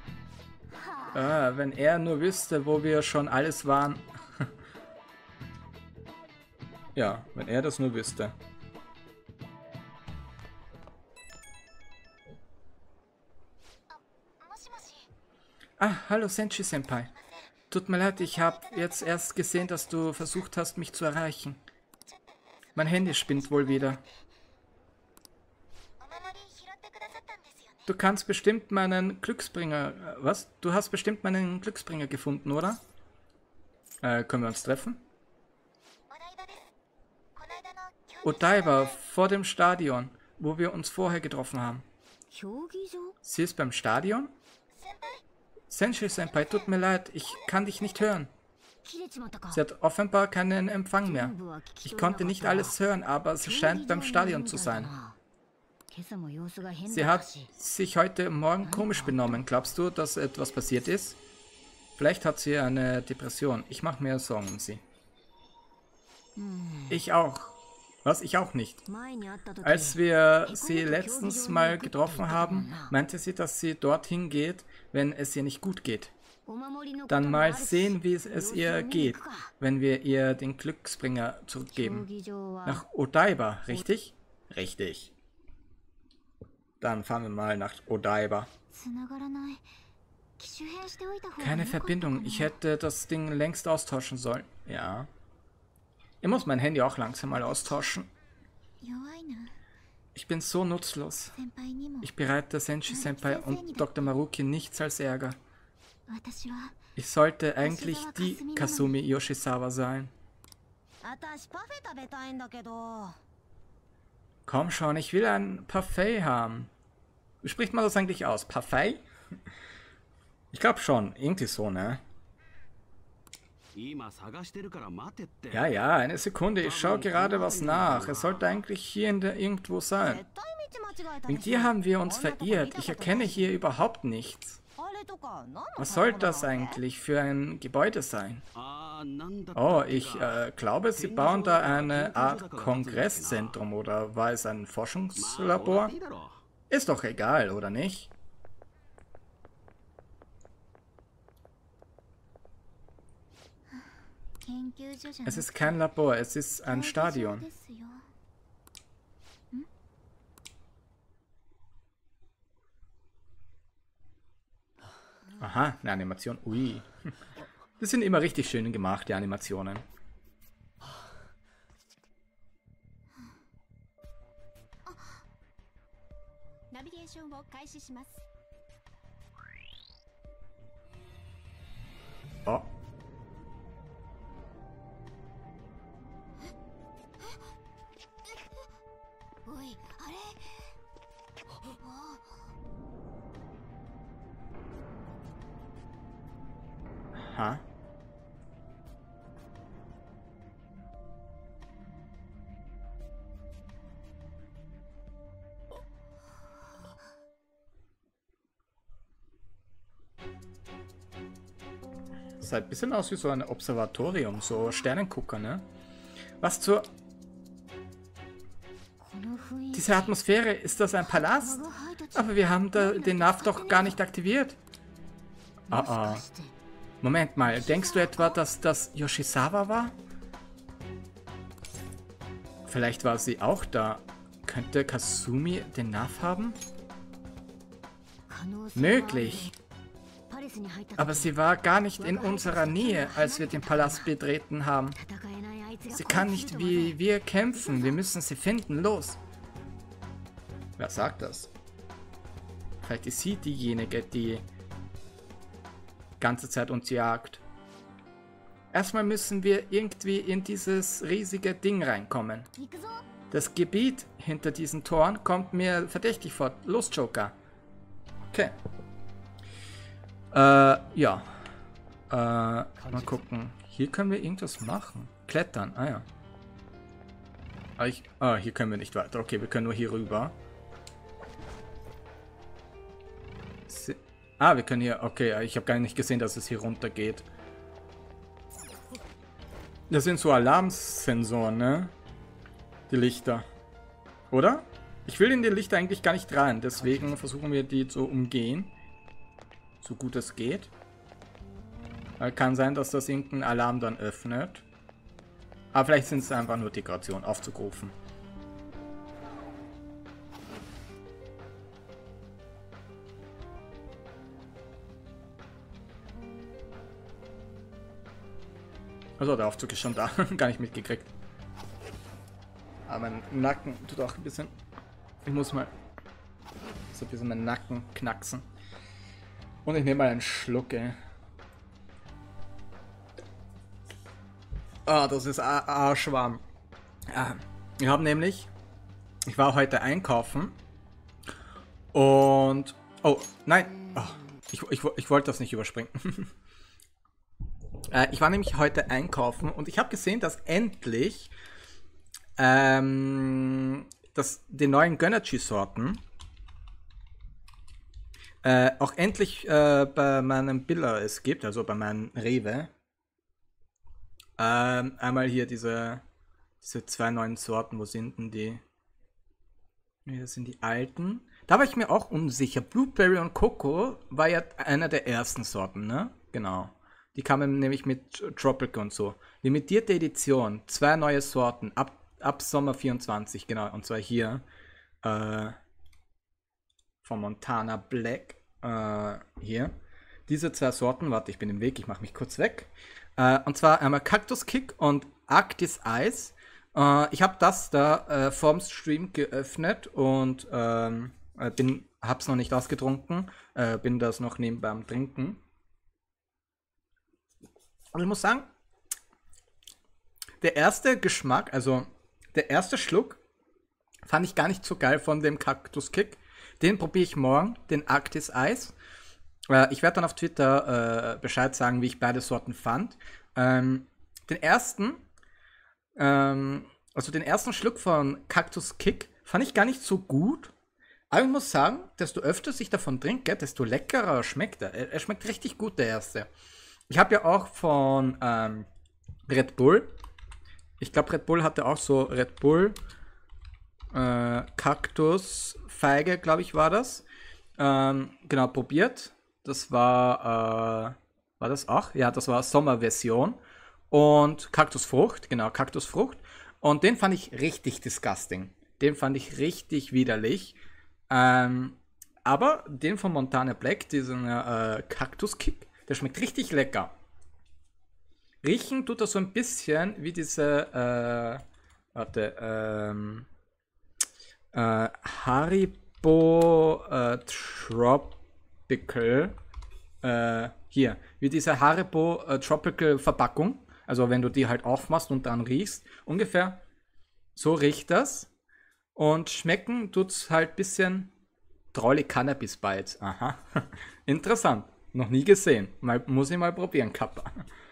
Wenn er nur wüsste, wo wir schon alles waren. Ja, wenn er das nur wüsste. Ah, hallo Senshi-Senpai. Tut mir leid, ich habe jetzt erst gesehen, dass du versucht hast, mich zu erreichen. Mein Handy spinnt wohl wieder. Du kannst bestimmt meinen Glücksbringer... Was? Du hast bestimmt meinen Glücksbringer gefunden, oder? Können wir uns treffen? Odaiba, vor dem Stadion, wo wir uns vorher getroffen haben. Sie ist beim Stadion? Senshi-Senpai, tut mir leid, ich kann dich nicht hören. Sie hat offenbar keinen Empfang mehr. Ich konnte nicht alles hören, aber sie scheint beim Stadion zu sein. Sie hat sich heute Morgen komisch benommen. Glaubst du, dass etwas passiert ist? Vielleicht hat sie eine Depression. Ich mache mir Sorgen um sie. Ich auch. Was? Ich auch nicht. Als wir sie letztens mal getroffen haben, meinte sie, dass sie dorthin geht, wenn es ihr nicht gut geht. Dann mal sehen, wie es ihr geht, wenn wir ihr den Glücksbringer zurückgeben. Nach Odaiba, richtig? Richtig. Dann fahren wir mal nach Odaiba. Keine Verbindung. Ich hätte das Ding längst austauschen sollen. Ja. Ich muss mein Handy auch langsam mal austauschen. Ich bin so nutzlos. Ich bereite Senshi-Senpai und Dr. Maruki nichts als Ärger. Ich sollte eigentlich die Kasumi Yoshizawa sein. Komm schon, ich will ein Parfait haben. Wie spricht man das eigentlich aus? Parfait? Ich glaube schon, irgendwie so, ne? Ja, eine Sekunde, ich schaue gerade was nach. Es sollte eigentlich hier irgendwo sein. Wegen dir haben wir uns verirrt. Ich erkenne hier überhaupt nichts. Was soll das eigentlich für ein Gebäude sein? Oh, ich glaube, sie bauen da eine Art Kongresszentrum, oder war es ein Forschungslabor? Ist doch egal, oder nicht? Es ist kein Labor, es ist ein Stadion. Aha, eine Animation. Ui. Das sind immer richtig schön gemacht, die Animationen. Oh. Aha. Das sieht ein bisschen aus wie so ein Observatorium, so Sternengucker, ne? Was zur... Diese Atmosphäre, ist das ein Palast? Aber wir haben den NAV doch gar nicht aktiviert. Oh. Moment mal, denkst du etwa, dass das Yoshizawa war? Vielleicht war sie auch da. Könnte Kasumi den NAV haben? Möglich. Aber sie war gar nicht in unserer Nähe, als wir den Palast betreten haben. Sie kann nicht wie wir kämpfen. Wir müssen sie finden. Los. Wer sagt das? Vielleicht ist sie diejenige, die ganze Zeit uns jagt. Erstmal müssen wir irgendwie in dieses riesige Ding reinkommen. Das Gebiet hinter diesen Toren kommt mir verdächtig vor. Los, Joker. Okay. Ja. Mal gucken. Hier können wir irgendwas machen. Klettern. Ah ja. Hier können wir nicht weiter. Okay, wir können nur hier rüber. Wir können hier... Okay, ich habe gar nicht gesehen, dass es hier runter geht. Das sind so Alarmsensoren, ne? Die Lichter. Oder? Ich will in die Lichter eigentlich gar nicht rein. Deswegen versuchen wir die zu umgehen. So gut es geht. Kann sein, dass das irgendein Alarm dann öffnet. Aber vielleicht sind es einfach nur Dekorationen aufzurufen. Also der Aufzug ist schon da. Gar nicht mitgekriegt. Aber mein Nacken tut auch ein bisschen... Ich muss mal so ein bisschen meinen Nacken knacksen. Und ich nehme mal einen Schluck, ey. Das ist arschwarm. Wir haben nämlich... Ich war heute einkaufen. Und... Oh, nein. Ich wollte das nicht überspringen. Ich war nämlich heute einkaufen und ich habe gesehen, dass endlich die neuen Gönnergy-Sorten auch endlich bei meinem Billa es gibt, also bei meinem Rewe. Einmal hier diese zwei neuen Sorten, wo sind denn die? Nee, das sind die alten. Da war ich mir auch unsicher. Blueberry und Coco war ja einer der ersten Sorten, ne? Genau. Die kamen nämlich mit Tropical und so. Limitierte Edition, 2 neue Sorten, ab Sommer 24, genau. Und zwar hier von Montana Black. Hier. Diese 2 Sorten, warte, ich bin im Weg, ich mache mich kurz weg. Und zwar einmal Cactus Kick und Arctis Ice. Ich habe das da vorm Stream geöffnet und hab's noch nicht ausgetrunken. Bin das noch nebenbei am Trinken. Und ich muss sagen, der erste Geschmack, also der erste Schluck, fand ich gar nicht so geil von dem Cactus Kick. Den probiere ich morgen, den Arctis Ice. Ich werde dann auf Twitter Bescheid sagen, wie ich beide Sorten fand. Den ersten Schluck von Cactus Kick fand ich gar nicht so gut. Aber ich muss sagen, desto öfter ich davon trinke, desto leckerer schmeckt er. Er schmeckt richtig gut, der erste. Ich habe ja auch von Red Bull, ich glaube Red Bull hatte auch so Red Bull Kaktus Feige, glaube ich war das. Genau, probiert. Das war das auch? Ja, das war Sommerversion. Und Kaktusfrucht, genau, Kaktusfrucht. Und den fand ich richtig disgusting. Den fand ich richtig widerlich. Aber den von Montana Black, diesen Cactus Kick, der schmeckt richtig lecker. Riechen tut er so ein bisschen wie diese Haribo Tropical. Hier, wie diese Haribo Tropical Verpackung. Also wenn du die halt aufmachst und dann riechst. Ungefähr so riecht das. Und schmecken tut's halt ein bisschen Trolli Cannabis Bites. Aha, interessant. Noch nie gesehen. Muss ich mal probieren, Kappa.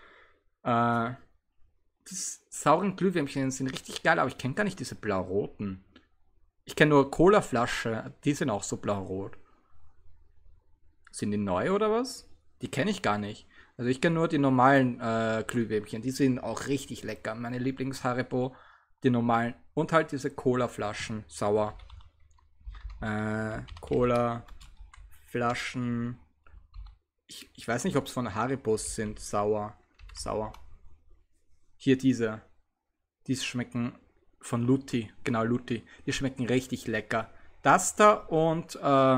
Die sauren Glühwürmchen sind richtig geil, aber ich kenne gar nicht diese blau-roten. Ich kenne nur Cola-Flasche, die sind auch so blau-rot. Sind die neu oder was? Die kenne ich gar nicht. Also ich kenne nur die normalen Glühwürmchen, die sind auch richtig lecker. Meine Lieblings-Haribo, die normalen. Und halt diese Cola-Flaschen, sauer. Cola-Flaschen. Ich weiß nicht, ob es von Haribos sind, sauer. Hier diese. Die schmecken von Lutti. Genau, Lutti. Die schmecken richtig lecker. Das da und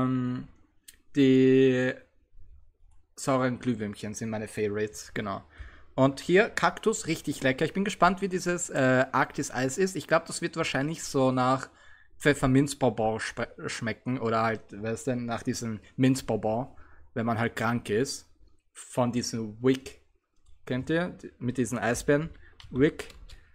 die sauren Glühwürmchen sind meine Favorites. Genau. Und hier Kaktus, richtig lecker. Ich bin gespannt, wie dieses Arktis-Eis ist. Ich glaube, das wird wahrscheinlich so nach Pfefferminzbonbon schmecken. Oder halt, weißt du, nach diesem Minzbonbon, wenn man halt krank ist. Von diesem Wick. Kennt ihr? Mit diesen Eisbären. Wick.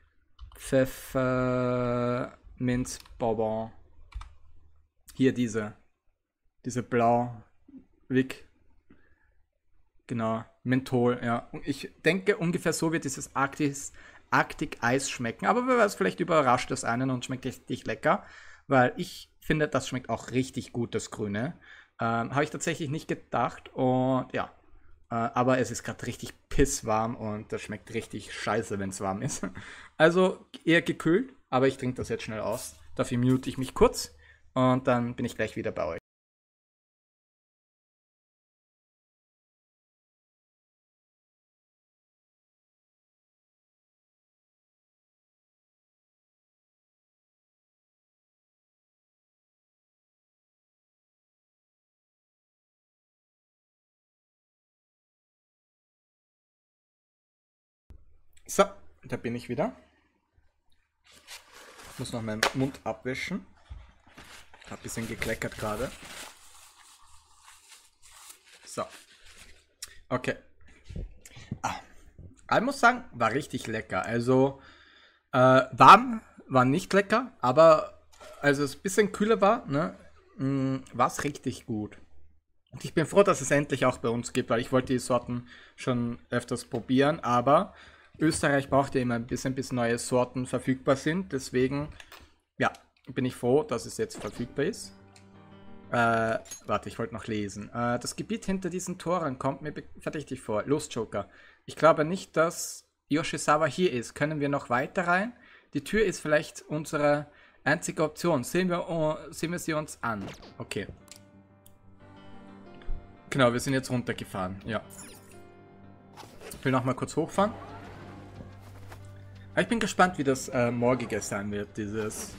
Pfefferminzbonbon. Hier diese. Diese blau. Wick. Genau. Menthol, ja. Ich denke, ungefähr so wird dieses Arktik-Eis schmecken. Aber wer weiß, vielleicht überrascht das einen und schmeckt richtig lecker. Weil ich finde, das schmeckt auch richtig gut, das Grüne. Habe ich tatsächlich nicht gedacht. Und ja. Aber es ist gerade richtig pisswarm und das schmeckt richtig scheiße, wenn es warm ist. Also eher gekühlt, aber ich trinke das jetzt schnell aus. Dafür mute ich mich kurz und dann bin ich gleich wieder bei euch. So, da bin ich wieder. Ich muss noch meinen Mund abwischen. Hab ein bisschen gekleckert gerade. So. Okay. Ich muss sagen, war richtig lecker. Also, warm war nicht lecker, aber als es ein bisschen kühler war, ne, war es richtig gut. Und ich bin froh, dass es endlich auch bei uns gibt, weil ich wollte die Sorten schon öfters probieren, aber Österreich braucht ja immer ein bisschen, bis neue Sorten verfügbar sind. Deswegen, ja, bin ich froh, dass es jetzt verfügbar ist. Warte, ich wollte noch lesen. Das Gebiet hinter diesen Toren kommt mir verdächtig vor. Los, Joker. Ich glaube nicht, dass Yoshizawa hier ist. Können wir noch weiter rein? Die Tür ist vielleicht unsere einzige Option. Sehen wir sie uns an. Okay. Genau, wir sind jetzt runtergefahren. Ja. Ich will noch mal kurz hochfahren. Ich bin gespannt, wie das morgige sein wird, dieses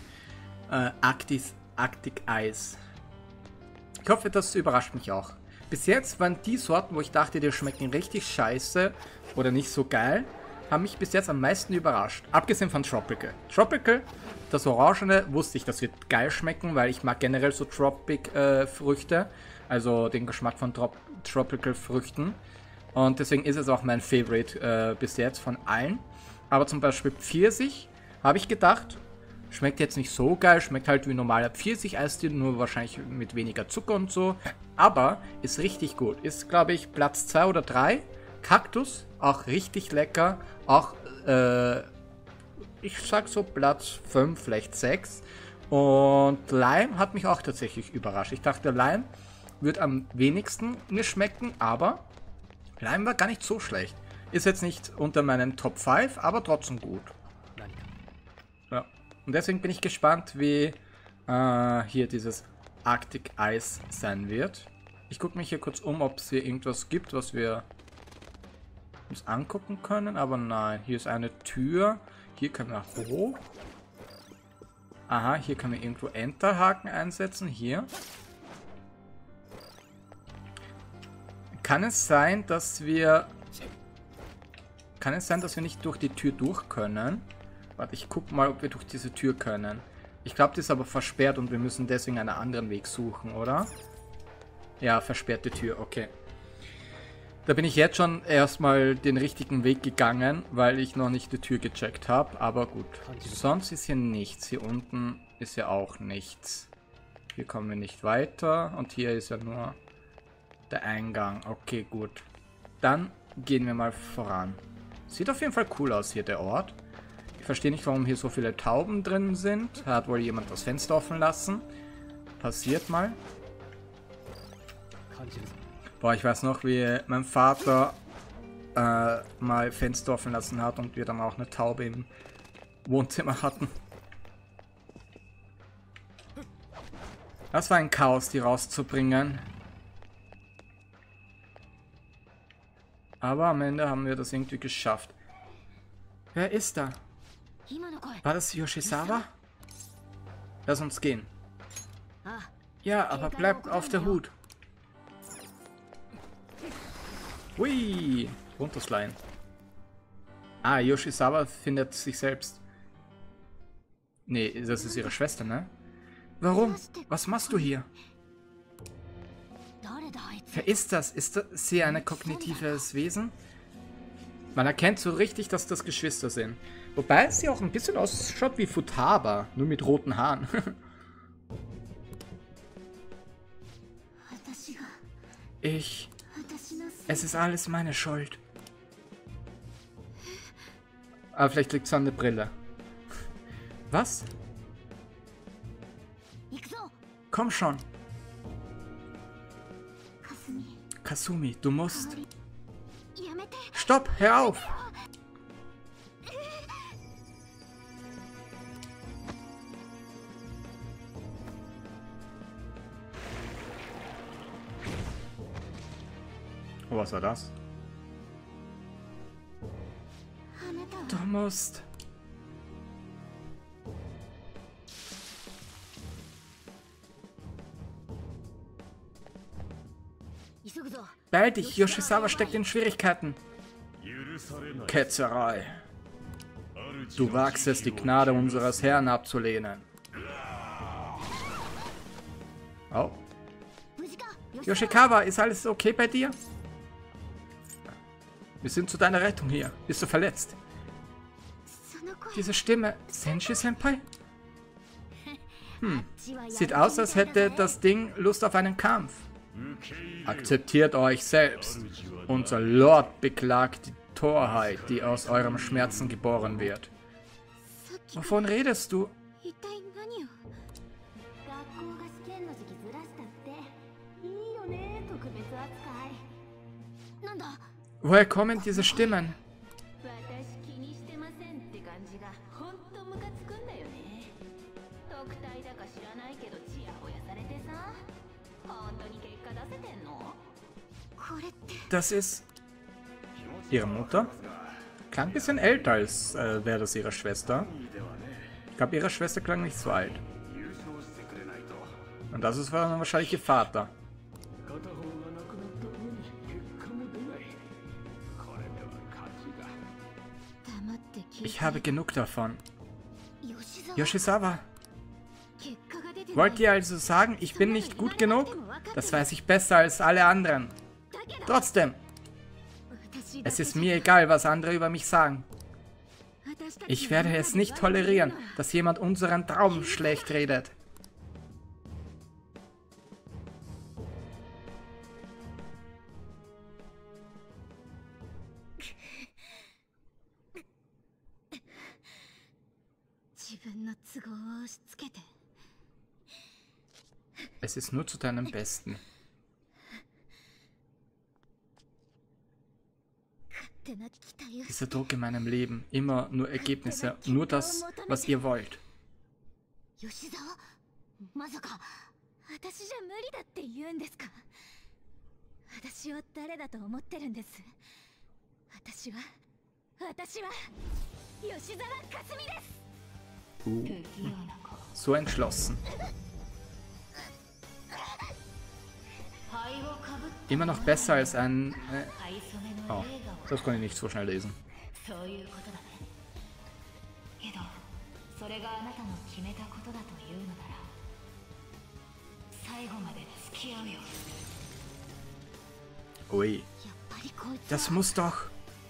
Arktik-Eis. Ich hoffe, das überrascht mich auch. Bis jetzt waren die Sorten, wo ich dachte, die schmecken richtig scheiße oder nicht so geil, haben mich bis jetzt am meisten überrascht. Abgesehen von Tropical. Tropical, das Orangene, wusste ich, das wird geil schmecken, weil ich mag generell so Tropic-Früchte. Also den Geschmack von Tropical-Früchten. Und deswegen ist es auch mein Favorite bis jetzt von allen. Aber zum Beispiel Pfirsich, habe ich gedacht, schmeckt jetzt nicht so geil, schmeckt halt wie normaler Pfirsich-Eistee, nur wahrscheinlich mit weniger Zucker und so. Aber ist richtig gut. Ist, glaube ich, Platz 2 oder 3. Kaktus, auch richtig lecker. Auch, ich sag so Platz 5, vielleicht 6. Und Lime hat mich auch tatsächlich überrascht. Ich dachte, Lime wird am wenigsten mir schmecken, aber Lime war gar nicht so schlecht. Ist jetzt nicht unter meinen Top 5, aber trotzdem gut. Ja. Und deswegen bin ich gespannt, wie hier dieses Arktik-Eis sein wird. Ich gucke mich hier kurz um, ob es hier irgendwas gibt, was wir uns angucken können. Aber nein, hier ist eine Tür. Hier können wir hoch. Aha, hier können wir irgendwo Enterhaken einsetzen. Hier. Kann es sein, dass wir nicht durch die Tür durch können? Warte, ich guck mal, ob wir durch diese Tür können. Ich glaube, die ist aber versperrt und wir müssen deswegen einen anderen Weg suchen, oder? Ja, versperrte Tür, okay. Da bin ich jetzt schon erstmal den richtigen Weg gegangen, weil ich noch nicht die Tür gecheckt habe. Aber gut. Sonst ist hier nichts. Hier unten ist ja auch nichts. Hier kommen wir nicht weiter. Und hier ist ja nur Der Eingang. Okay, gut. Dann gehen wir mal voran. Sieht auf jeden Fall cool aus hier, der Ort. Ich verstehe nicht, warum hier so viele Tauben drin sind. Hat wohl jemand das Fenster offen lassen. Passiert mal. Boah, ich weiß noch, wie mein Vater mal Fenster offen lassen hat und wir dann auch eine Taube im Wohnzimmer hatten. Das war ein Chaos, die rauszubringen. Aber am Ende haben wir das irgendwie geschafft. Wer ist da? War das Yoshizawa? Lass uns gehen. Ja, aber bleibt auf der Hut. Hui, runtersliden. Ah, Yoshizawa findet sich selbst. Nee, das ist ihre Schwester, ne? Warum? Was machst du hier? Wer ist das? Ist sie ein kognitives Wesen? Man erkennt so richtig, dass das Geschwister sind. Wobei sie auch ein bisschen ausschaut wie Futaba, nur mit roten Haaren. Es ist alles meine Schuld. Aber vielleicht liegt es an der Brille. Was? Komm schon. Kasumi, du musst... Stopp, hör auf! Oh, was war das? Du musst... Beeil dich, Yoshizawa steckt in Schwierigkeiten. Ketzerei. Du wagst es, die Gnade unseres Herrn abzulehnen. Oh. Yoshikawa, ist alles okay bei dir? Wir sind zu deiner Rettung hier. Bist du verletzt? Diese Stimme, Senshi-Senpai? Sieht aus, als hätte das Ding Lust auf einen Kampf. Akzeptiert euch selbst. Unser Lord beklagt die Torheit, die aus eurem Schmerzen geboren wird. Wovon redest du? Woher kommen diese Stimmen? Das ist ihre Mutter. Klang ein bisschen älter, als wäre das ihre Schwester. Ich glaube, ihre Schwester klang nicht so alt. Und das ist wahrscheinlich ihr Vater. Ich habe genug davon. Yoshizawa. Wollt ihr also sagen, ich bin nicht gut genug? Das weiß ich besser als alle anderen. Trotzdem. Es ist mir egal, was andere über mich sagen. Ich werde es nicht tolerieren, dass jemand unseren Traum schlecht redet. Es ist nur zu deinem Besten. Dieser Druck in meinem Leben, immer nur Ergebnisse, nur das, was ihr wollt. So entschlossen. Immer noch besser als ein... Oh, das kann ich nicht so schnell lesen. Ui. Das muss doch...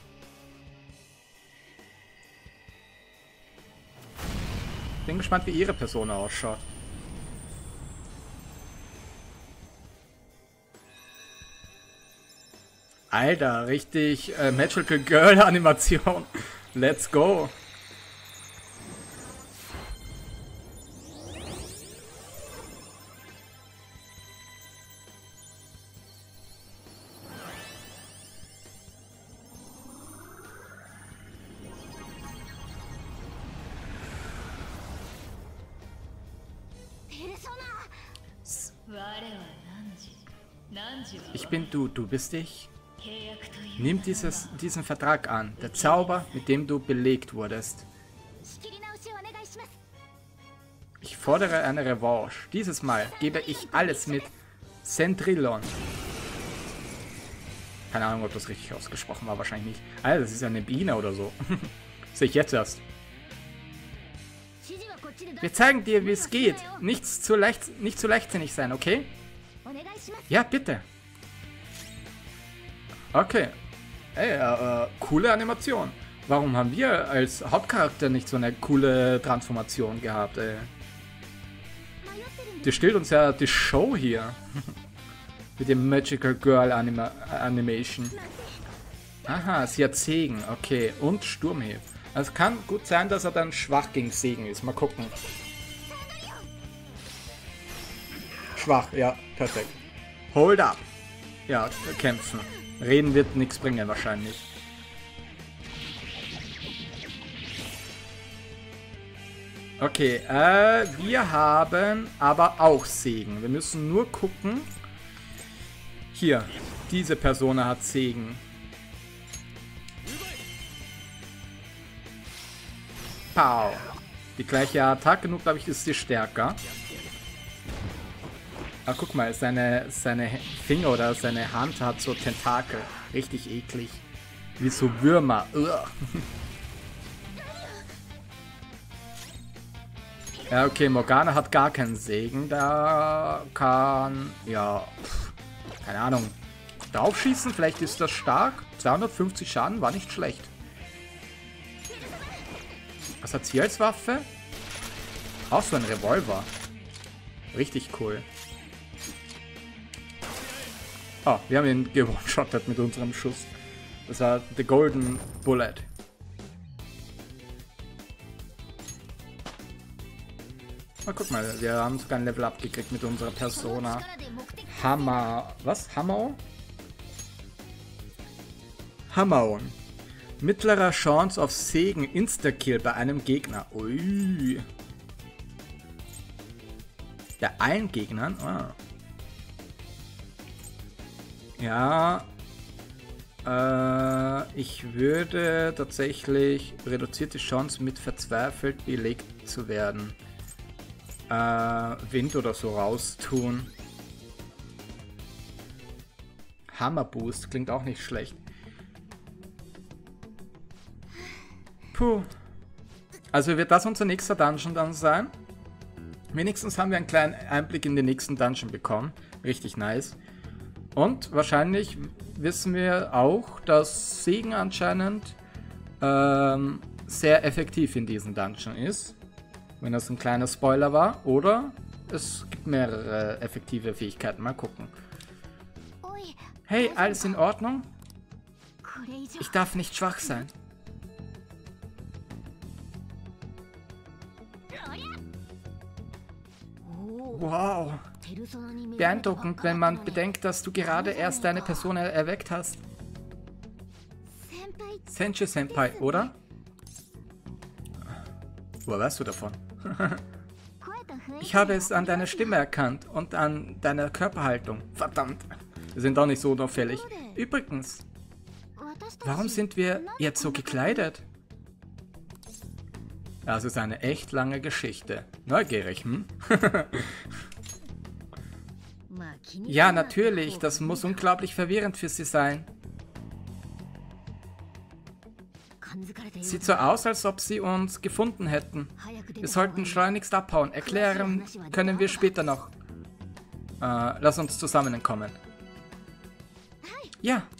Bin gespannt, wie ihre Person ausschaut. Alter, richtig Magical Girl Animation. Let's go. Ich bin du, du bist ich. Nimm diesen Vertrag an, der Zauber, mit dem du belegt wurdest. Ich fordere eine Revanche. Dieses Mal gebe ich alles mit Centrillon. Keine Ahnung, ob das richtig ausgesprochen war, wahrscheinlich nicht. Alter, das ist ja eine Biene oder so. Sehe ich jetzt erst. Wir zeigen dir, wie es geht. Nicht zu leichtsinnig sein, okay? Ja, bitte. Okay. Ey, coole Animation. Warum haben wir als Hauptcharakter nicht so eine coole Transformation gehabt, ey? Die stellt uns ja die Show hier. Mit dem Magical Girl Animation. Aha, sie hat Segen, okay. Und Sturmhieb. Also kann gut sein, dass er dann schwach gegen Segen ist. Mal gucken. Schwach, ja, perfekt. Hold up. Ja, kämpfen. Reden wird nichts bringen wahrscheinlich. Okay, wir haben aber auch Segen. Wir müssen nur gucken. Hier, diese Person hat Segen. Pow. Die gleiche Attacke, nur glaube ich, ist sie stärker. Ah, guck mal, seine Finger oder seine Hand hat so Tentakel. Richtig eklig. Wie so Würmer. Ja, okay, Morgana hat gar keinen Segen. Da kann, ja, keine Ahnung, draufschießen. Vielleicht ist das stark. 250 Schaden war nicht schlecht. Was hat sie als Waffe? Auch so ein Revolver. Richtig cool. Oh, wir haben ihn gewone-shottet mit unserem Schuss. Das war The Golden Bullet. Oh, guck mal, wir haben sogar ein Level Up gekriegt mit unserer Persona. Hammer. Was? Hammer? Hammerun. Mittlerer Chance auf Segen Insta-Kill bei einem Gegner. Ui. Bei allen Gegnern? Ah. Ja. Ich würde tatsächlich reduzierte Chance mit verzweifelt belegt zu werden. Wind oder so raus tun. Hammerboost klingt auch nicht schlecht. Puh. Also wird das unser nächster Dungeon dann sein? Wenigstens haben wir einen kleinen Einblick in den nächsten Dungeon bekommen. Richtig nice. Und wahrscheinlich wissen wir auch, dass Segen anscheinend sehr effektiv in diesem Dungeon ist. Wenn das ein kleiner Spoiler war. Oder es gibt mehrere effektive Fähigkeiten. Mal gucken. Hey, alles in Ordnung? Ich darf nicht schwach sein. Wow. Beeindruckend, wenn man bedenkt, dass du gerade erst deine Person erweckt hast. Senju Senpai, oder? Woher weißt du davon? Ich habe es an deiner Stimme erkannt und an deiner Körperhaltung. Verdammt, wir sind doch nicht so unauffällig. Übrigens, warum sind wir jetzt so gekleidet? Das ist eine echt lange Geschichte. Neugierig, hm? Ja, natürlich. Das muss unglaublich verwirrend für sie sein. Sieht so aus, als ob sie uns gefunden hätten. Wir sollten schleunigst abhauen. Erklären können wir später noch. Lass uns zusammenkommen. Ja.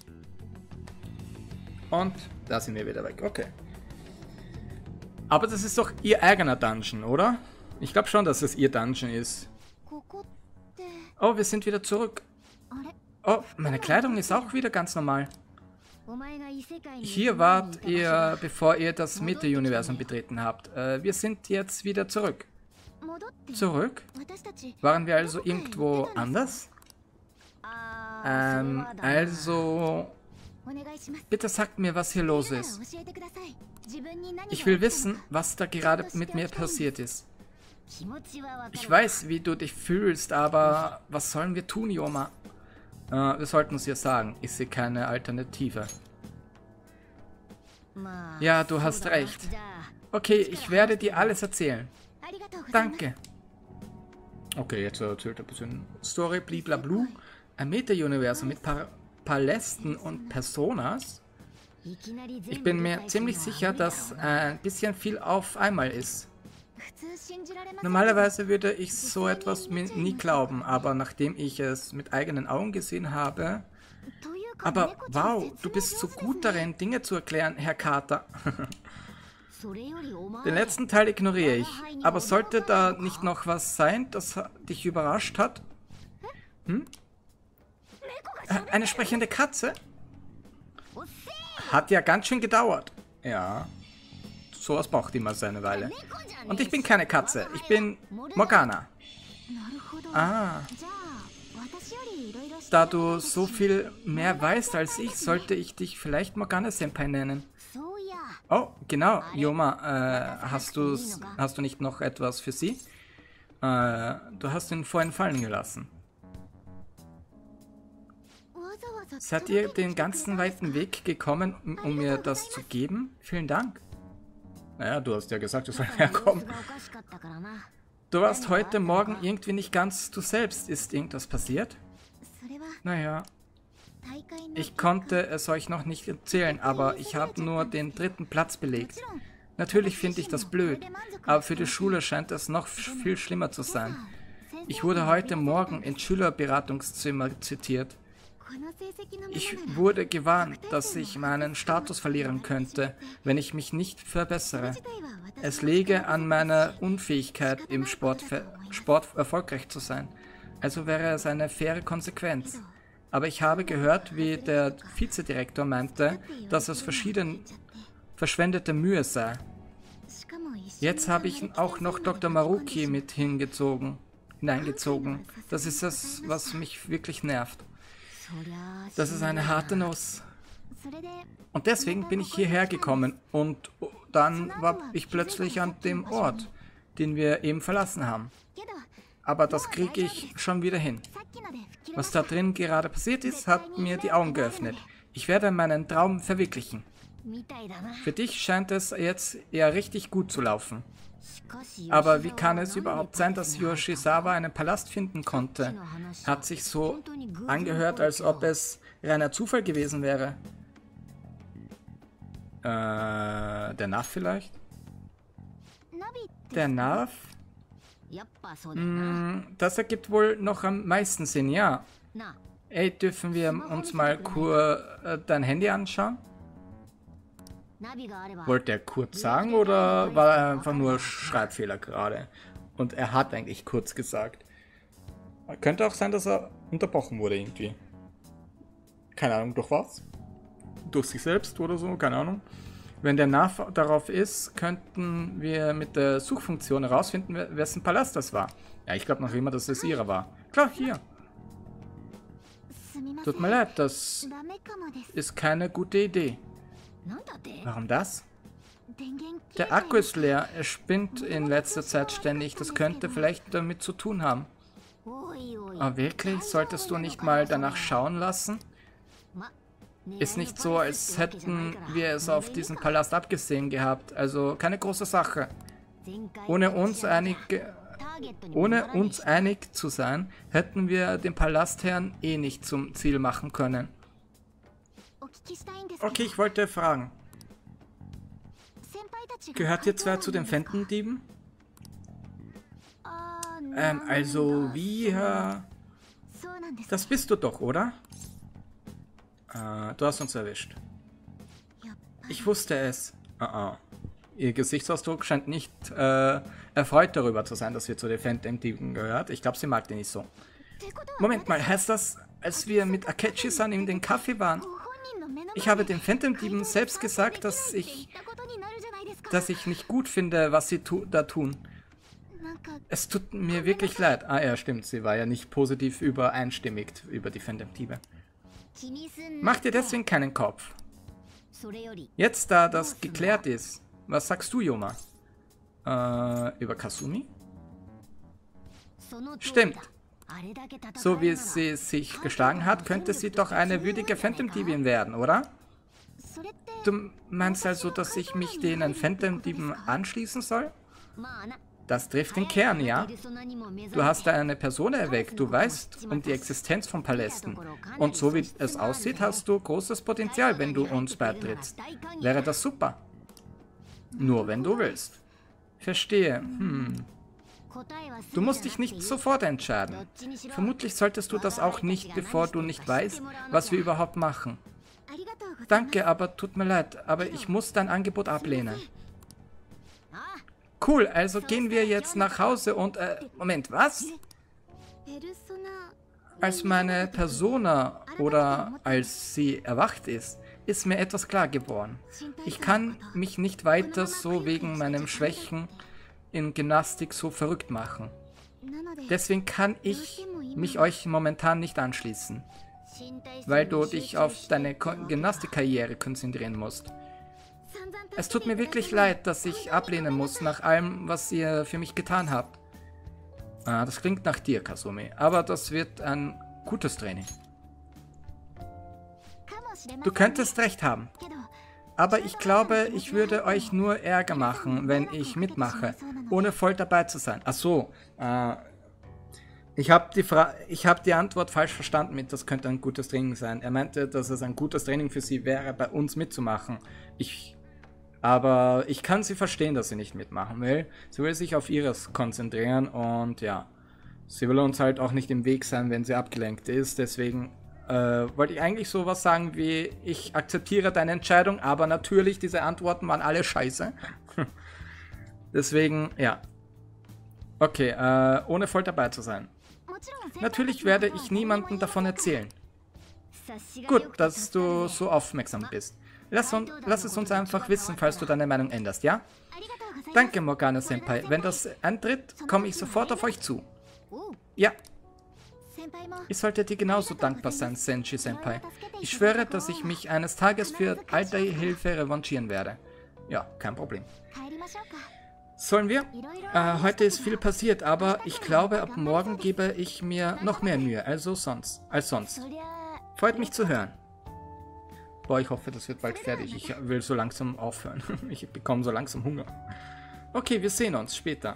Und da sind wir wieder weg. Okay. Aber das ist doch ihr eigener Dungeon, oder? Ich glaube schon, dass es ihr Dungeon ist. Oh, wir sind wieder zurück. Oh, meine Kleidung ist auch wieder ganz normal. Hier wart ihr, bevor ihr das Meta-Universum betreten habt. Wir sind jetzt wieder zurück. Zurück? Waren wir also irgendwo anders? Also... Bitte sagt mir, was hier los ist. Ich will wissen, was da gerade mit mir passiert ist. Ich weiß, wie du dich fühlst, aber was sollen wir tun, Yoma? Wir sollten es ihr sagen. Ich sehe keine Alternative. Ja, du hast recht. Okay, ich werde dir alles erzählen. Danke. Okay, jetzt erzählt er ein bisschen Story, bliblablu. Ein Meta-Universum mit Palästen und Personas. Ich bin mir ziemlich sicher, dass ein bisschen viel auf einmal ist. Normalerweise würde ich so etwas nie glauben, aber nachdem ich es mit eigenen Augen gesehen habe... Aber wow, du bist so gut darin, Dinge zu erklären, Herr Carter. Den letzten Teil ignoriere ich. Aber sollte da nicht noch was sein, das dich überrascht hat? Hm? Eine sprechende Katze? Hat ja ganz schön gedauert. Ja. Sowas braucht immer seine Weile. Und ich bin keine Katze. Ich bin Morgana. Ah. Da du so viel mehr weißt als ich, sollte ich dich vielleicht Morgana-Senpai nennen. Oh, genau. Yoma, hast du nicht noch etwas für sie? Du hast ihn vorhin fallen gelassen. Seid ihr den ganzen weiten Weg gekommen, um mir das zu geben? Vielen Dank. Naja, du hast ja gesagt, du sollst herkommen. Du warst heute Morgen irgendwie nicht ganz du selbst. Ist irgendwas passiert? Naja, ich konnte es euch noch nicht erzählen, aber ich habe nur den 3. Platz belegt. Natürlich finde ich das blöd, aber für die Schule scheint es noch viel schlimmer zu sein. Ich wurde heute Morgen ins Schülerberatungszimmer zitiert. Ich wurde gewarnt, dass ich meinen Status verlieren könnte, wenn ich mich nicht verbessere. Es läge an meiner Unfähigkeit, im Sport erfolgreich zu sein. Also wäre es eine faire Konsequenz. Aber ich habe gehört, wie der Vizedirektor meinte, dass es verschwendete Mühe sei. Jetzt habe ich auch noch Dr. Maruki mit hineingezogen. Das ist es, was mich wirklich nervt. Das ist eine harte Nuss. Und deswegen bin ich hierher gekommen und dann war ich plötzlich an dem Ort, den wir eben verlassen haben. Aber das kriege ich schon wieder hin. Was da drin gerade passiert ist, hat mir die Augen geöffnet. Ich werde meinen Traum verwirklichen. Für dich scheint es jetzt eher richtig gut zu laufen. Aber wie kann es überhaupt sein, dass Yoshizawa einen Palast finden konnte? Hat sich so angehört, als ob es reiner Zufall gewesen wäre. Der Narf vielleicht? Der Narf? Das ergibt wohl noch am meisten Sinn, ja. Ey, dürfen wir uns mal kurz dein Handy anschauen? Wollte er kurz sagen oder war er einfach nur Schreibfehler gerade? Und er hat eigentlich kurz gesagt. Könnte auch sein, dass er unterbrochen wurde irgendwie. Keine Ahnung, durch was? Durch sich selbst oder so, keine Ahnung. Wenn der Narf darauf ist, könnten wir mit der Suchfunktion herausfinden, wessen Palast das war. Ja, ich glaube noch immer, dass es ihrer war. Klar, hier. Tut mir leid, das ist keine gute Idee. Warum das? Der Akku ist leer. Er spinnt in letzter Zeit ständig. Das könnte vielleicht damit zu tun haben. Aber wirklich? Solltest du nicht mal danach schauen lassen? Ist nicht so, als hätten wir es auf diesen Palast abgesehen gehabt. Also keine große Sache. Ohne uns einig zu sein, hätten wir den Palastherrn eh nicht zum Ziel machen können. Okay, ich wollte fragen. Gehört ihr zwei zu den Phantom-Dieben? Also wir... Das bist du doch, oder? Du hast uns erwischt. Ich wusste es. Ihr Gesichtsausdruck scheint nicht erfreut darüber zu sein, dass wir zu den Phantom-Dieben gehört. Ich glaube, sie mag den nicht so. Moment mal, heißt das, als wir mit Akechi-san in den Café waren. Ich habe den Phantom-Dieben selbst gesagt, dass ich nicht gut finde, was sie da tun. Es tut mir wirklich leid. Ah ja, stimmt, sie war ja nicht positiv übereinstimmig über die Phantom-Diebe. Mach dir deswegen keinen Kopf. Jetzt, da das geklärt ist, was sagst du, Yoma? Über Kasumi? Stimmt. So wie sie sich geschlagen hat, könnte sie doch eine würdige Phantom-Diebin werden, oder? Du meinst also, dass ich mich denen Phantom-Dieben anschließen soll? Das trifft den Kern, ja? Du hast da eine Person erweckt, du weißt um die Existenz von Palästen. Und so wie es aussieht, hast du großes Potenzial, wenn du uns beitrittst. Wäre das super? Nur wenn du willst. Verstehe. Du musst dich nicht sofort entscheiden. Vermutlich solltest du das auch nicht, bevor du nicht weißt, was wir überhaupt machen. Danke, aber tut mir leid, aber ich muss dein Angebot ablehnen. Cool, also gehen wir jetzt nach Hause und, Moment, was? Als meine Persona oder als sie erwacht ist mir etwas klar geworden. Ich kann mich nicht weiter so wegen meinem Schwächen in Gymnastik so verrückt machen. Deswegen kann ich mich euch momentan nicht anschließen, weil du dich auf deine Gymnastikkarriere konzentrieren musst. Es tut mir wirklich leid, dass ich ablehnen muss nach allem, was ihr für mich getan habt. Ah, das klingt nach dir, Kasumi, aber das wird ein gutes Training. Du könntest recht haben. Aber ich glaube, ich würde euch nur Ärger machen, wenn ich mitmache, ohne voll dabei zu sein. Ach so, ich habe die Antwort falsch verstanden mit, das könnte ein gutes Training sein. Er meinte, dass es ein gutes Training für sie wäre, bei uns mitzumachen. Aber ich kann sie verstehen, dass sie nicht mitmachen will. Sie will sich auf ihres konzentrieren und ja, sie will uns halt auch nicht im Weg sein, wenn sie abgelenkt ist. Deswegen wollte ich eigentlich sowas sagen wie, ich akzeptiere deine Entscheidung, aber natürlich, diese Antworten waren alle scheiße. Deswegen, ja. Okay, ohne voll dabei zu sein. Natürlich werde ich niemandem davon erzählen. Gut, dass du so aufmerksam bist. Lass es uns einfach wissen, falls du deine Meinung änderst, ja? Danke, Morgana-Senpai. Wenn das eintritt, komme ich sofort auf euch zu. Ja. Ich sollte dir genauso dankbar sein, Senshi-Senpai. Ich schwöre, dass ich mich eines Tages für all deine Hilfe revanchieren werde. Ja, kein Problem. Sollen wir? Heute ist viel passiert, aber ich glaube, ab morgen gebe ich mir noch mehr Mühe, als sonst. Freut mich zu hören. Boah, ich hoffe, das wird bald fertig. Ich will so langsam aufhören. Ich bekomme so langsam Hunger. Okay, wir sehen uns später.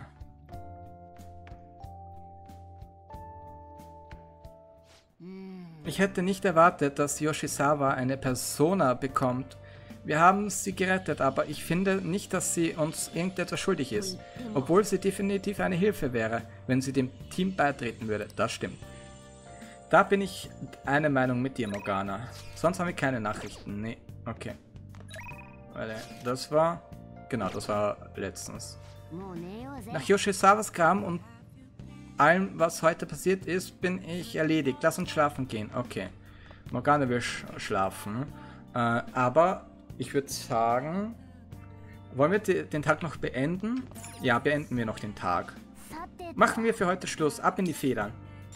Ich hätte nicht erwartet, dass Yoshizawa eine Persona bekommt. Wir haben sie gerettet, aber ich finde nicht, dass sie uns irgendetwas schuldig ist. Obwohl sie definitiv eine Hilfe wäre, wenn sie dem Team beitreten würde. Das stimmt. Da bin ich einer Meinung mit dir, Morgana. Sonst haben wir keine Nachrichten. Nee, okay. Warte, das war... Genau, das war letztens. Nach Yoshizawas Kram und allem, was heute passiert ist, bin ich erledigt. Lass uns schlafen gehen. Okay. Morgana will schlafen. Aber ich würde sagen... Wollen wir den Tag noch beenden? Ja, beenden wir noch den Tag. Machen wir für heute Schluss. Ab in die Federn.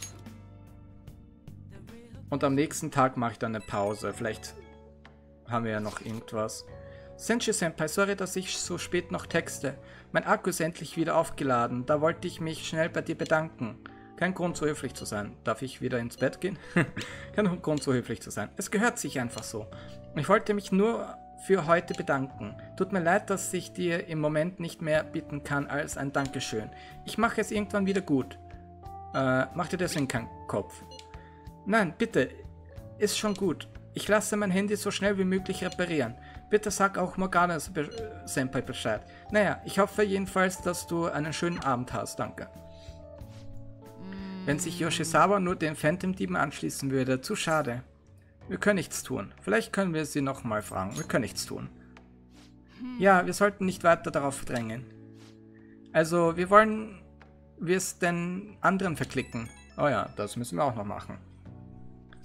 Und am nächsten Tag mache ich dann eine Pause. Vielleicht haben wir ja noch irgendwas. Senshi-Senpai, sorry, dass ich so spät noch texte. Mein Akku ist endlich wieder aufgeladen. Da wollte ich mich schnell bei dir bedanken. Kein Grund, so höflich zu sein. Darf ich wieder ins Bett gehen? Kein Grund, so höflich zu sein. Es gehört sich einfach so. Ich wollte mich nur für heute bedanken. Tut mir leid, dass ich dir im Moment nicht mehr bieten kann als ein Dankeschön. Ich mache es irgendwann wieder gut. Mach dir deswegen keinen Kopf. Nein, bitte. Ist schon gut. Ich lasse mein Handy so schnell wie möglich reparieren. Bitte sag auch Morgana-Senpai Bescheid. Naja, ich hoffe jedenfalls, dass du einen schönen Abend hast. Danke. Wenn sich Yoshizawa nur den Phantom-Dieben anschließen würde, zu schade. Wir können nichts tun. Vielleicht können wir sie nochmal fragen. Wir können nichts tun. Ja, wir sollten nicht weiter darauf drängen. Also, wir wollen es den anderen verklicken. Oh ja, das müssen wir auch noch machen.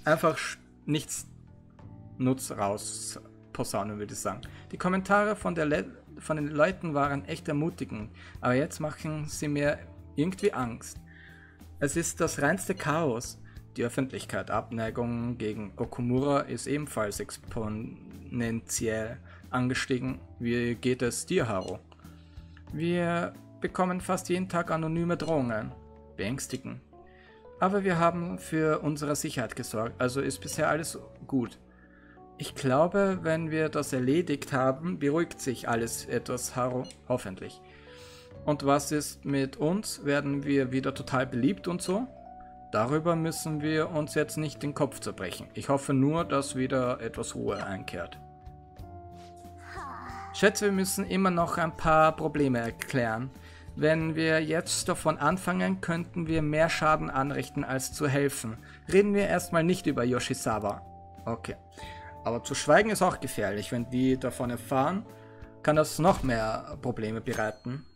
einfach nichts Nutz raus posaunen, würde ich sagen. Die Kommentare von den Leuten waren echt ermutigend, aber jetzt machen sie mir irgendwie Angst. Es ist das reinste Chaos. Die Öffentlichkeit, Abneigung gegen Okumura ist ebenfalls exponentiell angestiegen. Wie geht es dir, Haru? Wir bekommen fast jeden Tag anonyme Drohungen. Beängstigend. Aber wir haben für unsere Sicherheit gesorgt, also ist bisher alles gut. Ich glaube, wenn wir das erledigt haben, beruhigt sich alles etwas, Haru, hoffentlich. Und was ist mit uns? Werden wir wieder total beliebt und so? Darüber müssen wir uns jetzt nicht den Kopf zerbrechen. Ich hoffe nur, dass wieder etwas Ruhe einkehrt. Schätze, wir müssen immer noch ein paar Probleme erklären. Wenn wir jetzt davon anfangen, könnten wir mehr Schaden anrichten, als zu helfen. Reden wir erstmal nicht über Yoshizawa. Okay. Aber zu schweigen ist auch gefährlich. Wenn die davon erfahren, kann das noch mehr Probleme bereiten.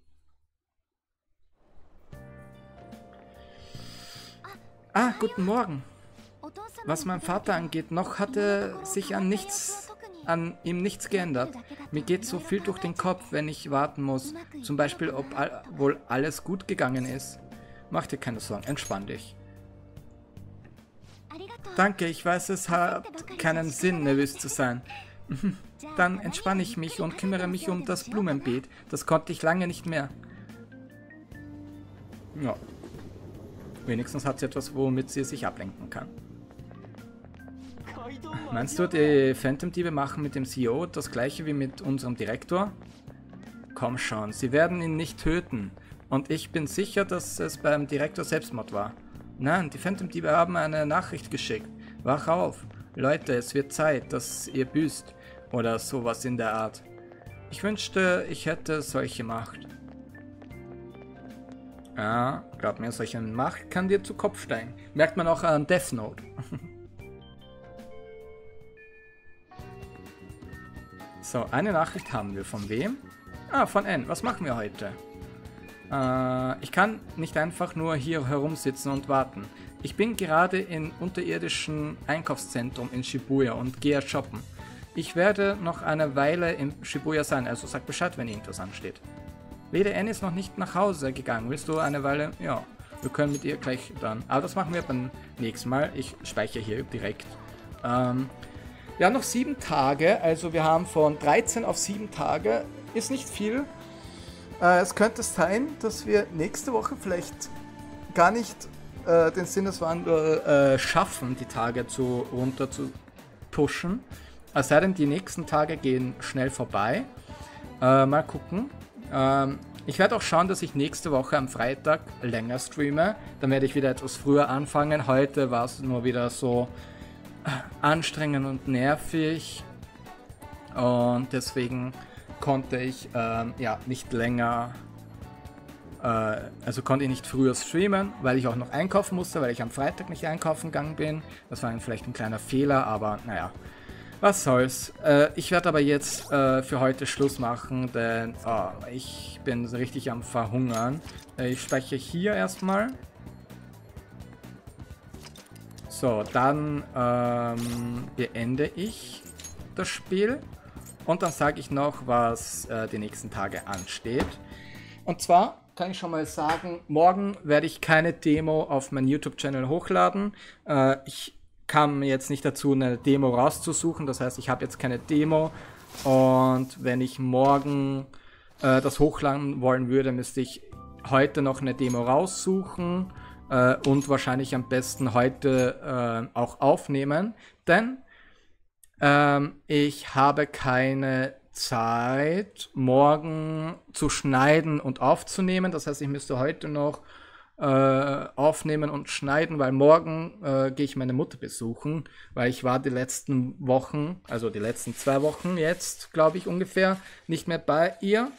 Ah, guten Morgen. Was mein Vater angeht, noch hatte sich an ihm nichts geändert. Mir geht so viel durch den Kopf, wenn ich warten muss. Zum Beispiel, ob wohl alles gut gegangen ist. Mach dir keine Sorgen, entspann dich. Danke, ich weiß, es hat keinen Sinn, nervös zu sein. Dann entspanne ich mich und kümmere mich um das Blumenbeet. Das konnte ich lange nicht mehr. Ja. Wenigstens hat sie etwas, womit sie sich ablenken kann. Meinst du, die Phantom-Diebe machen mit dem CEO das gleiche wie mit unserem Direktor? Komm schon, sie werden ihn nicht töten. Und ich bin sicher, dass es beim Direktor Selbstmord war. Nein, die Phantom-Diebe haben eine Nachricht geschickt. Wach auf. Leute, es wird Zeit, dass ihr büßt. Oder sowas in der Art. Ich wünschte, ich hätte solche Macht. Ja, glaub mir, solche Macht kann dir zu Kopf steigen. Merkt man auch an Death Note. So, eine Nachricht haben wir. Von wem? Ah, von N. Was machen wir heute? Ich kann nicht einfach nur hier herumsitzen und warten. Ich bin gerade im unterirdischen Einkaufszentrum in Shibuya und gehe shoppen. Ich werde noch eine Weile in Shibuya sein, also sag Bescheid, wenn irgendwas ansteht. Lady N ist noch nicht nach Hause gegangen. Willst du eine Weile? Ja, wir können mit ihr gleich dann. Aber das machen wir beim nächsten Mal. Ich speichere hier direkt. Ja, noch 7 Tage. Also wir haben von 13 auf 7 Tage. Ist nicht viel. Es könnte sein, dass wir nächste Woche vielleicht gar nicht den Sinneswandel schaffen, die Tage runter zu pushen. Es sei denn, die nächsten Tage gehen schnell vorbei. Mal gucken. Ich werde auch schauen, dass ich nächste Woche am Freitag länger streame. Dann werde ich wieder etwas früher anfangen. Heute war es nur wieder so anstrengend und nervig. Und deswegen konnte ich ja nicht länger, also konnte ich nicht früher streamen, weil ich auch noch einkaufen musste, weil ich am Freitag nicht einkaufen gegangen bin. Das war vielleicht ein kleiner Fehler, aber naja. Was soll's. Ich werde aber jetzt für heute Schluss machen, denn ich bin so richtig am Verhungern. Ich speichere hier erstmal. So, dann beende ich das Spiel. Und dann sage ich noch, was die nächsten Tage ansteht. Und zwar kann ich schon mal sagen, morgen werde ich keine Demo auf meinen YouTube-Channel hochladen. Ich kam jetzt nicht dazu, eine Demo rauszusuchen. Das heißt, ich habe jetzt keine Demo. Und wenn ich morgen das hochladen wollen würde, müsste ich heute noch eine Demo raussuchen und wahrscheinlich am besten heute auch aufnehmen. Denn ich habe keine Zeit, morgen zu schneiden und aufzunehmen. Das heißt, ich müsste heute noch aufnehmen und schneiden, weil morgen gehe ich meine Mutter besuchen, weil ich war die letzten Wochen, also die letzten 2 Wochen jetzt, glaube ich ungefähr, nicht mehr bei ihr.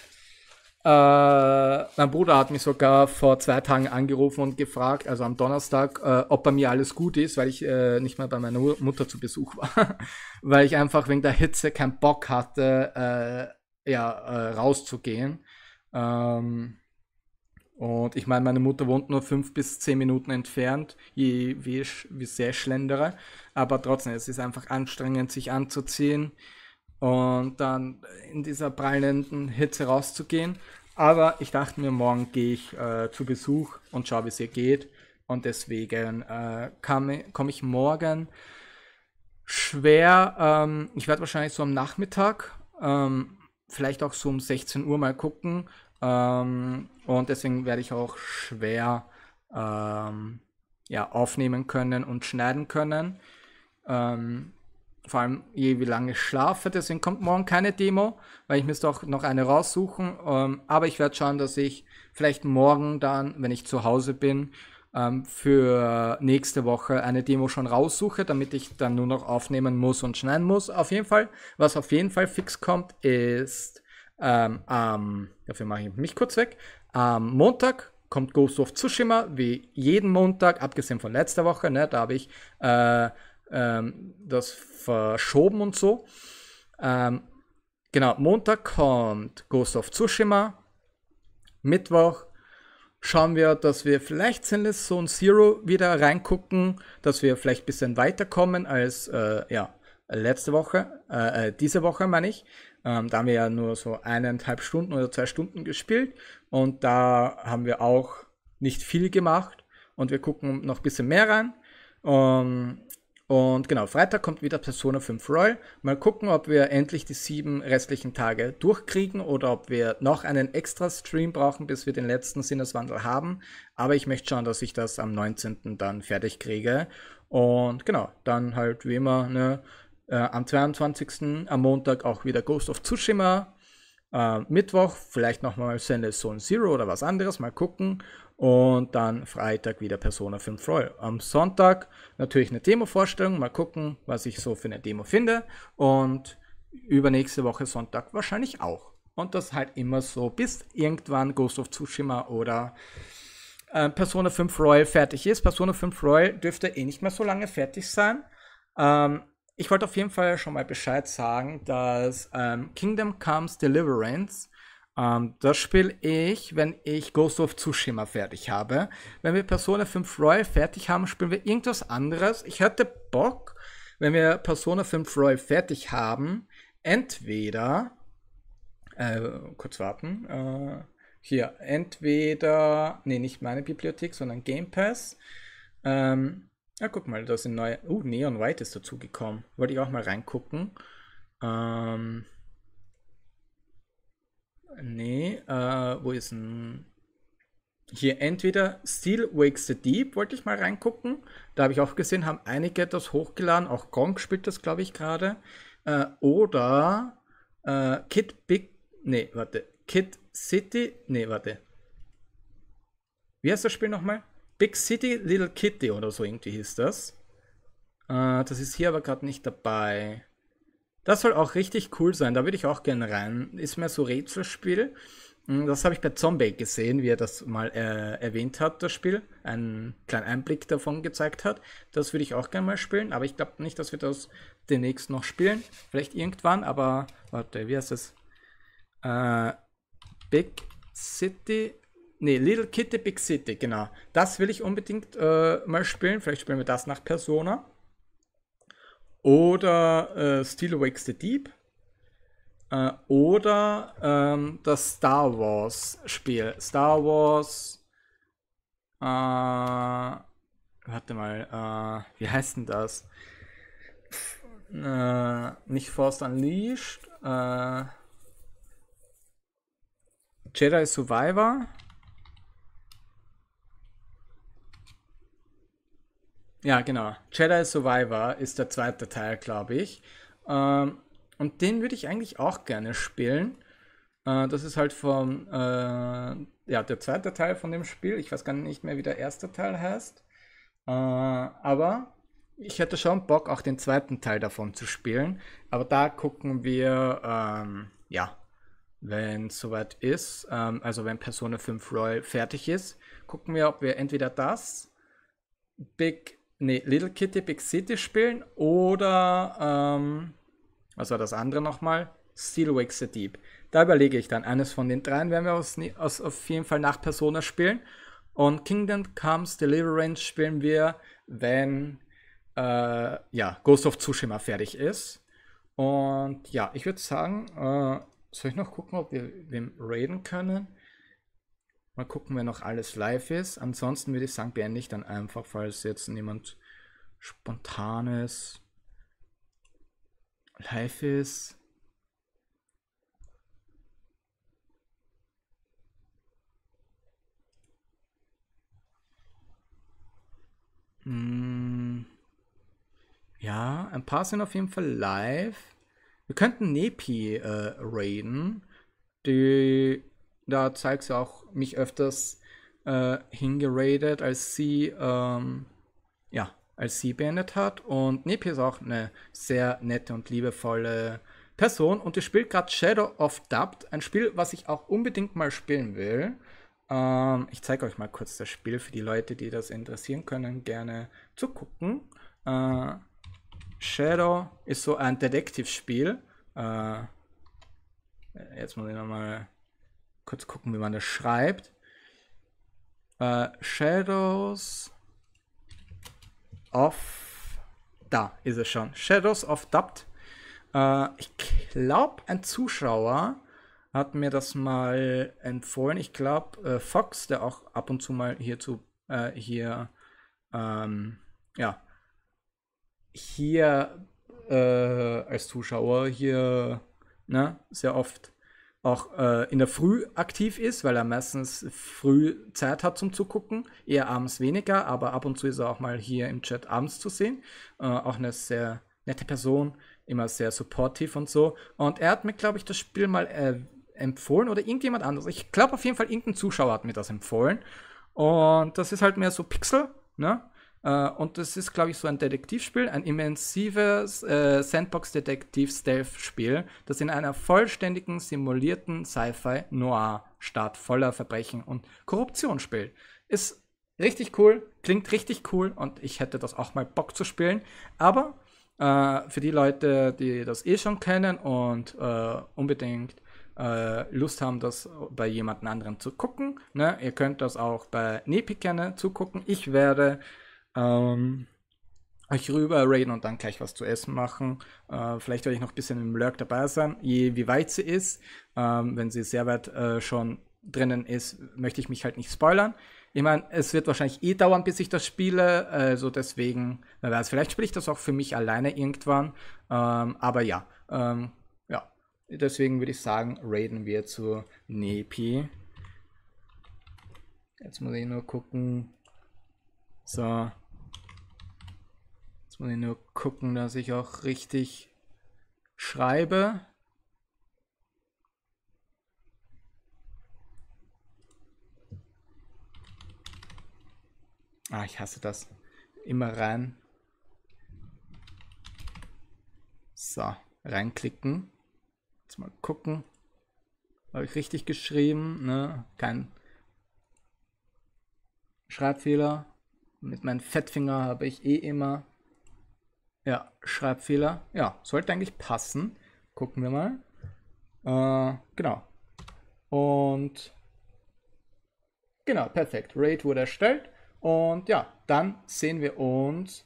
Mein Bruder hat mich sogar vor 2 Tagen angerufen und gefragt, also am Donnerstag, ob bei mir alles gut ist, weil ich nicht mehr bei meiner Mutter zu Besuch war, weil ich einfach wegen der Hitze keinen Bock hatte, rauszugehen. Und ich meine, meine Mutter wohnt nur 5 bis 10 Minuten entfernt, wie sehr ich schlendere. Aber trotzdem, es ist einfach anstrengend, sich anzuziehen und dann in dieser prallenden Hitze rauszugehen. Aber ich dachte mir, morgen gehe ich zu Besuch und schaue, wie es ihr geht. Und deswegen komme ich morgen schwer. Ich werde wahrscheinlich so am Nachmittag, vielleicht auch so um 16 Uhr mal gucken. Und deswegen werde ich auch schwer ja, aufnehmen können und schneiden können. Vor allem wie lange ich schlafe. Deswegen kommt morgen keine Demo, weil ich müsste auch noch eine raussuchen. Aber ich werde schauen, dass ich vielleicht morgen dann, wenn ich zu Hause bin, für nächste Woche eine Demo schon raussuche, damit ich dann nur noch aufnehmen muss und schneiden muss. Auf jeden Fall, was auf jeden Fall fix kommt, ist dafür mache ich mich kurz weg. Am Montag kommt Ghost of Tsushima, wie jeden Montag, abgesehen von letzter Woche, ne, da habe ich das verschoben und so. Genau, Montag kommt Ghost of Tsushima. Mittwoch schauen wir, dass wir vielleicht Zenless Zone Zero wieder reingucken, dass wir vielleicht ein bisschen weiterkommen als ja, letzte Woche, diese Woche meine ich. Da haben wir ja nur so 1,5 Stunden oder 2 Stunden gespielt und da haben wir auch nicht viel gemacht und wir gucken noch ein bisschen mehr rein. Und genau, Freitag kommt wieder Persona 5 Royal. Mal gucken, ob wir endlich die 7 restlichen Tage durchkriegen oder ob wir noch einen extra Stream brauchen, bis wir den letzten Sinneswandel haben. Aber ich möchte schauen, dass ich das am 19. dann fertig kriege. Und genau, dann halt wie immer, ne, am 22. am Montag auch wieder Ghost of Tsushima. Mittwoch vielleicht nochmal Zenless Zone Zero oder was anderes, mal gucken. Und dann Freitag wieder Persona 5 Royal. Am Sonntag natürlich eine Demo-Vorstellung, mal gucken, was ich so für eine Demo finde. Und übernächste Woche Sonntag wahrscheinlich auch. Und das halt immer so, bis irgendwann Ghost of Tsushima oder Persona 5 Royal fertig ist. Persona 5 Royal dürfte eh nicht mehr so lange fertig sein. Ich wollte auf jeden Fall schon mal Bescheid sagen, dass Kingdom Comes Deliverance, das spiele ich, wenn ich Ghost of Tsushima fertig habe. Wenn wir Persona 5 Royal fertig haben, spielen wir irgendwas anderes. Ich hätte Bock, wenn wir Persona 5 Royal fertig haben, entweder, kurz warten, hier, entweder, nee, nicht meine Bibliothek, sondern Game Pass. Ja, guck mal, da sind neue. Neon White ist dazugekommen. Wollte ich auch mal reingucken. Nee, wo ist denn. Hier entweder Steel Wakes the Deep, wollte ich mal reingucken. Da habe ich auch gesehen, haben einige das hochgeladen. Auch Gronk spielt das, glaube ich, gerade. Oder Kid City. Nee, warte. Wie heißt das Spiel nochmal? Big City Little Kitty oder so irgendwie hieß das. Das ist hier aber gerade nicht dabei. Das soll auch richtig cool sein, da würde ich auch gerne rein. Ist mehr so Rätselspiel. Das habe ich bei Zombie gesehen, wie er das mal erwähnt hat, das Spiel. Einen kleinen Einblick davon gezeigt hat. Das würde ich auch gerne mal spielen, aber ich glaube nicht, dass wir das demnächst noch spielen. Vielleicht irgendwann, aber warte, wie heißt das? Big City. Ne, Little Kitty Big City, genau. Das will ich unbedingt mal spielen. Vielleicht spielen wir das nach Persona. Oder Steel Wakes the Deep. Oder das Star Wars Spiel. Star Wars. Warte mal. Wie heißt denn das? Nicht Force Unleashed. Jedi Survivor. Ja, genau. Jedi Survivor ist der zweite Teil, glaube ich. Und den würde ich eigentlich auch gerne spielen. Das ist halt ja, der zweite Teil von dem Spiel. Ich weiß gar nicht mehr, wie der erste Teil heißt. Aber ich hätte schon Bock, auch den zweiten Teil davon zu spielen. Aber da gucken wir, ja, wenn es soweit ist, also wenn Persona 5 Royal fertig ist, gucken wir, ob wir entweder das Little Kitty Big City spielen oder was war das andere nochmal? Still Wakes the Deep. Da überlege ich dann, eines von den dreien werden wir auf jeden Fall nach Persona spielen. Und Kingdom Comes Deliverance spielen wir, wenn Ghost of Tsushima fertig ist. Und ja, ich würde sagen, soll ich noch gucken, ob wir wem raiden können? Mal gucken, wer noch alles live ist. Ansonsten würde ich sagen, beende ich dann einfach, falls jetzt niemand Spontanes live ist. Ja, ein paar sind auf jeden Fall live. Wir könnten Nepi raiden. Da zeigt sie auch mich öfters hingeradet, als sie beendet hat. Und Nepi ist auch eine sehr nette und liebevolle Person. Und die spielt gerade Shadow of Doubt, ein Spiel, was ich auch unbedingt mal spielen will. Ich zeige euch mal kurz das Spiel für die Leute, die das interessieren können, gerne zugucken. Shadow ist so ein Detektivspiel. Jetzt muss ich nochmal kurz gucken, wie man das schreibt. Shadows of... Da ist es schon. Shadows of Doubt. Ich glaube, ein Zuschauer hat mir das mal empfohlen. Ich glaube, Fox, der auch ab und zu mal hier als Zuschauer hier sehr oft auch in der Früh aktiv ist, weil er meistens früh Zeit hat zum Zugucken, eher abends weniger, aber ab und zu ist er auch mal hier im Chat abends zu sehen. Auch eine sehr nette Person, immer sehr supportive und so. Und er hat mir, glaube ich, das Spiel mal empfohlen oder irgendjemand anderes. Ich glaube auf jeden Fall, irgendein Zuschauer hat mir das empfohlen. Und das ist halt mehr so Pixel, ne? Und das ist, glaube ich, so ein Detektivspiel, ein immersives Sandbox-Detektiv-Stealth-Spiel, das in einer vollständigen, simulierten Sci-Fi-Noir-Stadt voller Verbrechen und Korruption spielt. Ist richtig cool, klingt richtig cool und ich hätte das auch mal Bock zu spielen. Aber für die Leute, die das eh schon kennen und unbedingt Lust haben, das bei jemand anderem zu gucken, ne? Ihr könnt das auch bei Nepi gerne zugucken. Ich werde euch rüber raiden und dann gleich was zu essen machen. Vielleicht werde ich noch ein bisschen im Lurk dabei sein, wie weit sie ist. Wenn sie sehr weit schon drinnen ist, möchte ich mich halt nicht spoilern. Ich meine, es wird wahrscheinlich eh dauern, bis ich das spiele, also deswegen, wer weiß, vielleicht spiele ich das auch für mich alleine irgendwann. Aber ja, deswegen würde ich sagen, raiden wir zu Nepi. Jetzt muss ich nur gucken. So. Jetzt muss ich nur gucken, dass ich auch richtig schreibe. Ich hasse das. Immer rein. So, reinklicken. Jetzt mal gucken. Habe ich richtig geschrieben, ne? Kein Schreibfehler. Mit meinem Fettfinger habe ich eh immer. Ja, Schreibfehler. Ja, sollte eigentlich passen. Gucken wir mal. Genau. Und genau, perfekt. Raid wurde erstellt. Und ja, dann sehen wir uns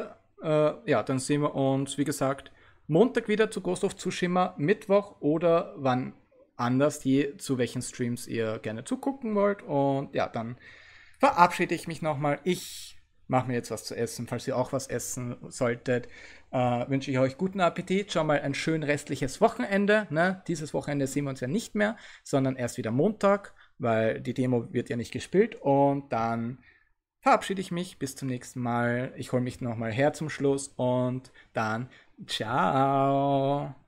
wie gesagt, Montag wieder zu Ghost of Tsushima, Mittwoch oder wann anders, zu welchen Streams ihr gerne zugucken wollt. Und ja, dann verabschiede ich mich nochmal. Ich mache mir jetzt was zu essen. Falls ihr auch was essen solltet, wünsche ich euch guten Appetit. Schon mal ein schön restliches Wochenende. Ne? Dieses Wochenende sehen wir uns ja nicht mehr, sondern erst wieder Montag, weil die Demo wird ja nicht gespielt. Und dann verabschiede ich mich. Bis zum nächsten Mal. Ich hole mich nochmal her zum Schluss und dann ciao.